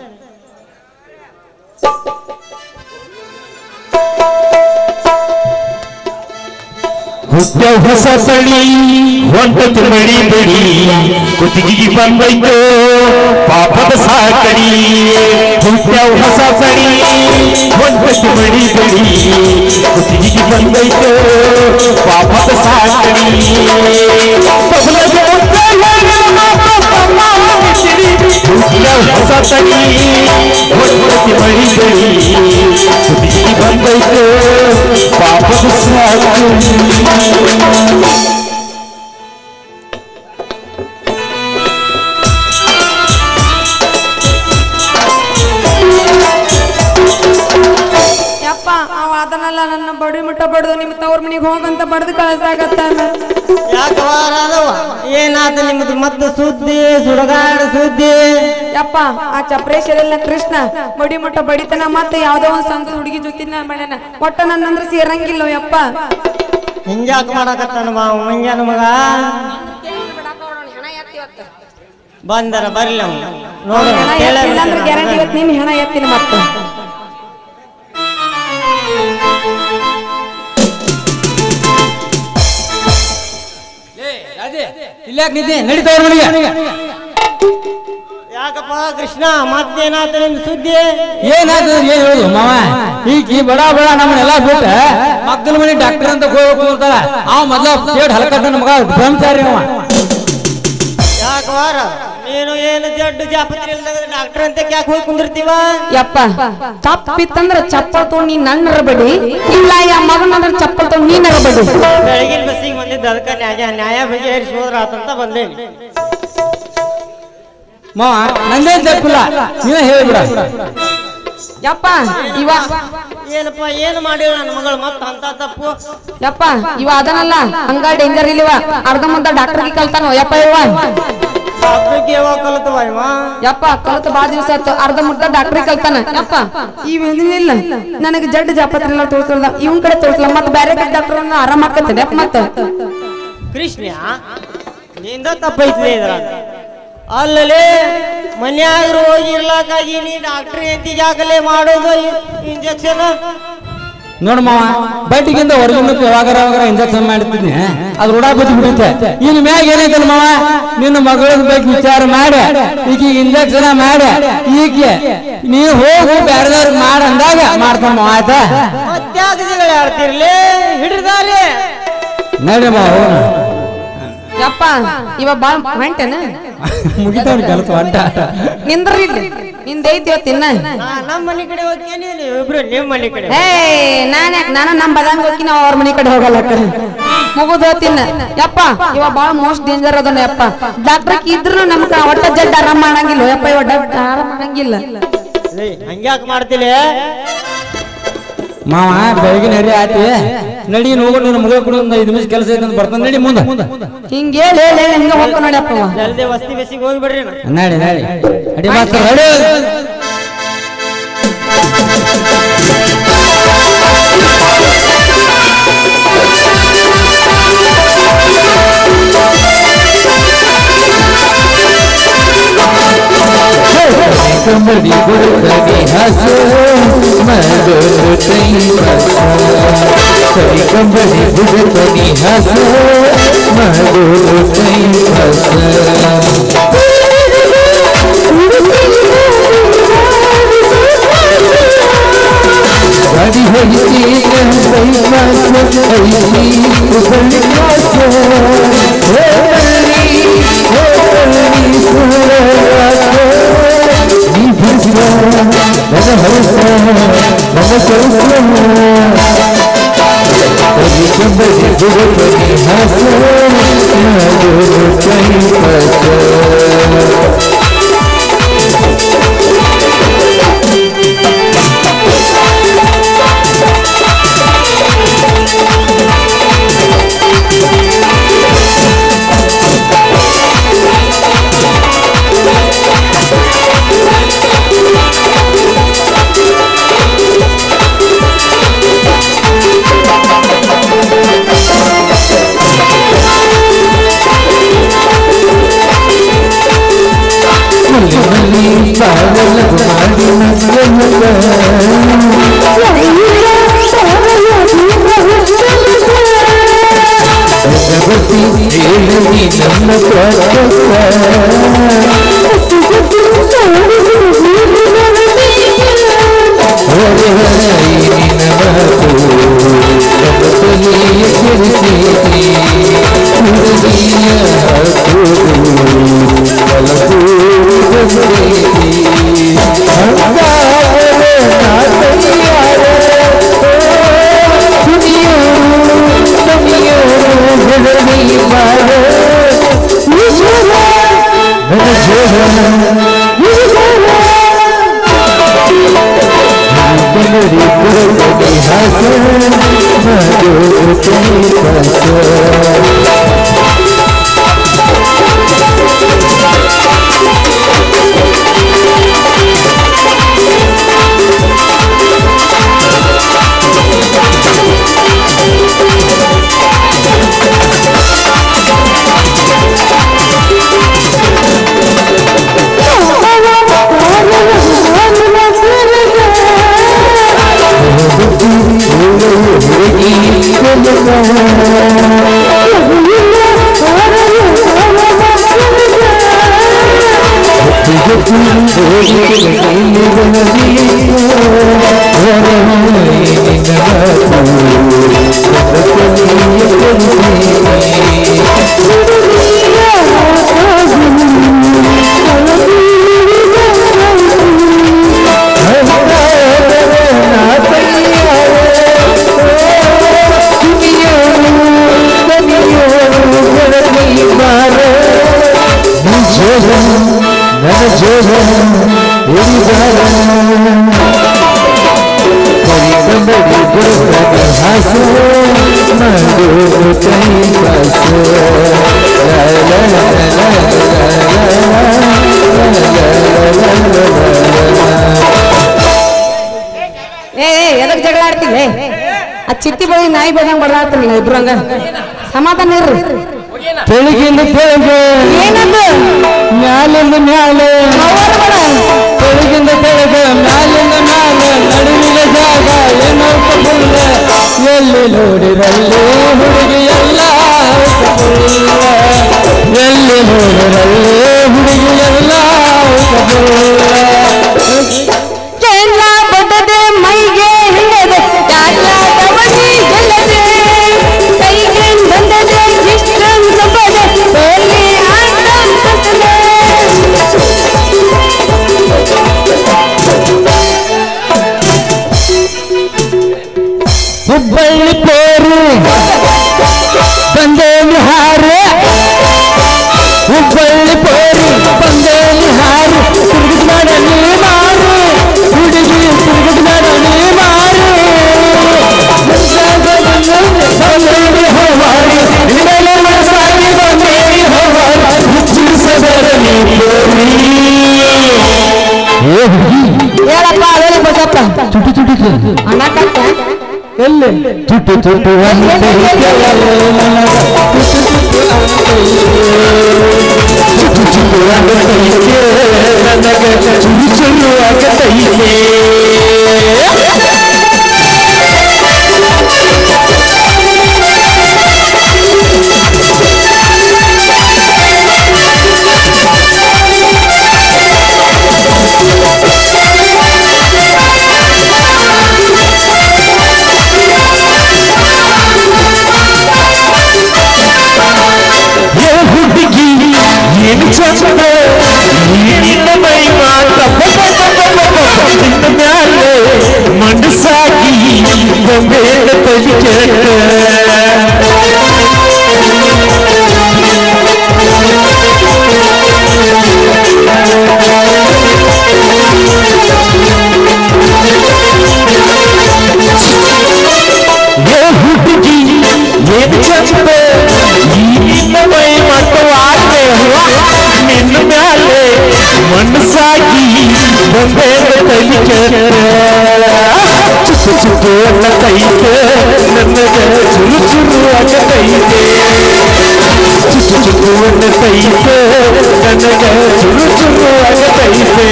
ಹುಟ್ಟ ಹೊಸ ತಳಿ ಹೊಂಟತು ಮಡಿ ಬಡಿ, ಕುತ್ತಿಗೆ ಬಂದೈತು ಪಾಪದ ಸಾಕಡಿ. ಹುಟ್ಟ ಹೊಸ ತಳಿ ಹೊಂಟತು ಮಡಿ ಬಡಿ, ಕುತ್ತಿಗೆ ಬಂದೈತು ಪಾಪದ ಸಾಕಡಿ. ಹೊಸ ತಳಿ ಹೊಂಟತಿ ಮಡಿ ಬಡಿ, ಕುತ್ತಿಗೆ ಬಂದೈತು ಪಾಪದ ಸಾಕಡಿ. ಯಪ್ಪ ಅವ ಅದನ್ನೆಲ್ಲ ನನ್ನ ಬಡಿ ಮುಟ್ಟ ಬಡ್ದು ನಿಮ್ಮ ತವ್ರ ಮನಿಗೆ ಹೋಗಂತ ಬಡ್ದು ಕಳ್ಸಾಗತ್ತಾನ. ಯಾಕವಾರದವ ಏನಾದ ನಿಮ್ದು ಮದ್ದು ಸುದ್ದಿ ಸುಡಗಾಡ ಸುದ್ದಿ? ಯಪ್ಪ ಆ ಚಪ್ರೇಶ್ವರೆಲ್ಲ ಕೃಷ್ಣ ಬಡಿ ಮುಟ್ಟ ಬಡಿತನ ಮತ್ತೆ ಯಾವ್ದೋ ಒಂದ್ ಸಂತ ಹುಡುಗಿ ಜೊತಿನ ಮಾಡ್ಯಾನ. ಒಟ್ಟ ನನ್ನಂದ್ರ ಸೇರಂಗಿಲ್ಲ ಯಪ್ಪ. ಹಿಂಗ್ಯಾಕ ಮಾಡಕತ್ತಾನ ಮಾವ ಮಂಗ್ಯಾನ ಮಗ? ಬಂದರ ಬರ್ಲಿ ನೋಡಿ ಗ್ಯಾರಂಟಿ ಇವತ್ತು ನೀನ್ ಹೆಣ ಎತ್ತೀನಿ ಮತ್ತೆ. ಇಲ್ಲಾಕ್ ನಿದ್ದೆ ನಡೀತವ್ರ ಮನೆಗೆ. ಯಾಕಪ್ಪ ಕೃಷ್ಣ ಮತ್ತೇನಾತ ನಿಮ್ ಸುದ್ದಿ? ಏನಾಯ್ತು ಏನ್ ಹೇಳುದು ಮಾವ? ಈಗ ಬಡ ಬಡ ನಮ್ಮನ್ನೆಲ್ಲ ಬಿಟ್ಟ ಮಕ್ಕಳ ಮನೆ ಡಾಕ್ಟರ್ ಅಂತ ಹೋಗ್ಬೇಕು ಅಂತಾರ. ಅವ ಮೊದ್ಲ ಪೇಟ್ ಹಲ್ಕಟ್ಟ ಮಗ ಬ್ರಹ್ಮಚಾರಿ ಅವ. ಯಾಕವಾರ ನೀನು ಏನು ಜಡ್ಡು ಜಾಪತ್ರೆ ಇಲ್ದಾಗ ಡಾಕ್ಟರ್ ಅಂತ ಯಾಕೆ ಹೋಗಿ ಕುಂದಿರ್ತೀವ? ಯಪ್ಪ ತಪ್ಪಿತ್ತಂದ್ರ ಚಪ್ಪಲ್ ತಗೊಂಡು ನೀನ್ ನನ್ನರ ಬಡಿ, ಇಲ್ಲ ಯಾ ಮಗನಂದ್ರ ಚಪ್ಪಲ್ ತಗೊಂಡು ನೀನರ ಬಡಿ. ಬೆಳಗಿನ ಬಸ್ಸಿಗೆ ಬಂದಿದ್ದ ಅದಕ್ಕೆ ನ್ಯಾಯ ನ್ಯಾಯ ಬಗೆಹರಿಸಿ ಹೋದ್ರ ಆತಂತ ಬಂದೇನಿ. ಮಾವ ನಂದೇನ್ ತಪ್ಪಿಲ್ಲ, ನೀವೇ ಹೇಳಿಬಿಡ. ಯಪ್ಪ ಇವ ಏನಪ್ಪ ಏನು ಮಾಡಿವ ನನ್ನ ಮಗಳು ಮತ್ತ ಅಂತ ತಪ್ಪು? ಯಪ್ಪ ಇವ ಅದನಲ್ಲ ಹಂಗ ಡೇಂಜರ್ ಇಲ್ಲಿವ ಅರ್ಧ ಮುದ್ದ ಡಾಕ್ಟರ್ಗೆ ಕಲ್ತಾನೋ ಯಪ್ಪ ಇವ. ಡಾಕ್ಟರ್ಗೆ ಯಾವಾಗ ಕಲಿತವ ಇವ? ಯಪ್ಪ ಕಲಿತ ಬಾ ದಿವಸ ಆಯ್ತು, ಅರ್ಧ ಮುದ್ದ ಡಾಕ್ಟರ್ಗೆ ಕಲ್ತಾನ. ಯಪ್ಪ ಇವ ಇಲ್ಲ ನನಗೆ ಜಡ್ಡು ಜಾಪತ್ರೆ ಎಲ್ಲ ತೋರಿಸಲ್ಲ, ಇವನ್ ಕಡೆ ತೋರಿಸಲ್ಲ, ಮತ್ತೆ ಬೇರೆ ಕಡೆ ಡಾಕ್ಟರ್ ಆರಾಮ್ ಆಕತ್ತೇನೆ ಯಪ್ಪ. ಮತ್ತ ಕೃಷ್ಣ ನಿಂದ ತಪ್ಪೈತ್ಲೇ ಇದ್ರ ಅಲ್ಲಲೇ ಮನ್ಯಾಗ್ರು ಹೋಗಿ ಇರ್ಲಾಕಾಗಿ ನೀ ಡಾಕ್ಟರ್ ಎಂತಿಗೆ ಆಗಲೇ ಮಾಡೋದು ಇಂಜೆಕ್ಷನ್ ನೋಡು ಮಾವ ಬಡ್ಡಿಗಿಂತ ಹೊರಗಿಂದ ಯಾವಾಗಾರ ಯಾವಾಗಾರ ಇಂಜೆಕ್ಷನ್ ಮಾಡ್ತಿದ್ನಿ ಅದು ರೂಢ ಬಿದ್ದು ಬಿಡುತ್ತೆ ಇನ್ನು ಮ್ಯಾಗ ಏನೈತಲ್ಲ ಮಾವ ನಿನ್ನ ಮಗಳ ಬಗ್ಗೆ ವಿಚಾರ ಮಾಡಿ ಈಗ ಇಂಜೆಕ್ಷನ್ ಮಾಡಿ ಈಕೆ ನೀನು ಹೋಗು ಬೇರೆದವ್ರಿಗೆ ಮಾಡ ಅಂದಾಗ ಮಾಡ್ತಾನ ಮಾವ ಆಯ್ತಾ ಮತ್ಯಾಗ ಆಡ್ತಿರ್ಲಿ ಹಿಡಿದಾರೆ ನಡಿ ಮಾವ ಯಪ್ಪ ಇವ ಬಾಳ ಹೊಂಟೇನ ಮುಗಿತವ್ರಿ ಕೆಲಸ ಹೊಂಟ ನಿಂದ್ರಿ ನಿಂದೈತಿ ತಿನ್ನ ನಮ್ಮ ಮನೆ ಕಡೆ ಹೋಗ್ತೇನೆ ಇಬ್ರು ನಿಮ್ಮ ಮನೆ ಕಡೆ ಏ ನಾನ್ ಯಾಕೆ ನಾನು ನಮ್ ಬದಂಗ ಹೋಗಿ ನಾವು ಅವ್ರ ಮನೆ ಕಡೆ ಹೋಗಲ್ಲ ಮುಗುದ ತಿನ್ನ ಯಪ್ಪ ಇವ ಬಾಳ ಮೋಸ್ಟ್ ಡೇಂಜರ್ ಅದನ್ನ ಯಪ್ಪ ಡಾಕ್ಟರ್ ಇದ್ರು ನಮ್ಗ ಒಟ್ಟ ಜಡ್ಡ ಆರಾಮ್ ಮಾಡಂಗಿಲ್ಲ ಯಪ್ಪ ಇವ ಡಾಕ್ಟರ್ ಆರಾಮ್ ಮಾಡಂಗಿಲ್ಲ ಹಂಗ್ಯಾಕ್ ಮಾಡ್ತಿಲ್ಲ ಮಾವ ಬೆಳಗ್ಗೆ ನಡಿ ಆಯ್ತಿ ನಡಿ ಹೋಗೋ ನಿನ್ನ ಮದುವೆ ಕೂಡ ಒಂದು ಐದು ನಿಮಿಷ ಕೆಲಸ ಐತೆ ಅಂತ ಬರ್ತಾನೆ ನಡಿ ಮುಂದೆ ಹಿಂಗ ಹೇಳಿ ಹೇಳಿ ಹಿಂಗ ಹೋಗ್ಕೊ ನೋಡಪ್ಪ ಜಲ್ದಿ ವಸ್ತಿ ಬೇಸಿಗೆ ಹೋಗ್ಬಿಡ್ರಿ ನಡಿ ನಡಿ ಅಡಿ ಮಾಸ್ತರ ನಡಿ कंबड़ी गुरगनी हंसो मदो तई हंसो कई कंबड़ी गुरगनी हंसो मदो तई हंसो गाड़ी होई तेरे तई हंसो ऐसी उबल हंसो हे बली हे बली सुरवासो Mama Harsa, Mama Harsa, Kali kambari guru kali hasa, Nadu kahi hasa. ಎದಕ್ ಜಗಳ ಆಡ್ತಿಲ್ಲ ಆ ಚಿಟ್ಟಿ ಬಳಿ ನಾಯಿ ಬದಂಗ ಬಡದಾಡ್ತಾರ ಇಬ್ರು ಹಂಗ ಸಮಾಧಾನ ಇರ್ರಿ ತೆಳಗಿಂದ ತೆಳಗೆ ಏನದು ಮ್ಯಾಲಿಂದ ಮ್ಯಾಲೆ ತೆಳಗಿಂದ ತೆಳಗೆ ಮ್ಯಾಲಿಂದ ಮ್ಯಾಲೆ ನಡುವಿನ ಜಾಗ ಏನೋ ಫುಲ್ಲ ಎಲ್ಲಿ ನೋಡಿರಲ್ಲಿ ಹುಡುಗಿ ಎಲ್ಲ ಎಲ್ಲಿ ನೋಡಿರಲ್ಲಿ ಹುಡುಗಿ ಎಲ್ಲ ಎಲ್ಲ ಬಡ್ಡದೆ ಮೈಗೆ ಹಿಲ್ಲದೆ ಯಾಕ ತವಣಿ ಗೆಲ್ಲದೆ ಕೈಗೆ ಬಂದದೆ ಇಷ್ಟೊಂದು ಬದೆ ತೋಲಿ ಆಟಂತದೆ ಹುಬ್ಬಳ್ಳಿ ಪೇರು ಬಂದೇಲಿ ಹಾರು ಹುಬ್ಬಳ್ಳಿ ಪೇರು ಬಂದೇಲಿ ಹಾರು ತಿರುಗಿದ ಮಾಡಲಿ ಮಾರು ಹುಡುಗಿ ತಿರುಗಿದ ಮಾಡಲಿ ಮಾರು ಬಂದೇಲಿ ಹೋವಾರು ಇನ್ಮೇಲೆ ಮನಸ್ಸಾಗಿ ಬಂದೇಲಿ ಹೋವಾರು ಹುಚ್ಚಿಸದರಲಿ ಹೇಳಪ್ಪ ಹೇಳಿ ಬಸಪ್ಪ ಚುಟಿ ಚುಟಿ ಅಣ್ಣ ಕಟ್ಟ ಎಲ್ಲಿ ಚುಟ್ಟು ಚುಟ್ಟು ಚುಟ್ಟು ಚುಟ್ಟು ನನಗೆ ಚುರು ಚುರು ಆಗತೈತೆ ಏನು ಚಂದ ನಿನ್ನ ಮೈ ಮಾತ ನಿನ್ನ ಮ್ಯಾಲೆ ಮನಸ್ಸಾಗಿ ಬೇಡ ಕಲಿಕೆ ಹುಡುಗಿ ಏನು ಚಂದ ನಿನ್ನ ಮೈ ಮಾತವಾಡೆ ನಿನ್ನ ಮ್ಯಾಲೆ ಮನಸ್ಸಾಗಿ ಬಂಬೇಡ ಕಲಿಕೆ ಚುಟ್ಟು ಚುಟ್ಟು ಅನ್ನತೈತೆ ನನಗೆ ಚುರು ಚುರು ಆಗತೈತೆ ಚುಟ್ಟು ಚುಟ್ಟು ಅನ್ನತೈತೆ ನನಗೆ ಚುರು ಚುರು ಆಗತೈತೆ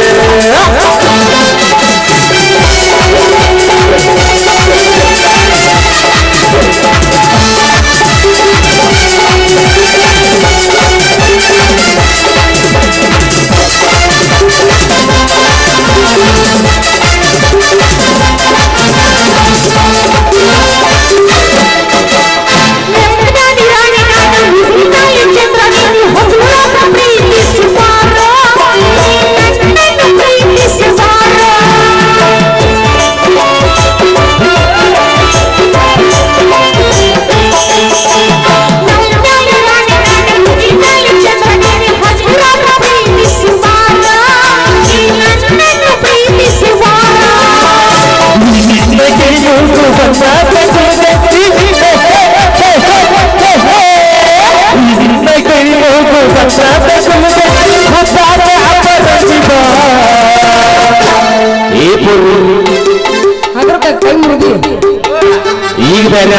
ಈಗ ಬೇರೆ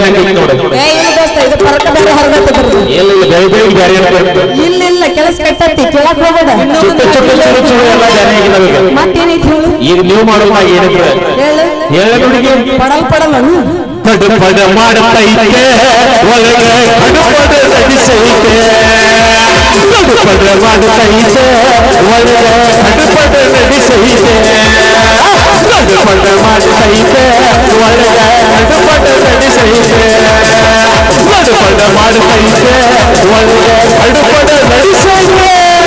ಇಲ್ಲ ಇಲ್ಲ ಕೆಲಸ ಕಟ್ಟತಿ ಕೇಳಕ್ ಹೋಗೋದ ಮತ್ತೇನೈತಿ ಈಗ ನೀವು ಮಾಡುವ ಏನಿದ್ರೆ ಹೇಳಿ ಪಡಲ್ ಪಡಲ್ಲ ಕಡುಪಡ ಮಾಡತೈತೆ ಒಳಗೆ ಕಡುಪಡ ನಡೆಸೈತೆ ಕಡುಪಡ ಮಾಡತೈತೆ ಒಳಗೆ ಕಡುಪಡ ನಡೆಸೈತೆ ಕಡುಪಡ ಮಾಡತೈತೆ ಒಳಗೆ ಕಡುಪಡ ನಡೆಸೈತೆ ಕಡುಪಡ ಮಾಡತೈತೆ ಒಳಗೆ ಕಡುಪಡ ನಡೆಸೈತೆ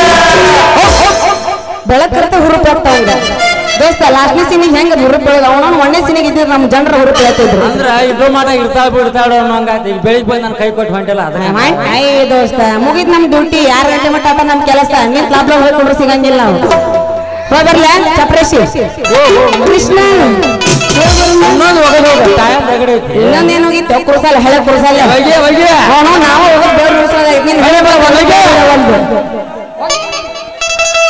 ಬೆಳಕರ್ತ ಹುರುಪ್ ಹೋಗ್ತಾವಂಗ ದೋಸ್ತ ಲಾಸ್ಟ್ನೇ ಸೀನಿಗೆ ಹೆಂಗ ಹುರುಪ್ ಬೆಳೆದ ಅವನವನು ಒಂದೇ ಸೀನಿಗೆ ಇದ್ರೆ ನಮ್ಮ ಜನರ ಹುರುಪ್ ಹೇಳ್ತಿದ್ರು ಅಂದ್ರ ಇಬ್ರು ಮಾಡ ಇರ್ತಾಳ ಬಿಡ್ತಾಳ ಅನ್ನೋಂಗಾತ ಈಗ ಬೆಳಿಗ್ಗೆ ಬಂದು ನಾನು ಕೈ ಕೊಟ್ಟು ಹೊಂಟಿಲ್ಲ ಅದನ್ನ ಐ ದೋಸ್ತ ಮುಗಿದ್ ನಮ್ ಡ್ಯೂಟಿ ಯಾರ ಗಂಟೆ ಮಟ್ಟ ಆತ ನಮ್ ಕೆಲಸ ನಿಂತ ಲಾಭ ಹೋಗ್ಕೊಂಡ್ರು ಸಿಗಂಗಿಲ್ಲ ನಾವು ಹೋಗ್ಬರ್ಲ ಚಪ್ರೇಶಿ ಕೃಷ್ಣ ಇನ್ನೊಂದು ಒಗದ ಹೋಗ ಟೈಮ್ ರಗಡೆ ಐತಿ ಇನ್ನೊಂದೇನು ಹೋಗಿತ್ತು ಕುರ್ಸಲ್ಲ ಹೆಳೆ ಕುರ್ಸಲ್ಲ ಒಯ್ಗೆ ಒಯ್ಗೆ ಅವನು ನಾವು ಹೋಗೋದು ಬೇಡ ಕುರ್ಸಲ್ಲ ಒಂದು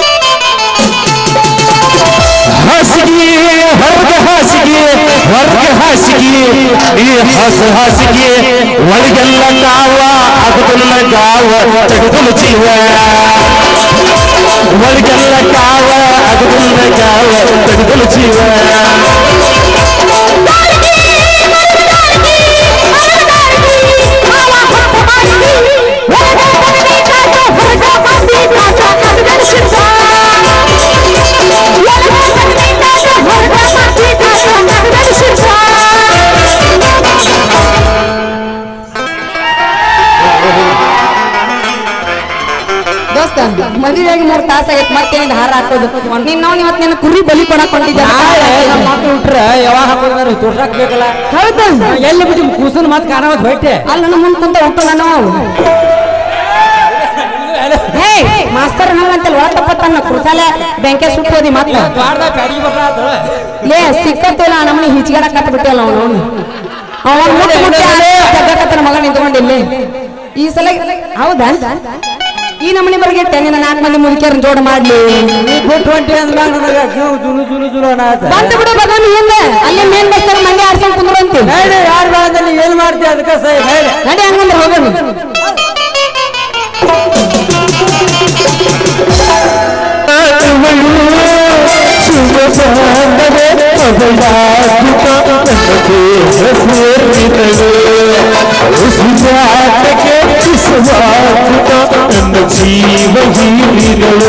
ಹಾಸಿಗೆ ಹೊರಗೆ ಹಾಸಿಗೆ ಹೊರಗೆ ಹಾಸಿಗೆ ಈ ಹಸು ಹಾಸಿಗೆ ಒಳಗೆಲ್ಲ ಕಾವ ಅಗದಲ್ಲ ಗಾವ ತಗದಲು ಜೀವ ಒಳಗೆಲ್ಲ ಕಾವ ಅಗದಲ್ಲ ಗಾವ ತಗದಲು ಜೀವ ಮದುವೆಯಾಗಿ ಮೂರ್ ತಾಸ ಆಗೈತೆ ಮತ್ತೇನಿಂದ ಹಾರ ಹಾಕೋದು ನೀನ್ ನಾವು ಇವತ್ತು ನಿನ್ನ ಕುರಿ ಬಲಿ ಕೊಡಕ್ ಹೊಂಟಿದ್ದೆ ಮಕ್ಕಳು ಹುಟ್ರೆ ಯಾವಾಗ ಹಾಕೋದಾರ ತೋರ್ಸಕ್ ಬೇಕಲ್ಲ ಹೌದಾ ಎಲ್ಲಿ ಬಿಟ್ಟು ಕೂಸನ್ ಮಾತು ಕಾಣವತ್ ಹೊಟ್ಟೆ ಅಲ್ಲಿ ನನ್ನ ಮುಂದೆ ಕುಂತ ಹೊಟ್ಟು ನಾನು ಹೇ ಮಾಸ್ತರ್ ಹಂಗಂತಲ್ಲ ಒಳತಪ್ಪ ತನ್ನ ಕುರ್ಸಾಲೆ ಬೆಂಕೆ ಸುಟ್ಟೋದಿ ಮಾತ್ರ ಲೇ ಸಿಕ್ಕತ್ತಲ್ಲ ನಮ್ಮನಿ ಹಿಚ್ಗಾಡಕ್ ಕತ್ತ ಬಿಟ್ಟಲ್ಲ ಅವನು ಅವನ ಮಗ ನಿಂತ್ಕೊಂಡಿಲ್ಲಿ ಈ ಸಲ ಹೌದಾ ಈ ನಮ್ಮನಿ ಬರ್ಗೆಟ್ಟೆ ನಿನ್ನ ನಾಲ್ಕು ಮಂದಿ ಮುದುಕಿಯರನ್ನ ಜೋಡ ಮಾಡ್ಲಿ ಬಂದು ಬಿಡು ಭಗವಾನ್ ಹಿಂದೆ ಅಲ್ಲೇ ಮೇನ್ ಬಸ್ತಾರ ಮಂದಿ ಆಡ್ಸ್ಕೊಂಡ್ ಕುಂದ್ರಂತಿ ಯಾರು ಬಾಳದಲ್ಲಿ ಏನ್ ಮಾಡ್ತೀವಿ ಅದಕ್ಕೆ ಸೈ ನಡಿ ಹಂಗಂದ್ರೆ ಹೋಗೋಣ ನನ್ನ ಜೀವ ಹೀರಿಗಳು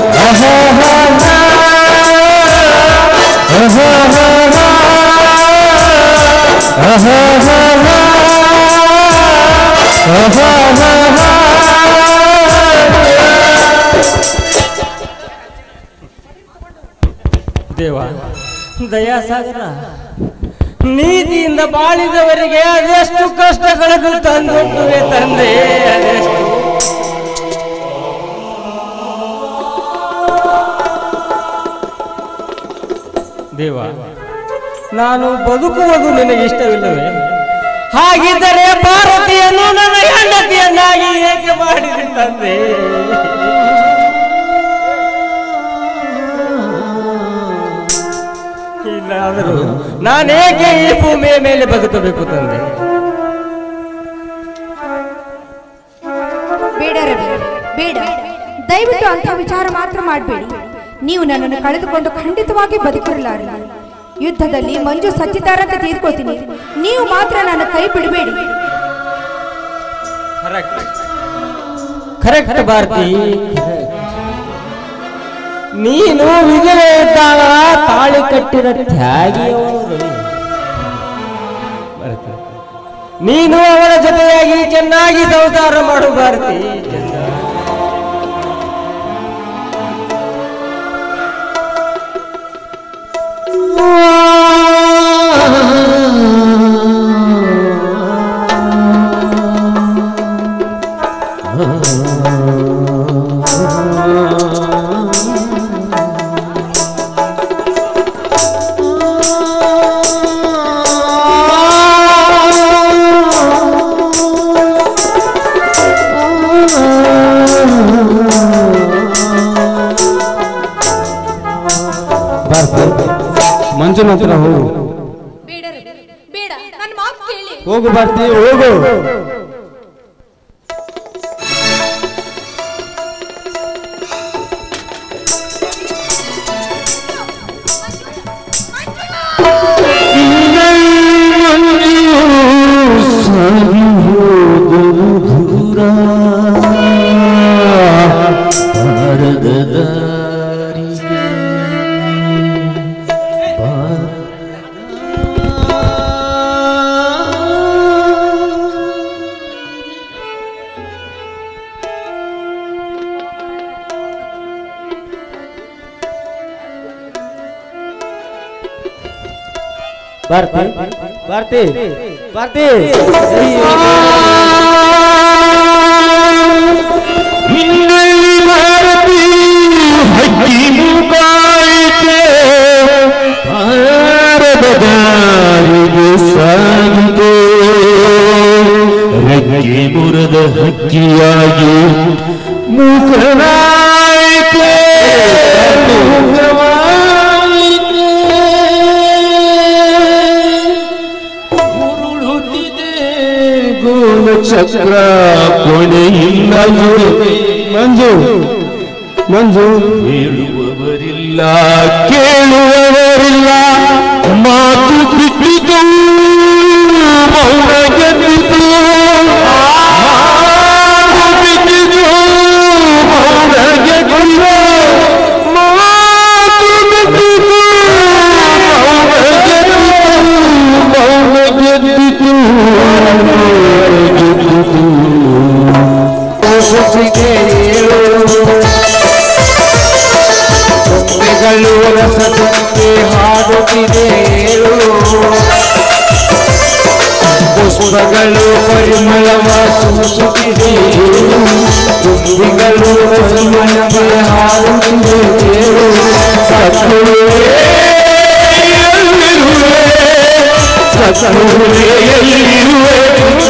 ದೇವ ದಯಾಸಾಗರ ನೀತಿಯಿಂದ ಬಾಳಿದವರಿಗೆ ಅದೆಷ್ಟು ಕಷ್ಟಗಳನ್ನು ತಂದೊಡ್ಡುವೆ ತಂದೆ ಅದೆಷ್ಟು ದೇವ ನಾನು ಬದುಕುವುದು ನಿನಗೆ ಇಷ್ಟವಿಲ್ಲವೇ ಹಾಗಿದ್ದರೆ ಭಾರತೀಯನ್ನು ನನ್ನ ಹೆಂಡತಿಯನ್ನಾಗಿ ಏಕೆ ಮಾಡಿದೆ ತಂದೆ ಇಲ್ಲಾದರೂ ನಾನೇಕೆ ಈ ಭೂಮಿಯ ಮೇಲೆ ಬದುಕಬೇಕು ತಂದೆ ಬೇಡ ರವಿ ಬೇಡ ದಯವಿಟ್ಟು ಅಂತ ವಿಚಾರ ಮಾತ್ರ ಮಾಡಬೇಡಿ ನೀವು ನನ್ನನ್ನು ಕಳೆದುಕೊಂಡು ಖಂಡಿತವಾಗಿ ಬದುಕಿರಲಾರಲ್ಲ ಯುದ್ಧದಲ್ಲಿ ಮಂಜು ಸಚ್ಚಿದಾರಂತ ತೀರ್ಕೋತೀನಿ ನೀವು ಮಾತ್ರ ನನ್ನ ಕೈ ಬಿಡಬೇಡಿ ಕರೆಕ್ಟ್ ಭಾರತಿ ನೀನು ವಿಧವೆ ಇದ್ದಾಗ ತಾಳಿ ಕಟ್ಟಿದ ತ್ಯಾಗಿಯವರು ನೀನು ಅವಳ ಜೊತೆಯಾಗಿ ಚೆನ್ನಾಗಿ ಸಂಸಾರ ಮಾಡು ಭಾರತಿ ಮಂಜುನ ಹತ್ರ ಹೋಗು ಬೇಡ ನನ್ನ ಮಾತು ಕೇಳಿ ಹೋಗು ಭಾರತಿ ಹೋಗು ಭಾರತಿ ಭಾರತಿ ಭಾರತಿ ಹಿನ್ನೆಲೆ ಭಾರತಿ ಹಕ್ಕಿ ಮುಗಾಯಿತೆ ಭಾರತದ ದಾರಿಗೆ ಸಾಗಿದೆ ರೆಕ್ಕೆ ಮುರದ ಹಕ್ಕಿಯಾಗಿ ಮುಖವಾಯಿತೆ ಚಕ್ರ ಕೊನೆಯಿಲ್ಲ ಮಂಜು ಮಂಜು ಹೇಳುವವರಿಲ್ಲ ಕೇಳುವವರಿಲ್ಲ ಮಾತು ಬಿಟ್ಟಿತು ಮೌನ ಗೆದ್ದಿತು ಮಾತು ಬಿಟ್ಟಿತು ಮೌನ ಗೆದ್ದಿತು ಮಾತು ಬಿಟ್ಟಿತು ಮೌನ ಗೆದ್ದಿತು ಗೊಂಬೆಗಳು ರಸದೊಂದೆ ಹಾಡುತ್ತಿದೆ ಪುಷ್ಪಗಳು ಪರಿಮಳವ ಸೂಸುತ್ತಿದೆ ಗೊಂಬೆಗಳು ರಸಮಯವ ಹಾಡುತ್ತಿದೆ ಸತ್ರುವೆ ಸತ್ರುವೆ ಎಲ್ಲಿರುವೆ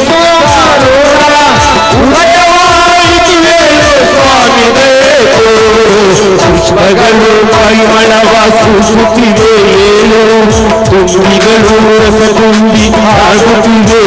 ಪುಷ್ಪಗಳು ಪರಿಮಳವ ಸೂಸುತ್ತಿವೆ ಏಳು ತುಂಬಿಗಳು ರಸ ತುಂಬಿ ಹಾಡುತ್ತಿವೆ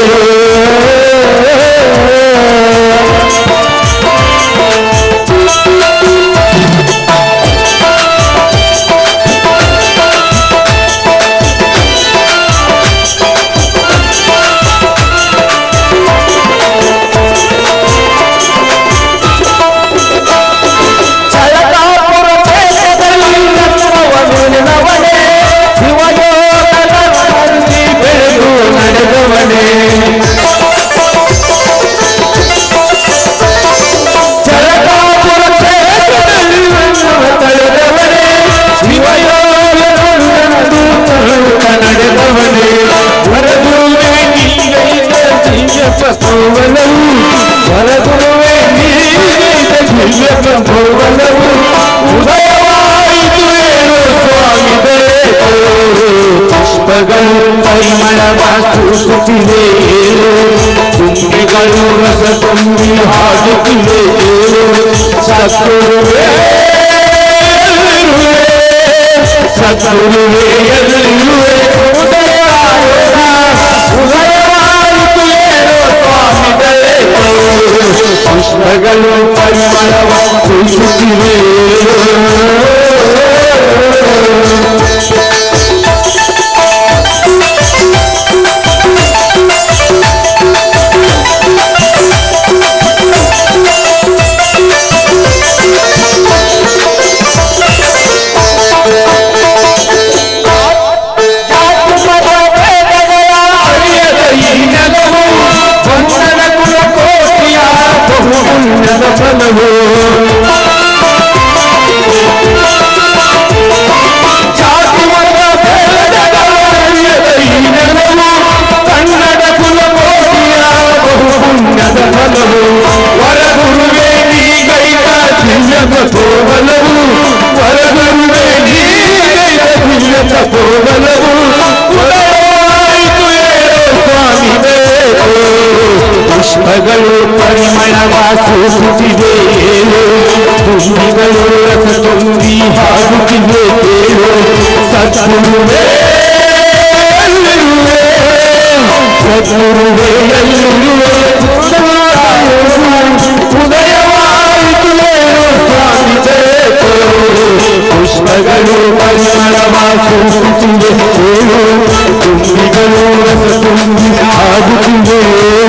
ಪುಷ್ಪಗಳು ಪರಿಮಳವ ಸೂಸುತ್ತಿವೆ ತುಂಬಿಗಳು ರಸ ತುಂಬಿ ಹಾಡುತ್ತಿವೆ ಸತ್ರುವೆ ಸತ್ರುವೆ ಎಲ್ಲಿರುವೆ ಉದಯವಾಯಿತು ಏನೋ ಸ್ವಾಮಿಗಳೇ ಪುಷ್ಪಗಳು ಪರಿಮಳವ ಸೂಸುತ್ತಿವೆ ಫಲವು ಜಾತಿ ವರ್ಗ ಕನ್ನಡ ಕುಲಕೋಟಿಯ ಬಹುಪುಣ್ಯದ ಫಲವು ವರಗುರುವೆ ನೀಗೈದ ದಿವ್ಯದ ತೋಬಲವು ವರಗುರುವೆ ನೀಗೈದ ದಿವ್ಯದ ತೋಬಲವು ಸ್ವಾಮಿ ಪುಷ್ಪಗಳು ಪರಿಮಳವ ಸೂಸುತ್ತಿವೆ ತುಂಬಿಗಳು ರಸ ತುಂಬಿ ಹಾಡುತ್ತಿವೆ ಸದ್ಗುರುವೇ ಸದ್ಗುರುವೇ ಎಲ್ಲಿರುವೆ ಉದಯವಾಯಿತು ಸ್ವಾಮಿ ಪುಷ್ಪಗಳು ಪರಿಮಳವ ಸೂಸುತ್ತಿವೆ ತುಂಬಿಗಳು ರಸ ತುಂಬಿ ಹಾಡುತ್ತಿವೆ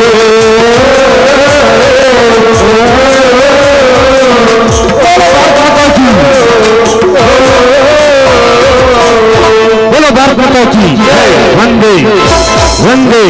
बोलो भारत माता की वंदे वंदे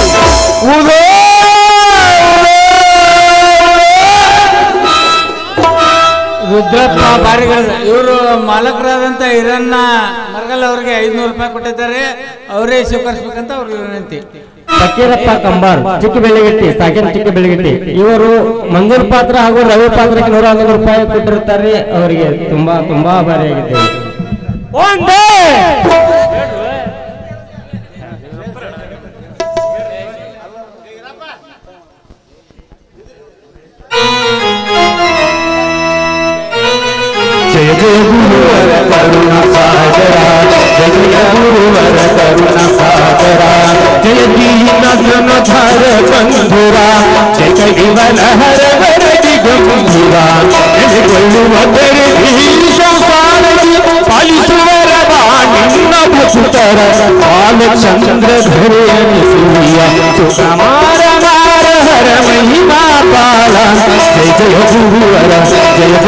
ರುದ್ರಪ್ಪ ಬಾರಿಗಳ ಇವರು ಮಾಲಕರಾದಂತ ಹಿರಣ್ಣ ಮರಗಲ್ ಅವರಿಗೆ ಐದ್ನೂರು ರೂಪಾಯಿ ಕೊಟ್ಟಿದ್ದಾರೆ, ಅವರೇ ಸ್ವೀಕರಿಸಬೇಕಂತ ಅವ್ರ ವಿನಂತಿ. ಫಕೀರಪ್ಪ ಕಂಬಾರ್ ಚಿಕ್ಕಬೆಳಗಟ್ಟಿ ಸಾಗೇನ್ ಚಿಕ್ಕಬೆಳಗಟ್ಟಿ ಇವರು ಮಂಜೂರ್ ಪಾತ್ರ ಹಾಗೂ ರವಿ ಪಾತ್ರಕ್ಕೆ ನೂರ ಹನ್ನೊಂದು ರೂಪಾಯಿ ಕೊಟ್ಟಿರುತ್ತಾರೆ. ಅವರಿಗೆ ತುಂಬಾ ತುಂಬಾ ಆಭಾರಿಯಾಗಿದ್ದೇವೆ. जय जय गुरुवर करुण सागरा, जय गुरुवर करुण सागरा, जय दीन धन धर बंधुरा, ಮುನಿವನ ಹರವರದಿ ಗಂಭೀರ ನೆಲೆಗೊಳ್ಳುವ ತೆರೆದೀಶ ಸಾರದಿ ಪಾಲಿಸುವರ ನಿನ್ನ ಭಕ್ತರ ಬಾಲಚಂದ್ರ ಧರೆಯನಿಸಿಯ ಸುಕಮಾರ ನಾರ ಹರ ಮಹಿಮಾ ಪಾಲ ಜಯ ಜಯ ಗುರುವರ ಜಯ